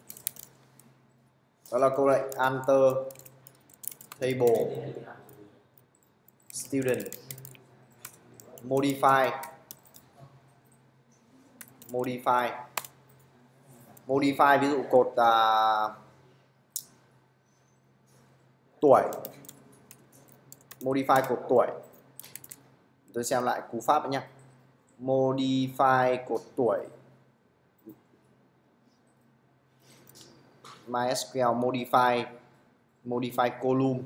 Đó là câu lệnh enter table student modify modify modify ví dụ cột uh, tuổi, modify cột tuổi. Tôi xem lại cú pháp nhé. Modify cột tuổi, MySQL modify modify column.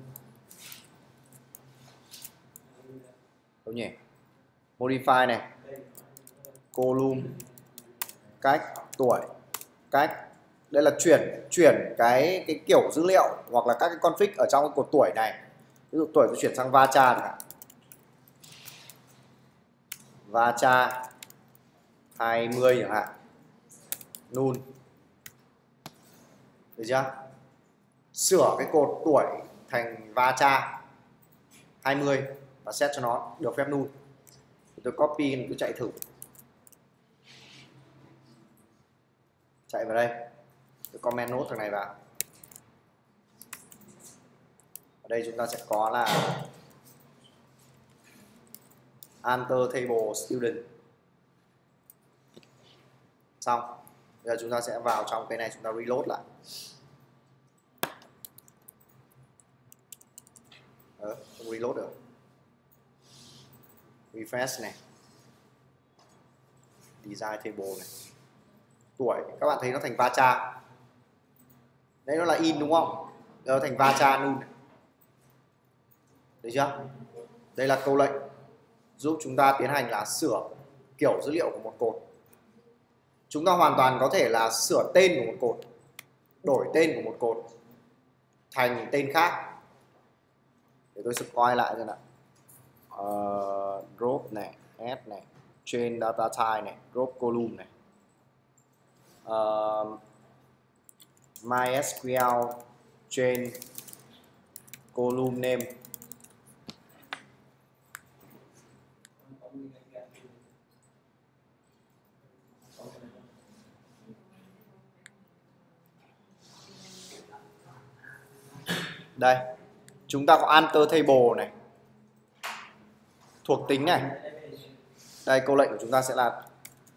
Đúng nhỉ? Modify này, column, cách, tuổi, cách. Đây là chuyển chuyển cái cái kiểu dữ liệu hoặc là các cái config ở trong cái cột tuổi này. Ví dụ tuổi tôi chuyển sang varchar chẳng hạn. Varchar hai mươi chẳng hạn. Null. Được chưa? Sửa cái cột tuổi thành varchar hai mươi và set cho nó được phép null. Tôi copy, tôi chạy thử. Chạy vào đây. Tôi comment nốt thằng này vào. Ở đây chúng ta sẽ có là Enter Table Student. Xong. Bây giờ chúng ta sẽ vào trong cái này, chúng ta reload lại. Ờ, không reload được. Refresh này. Design table này. Tuổi, các bạn thấy nó thành varchar. Đấy nó là in đúng không? Giờ thành varchar nun này. Được chưa? Đây là câu lệnh giúp chúng ta tiến hành là sửa kiểu dữ liệu của một cột. Chúng ta hoàn toàn có thể là sửa tên của một cột, đổi tên của một cột thành tên khác. Để tôi spoil lại cho nào. Uh, drop này, add này, change data type này, drop column này. Uh, MySQL change column name. Đây, chúng ta có Enter Table này, thuộc tính này. Đây, câu lệnh của chúng ta sẽ là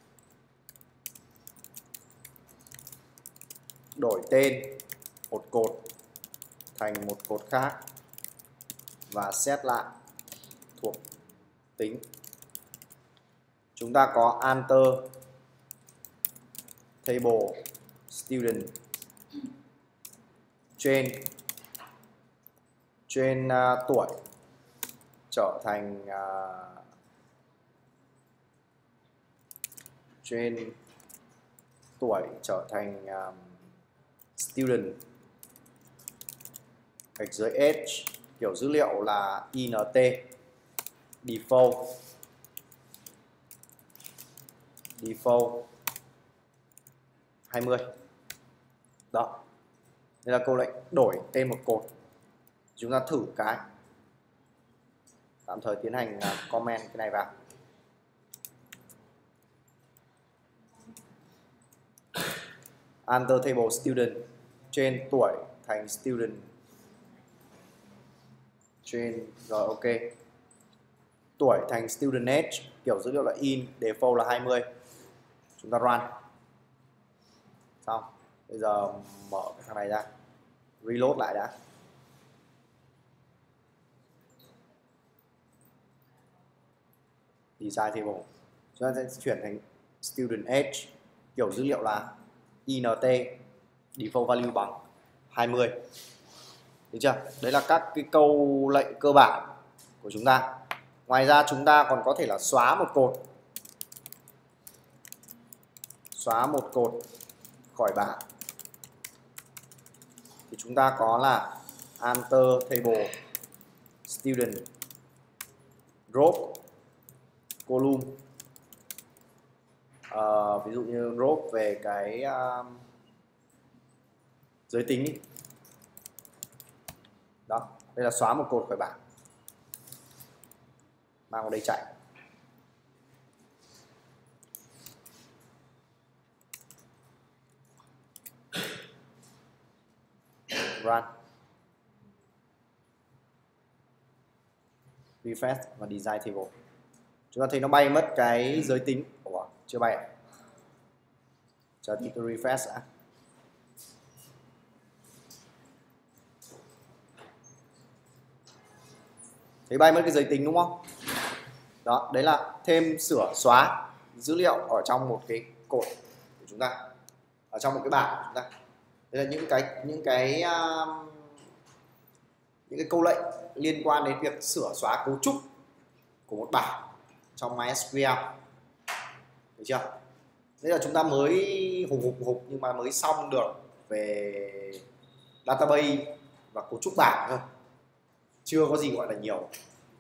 đổi tên một cột thành một cột khác và set lại thuộc tính. Chúng ta có Enter Table Student change trên uh, tuổi trở thành uh, trên tuổi trở thành um, student, gạch dưới age, kiểu dữ liệu là int, default default hai mươi. Đó, đây là câu lệnh đổi tên một cột. Chúng ta thử cái, tạm thời tiến hành comment cái này vào. Enter Table Student trên tuổi thành student trên, rồi ok. Tuổi thành student age, kiểu dữ liệu là in, default là hai mươi. Chúng ta run. Xong. Bây giờ mở cái thằng này ra, reload lại đã. Design table, chúng ta sẽ chuyển thành student age, kiểu dữ liệu là int, default value bằng hai mươi. Được chưa? Đấy là các cái câu lệnh cơ bản của chúng ta. Ngoài ra chúng ta còn có thể là xóa một cột, xóa một cột khỏi bảng. Thì chúng ta có là Enter Table Student drop column. Uh, ví dụ như drop về cái uh, giới tính đi. Đó, đây là xóa một cột khỏi bảng, mang vào đây chạy. Run, refresh và design table. Chúng ta thấy nó bay mất cái giới tính. Ủa, chưa bay à? Chờ tí tôi refresh đã. Thấy bay mất cái giới tính đúng không? Đó, đấy là thêm sửa xóa dữ liệu ở trong một cái cột của chúng ta, ở trong một cái bảng của chúng ta. Đây là những cái những cái uh, những cái câu lệnh liên quan đến việc sửa xóa cấu trúc của một bảng trong MySQL. Được chưa? Đây là chúng ta mới hùng hục hục nhưng mà mới xong được về database và cấu trúc bảng thôi. Chưa có gì gọi là nhiều.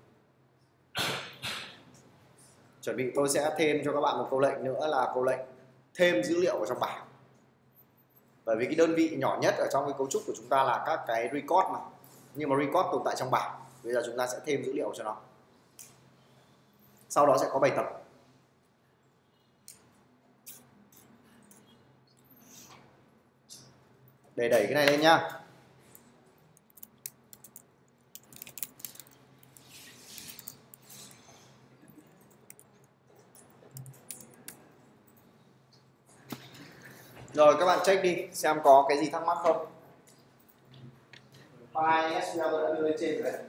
Chuẩn bị tôi sẽ thêm cho các bạn một câu lệnh nữa là câu lệnh thêm dữ liệu vào trong bảng. Bởi vì cái đơn vị nhỏ nhất ở trong cái cấu trúc của chúng ta là các cái record mà. Nhưng mà record tồn tại trong bảng. Bây giờ chúng ta sẽ thêm dữ liệu cho nó. Sau đó sẽ có bài tập. Để đẩy cái này lên nhá. Rồi các bạn check đi xem có cái gì thắc mắc không. File ét quy eo tôi đã đưa lên trên rồi đấy.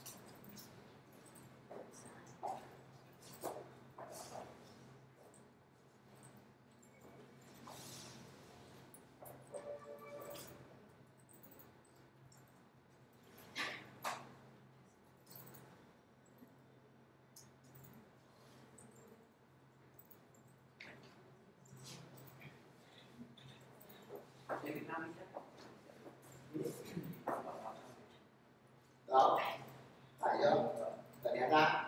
Đó, phải chưa? Phải ném ra.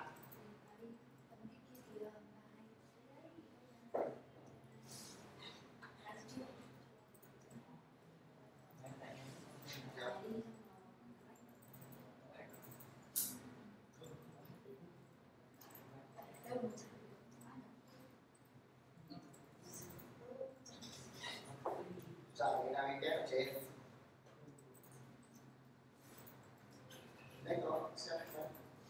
Chọn cái đang ghép ở trên. Đấy đó, xem xem.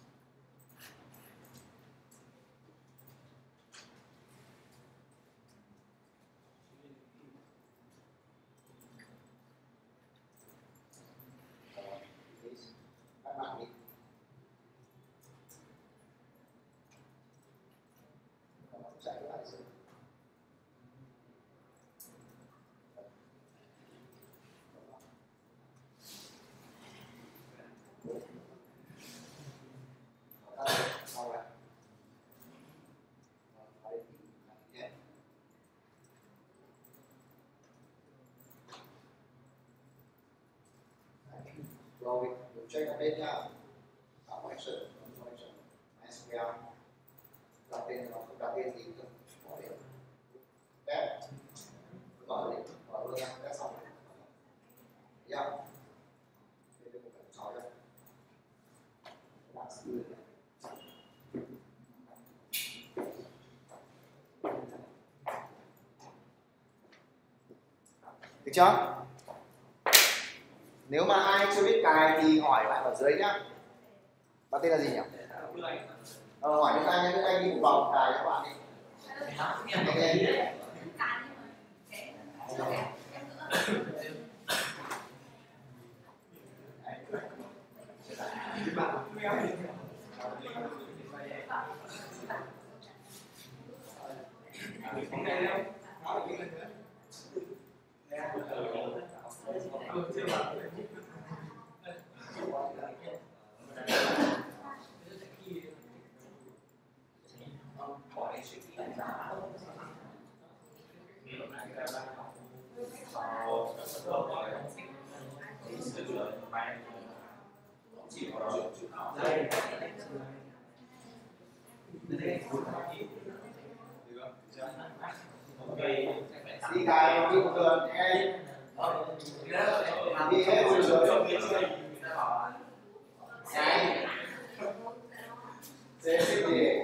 Các bạn đi. Chạy lại rồi. Rồi, mình check ở bên nha. Tạo action, action, ét quy eo. Đặt tên nó không đặt tên gì nữa. Bỏ đi. Test. Mở đi, mở luôn nha, test xong. Yeah. Đây là một cái chói đây. Bạn sẽ đưa này. Được chưa? Nếu mà ai chưa biết cài thì hỏi lại ở dưới nhá. Bạn tên là gì nhỉ? Ờ, hỏi Đức Anh nhé, Đức Anh đi một vòng cài các bạn đi. Okay. Đi cài đi một lượt em. Đi hết một lượt. Này. Dễ xích gì?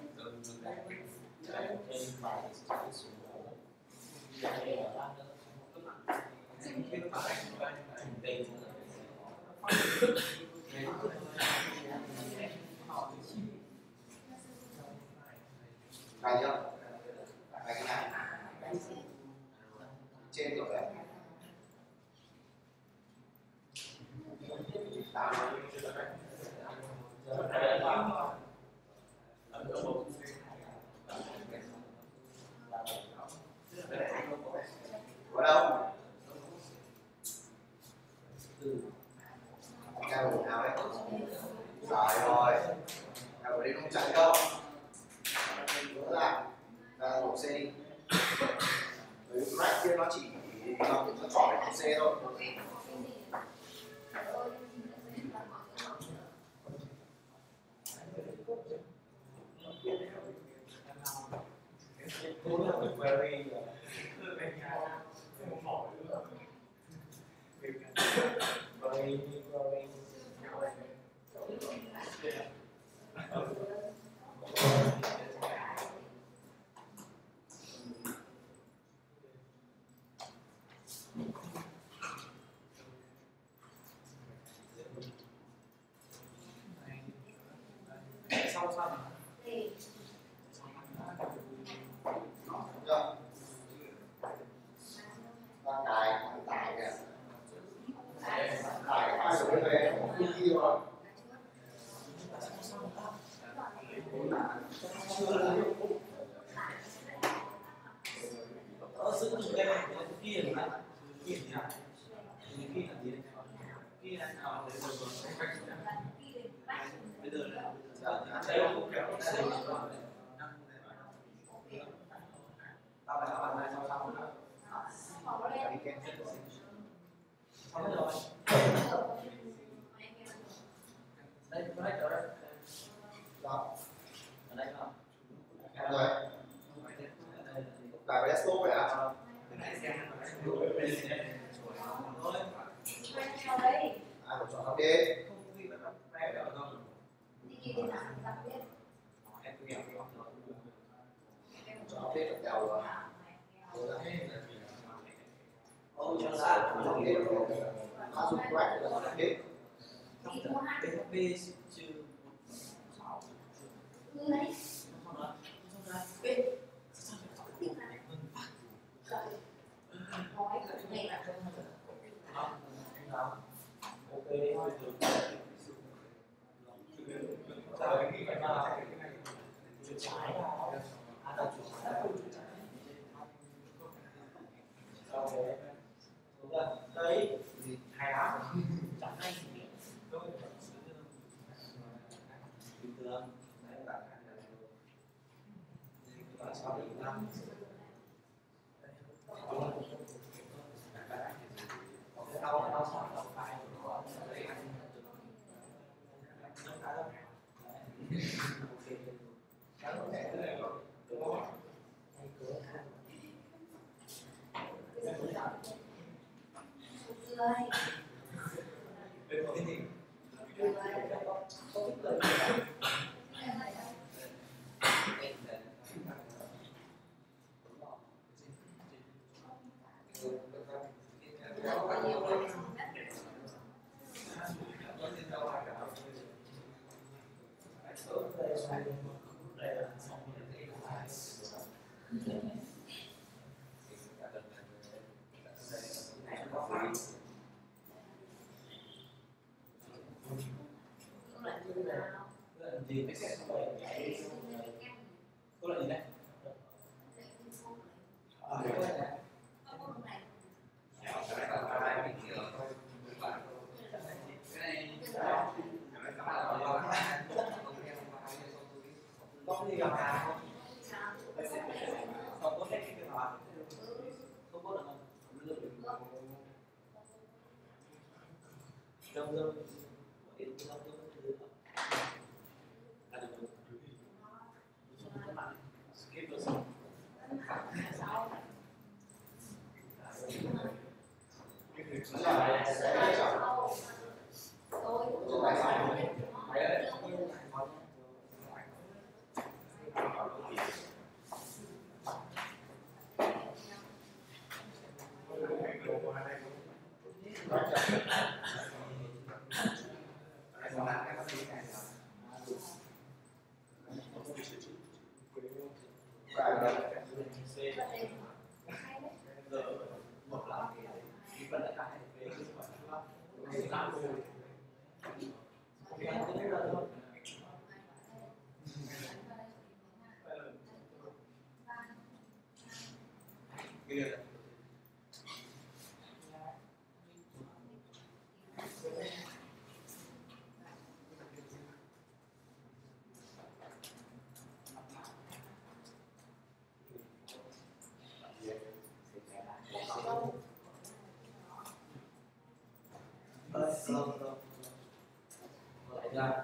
Cài chưa? Cài cái này. Trên rồi đấy. Có đâu? Cao đủ nào đấy? Rồi rồi. Cao đủ đây không chạy đâu. Nữa là ra một xe đi. Với rack kia nó chỉ nó nó chọn để một xe thôi. Ờ, giữ từ đây này, kia là gì? Kia là gì nào? Kia là gì? Kia là nào? Bây giờ là đấy không kéo ra đây. Tao lại bạn này sau sau nữa. Xong rồi. Đây, có đây chỗ đây. Đó. Ở đây không? Rồi. Lại cái desktop vậy à? À, một chọn ok. Chọn ok tất cả rồi. Ô, cho ra. Áp dụng quẹt là ok. pê hát pê trừ sáu. Đấy hay lắm, chẳng hay gì bình thường. Đấy là và sáu điểm năm đau đau sọ đau phải của đấy gì mấy cái có là gì đấy à, có gì làm nào không có hết cái việc đó không có được không trong trong lại ra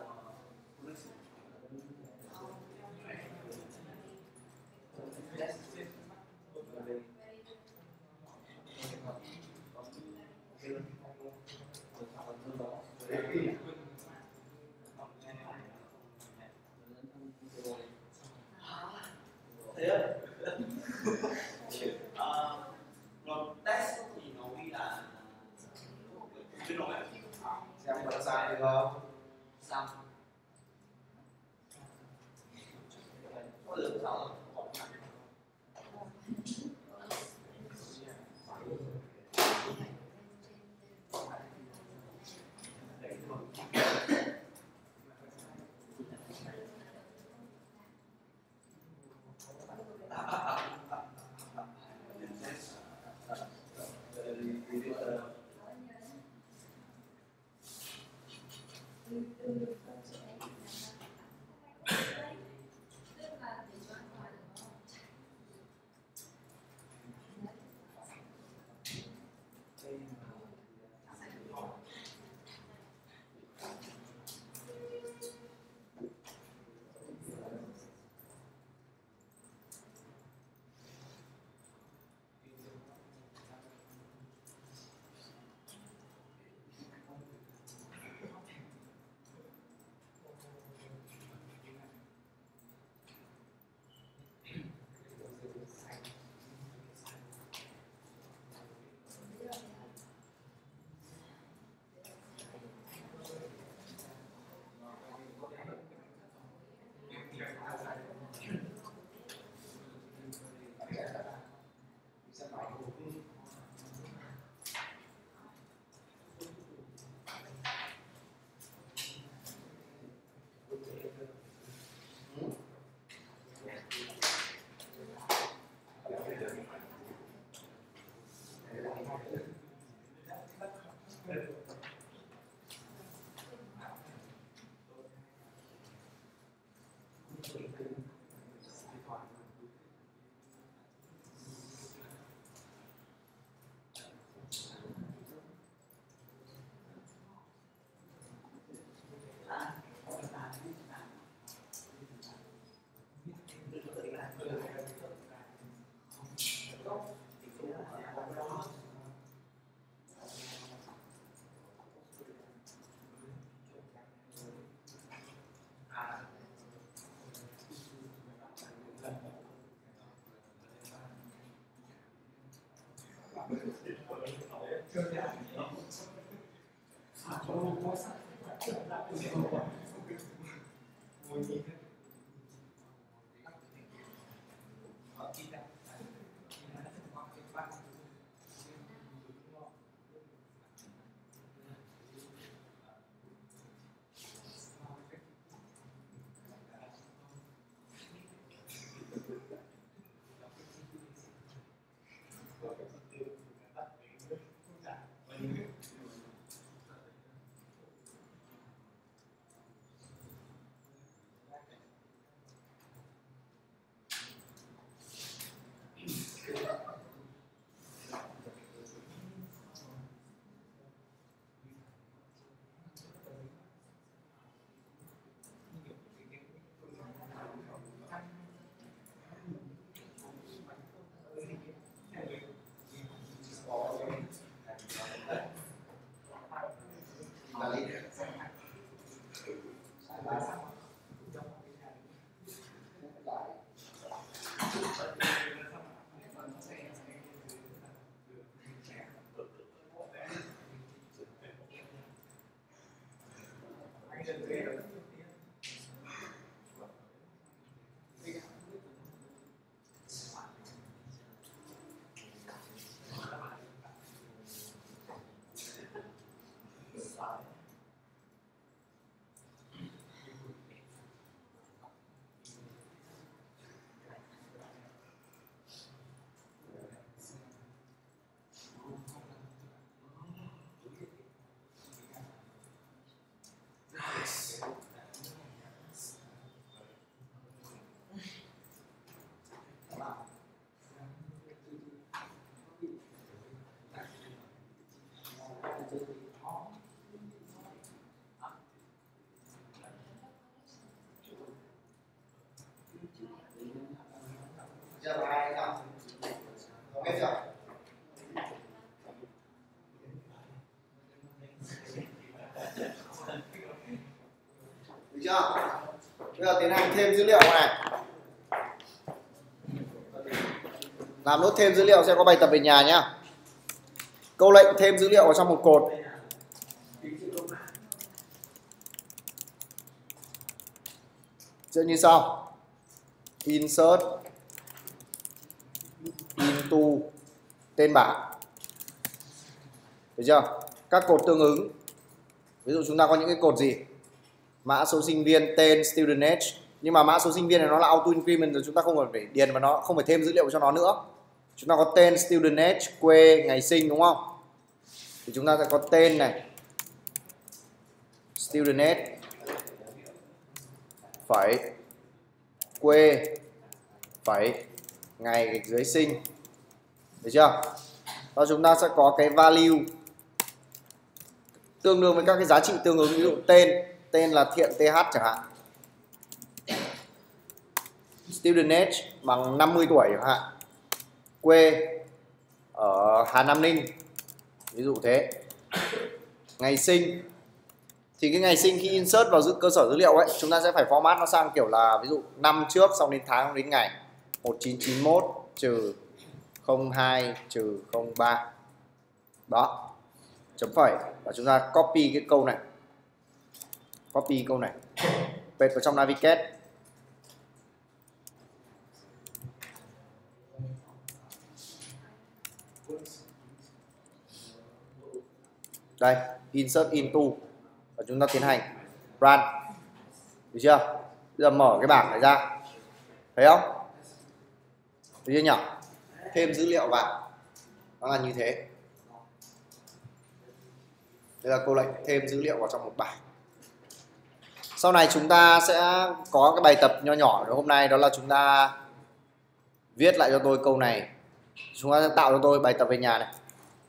Giờ vào ai nào? Không biết chưa? Được chưa? Bây giờ tiến hành thêm dữ liệu này. Làm nốt thêm dữ liệu sẽ có bài tập về nhà nhá. Câu lệnh thêm dữ liệu vào trong một cột. Sẽ như sau. Insert into tên bảng. Được chưa? Các cột tương ứng. Ví dụ chúng ta có những cái cột gì? Mã số sinh viên, tên, student age. Nhưng mà mã số sinh viên này nó là auto increment rồi, chúng ta không cần phải điền và nó không phải thêm dữ liệu cho nó nữa. Chúng ta có tên, student age, quê, ngày sinh đúng không? Thì chúng ta sẽ có tên này, student age, phẩy, quê, phẩy, ngày gạch dưới sinh. Được chưa? Và chúng ta sẽ có cái value tương đương với các cái giá trị tương ứng. Ví dụ tên, tên là Thiện tê hát chẳng hạn. Student age bằng năm mươi tuổi chẳng hạn. Quê ở Hà Nam Ninh, ví dụ thế. Ngày sinh thì cái ngày sinh khi insert vào cơ sở dữ liệu ấy, chúng ta sẽ phải format nó sang kiểu là ví dụ năm trước xong đến tháng đến ngày. Một chín chín mốt trừ không hai trừ không ba. Đó. Chấm phẩy. Và chúng ta copy cái câu này. Copy câu này. Paste vào trong navigate. Đây, insert into. Và chúng ta tiến hành run. Được chưa? Bây giờ mở cái bảng này ra. Thấy không? Thấy chưa nhỉ? Thêm dữ liệu vào. Nó là như thế. Đây là câu lệnh thêm dữ liệu vào trong một bảng. Sau này chúng ta sẽ có cái bài tập nho nhỏ hôm nay, đó là chúng ta viết lại cho tôi câu này. Chúng ta sẽ tạo cho tôi bài tập về nhà này.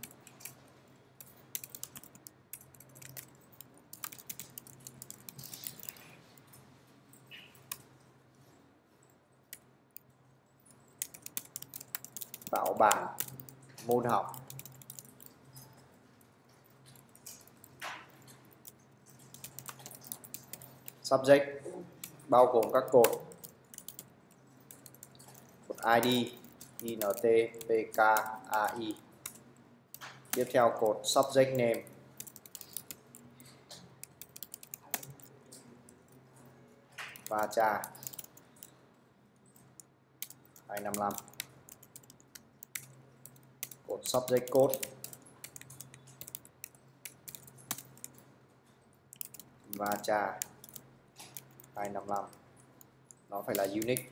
Tạo bảng môn học. Subject bao gồm các cột cột i đê, int, pk, ai. Tiếp theo cột subject name. Và cha hai năm năm. Cột subject code. Và cha hai năm năm. Nó phải là unique.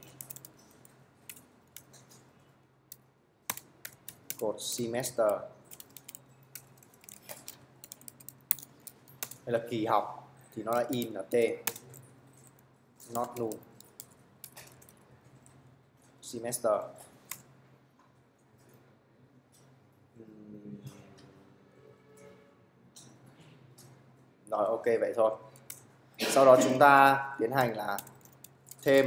Cột semester. Đây là kỳ học thì nó là in ở t, not null. Semester. Rồi, ok vậy thôi. Sau đó chúng ta tiến hành là thêm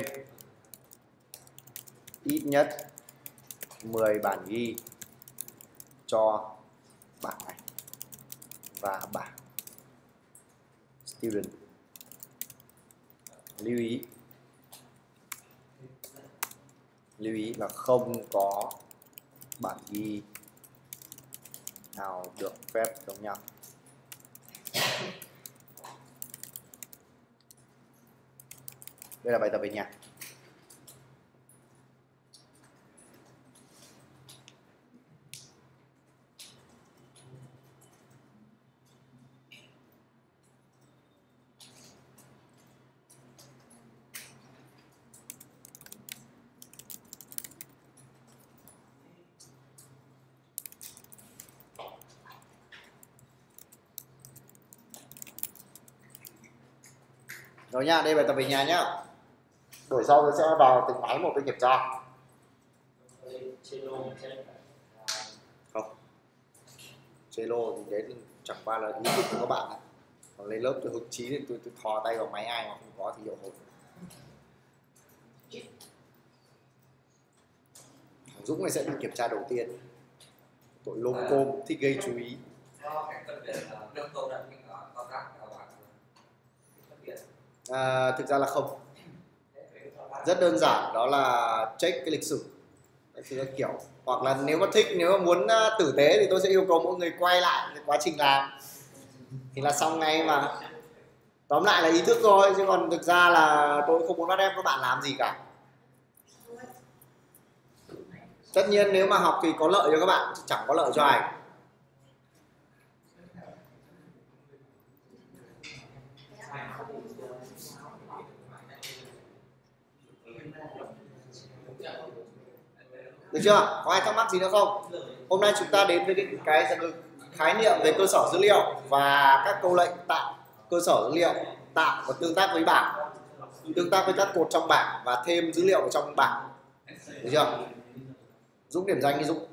ít nhất mười bản ghi cho bảng này và bảng student. Lưu ý lưu ý là không có bản ghi nào được phép giống nhau. Đây là bài tập về nhà. Rồi nha, đây bài tập về nhà nhá. Buổi sau tôi sẽ vào từng máy một để kiểm tra. Không, Trello thì đấy chẳng qua là ý thức của các bạn. Còn lên lớp tôi hứng chí thì tôi, tôi thò tay vào máy, ai mà không có thì hiệu hồn. Dũng này sẽ bị kiểm tra đầu tiên. Tội lôm côm thích gây chú ý. À, thực ra là không, rất đơn giản, đó là check cái lịch sử cái kiểu, hoặc là nếu mà thích, nếu mà muốn tử tế thì tôi sẽ yêu cầu mỗi người quay lại cái quá trình làm thì là xong ngay mà. Tóm lại là ý thức thôi, chứ còn thực ra là tôi không muốn bắt em các bạn làm gì cả. Tất nhiên nếu mà học thì có lợi cho các bạn, chẳng có lợi cho ai. Được chưa? Có ai thắc mắc gì nữa không? Hôm nay chúng ta đến với cái, cái khái niệm về cơ sở dữ liệu và các câu lệnh tạo cơ sở dữ liệu, tạo và tương tác với bảng, tương tác với các cột trong bảng và thêm dữ liệu trong bảng. Được chưa? Dũng điểm danh đi Dũng.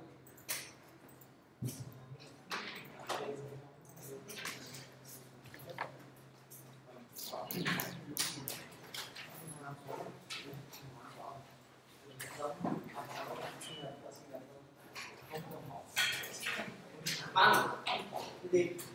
Băng đi.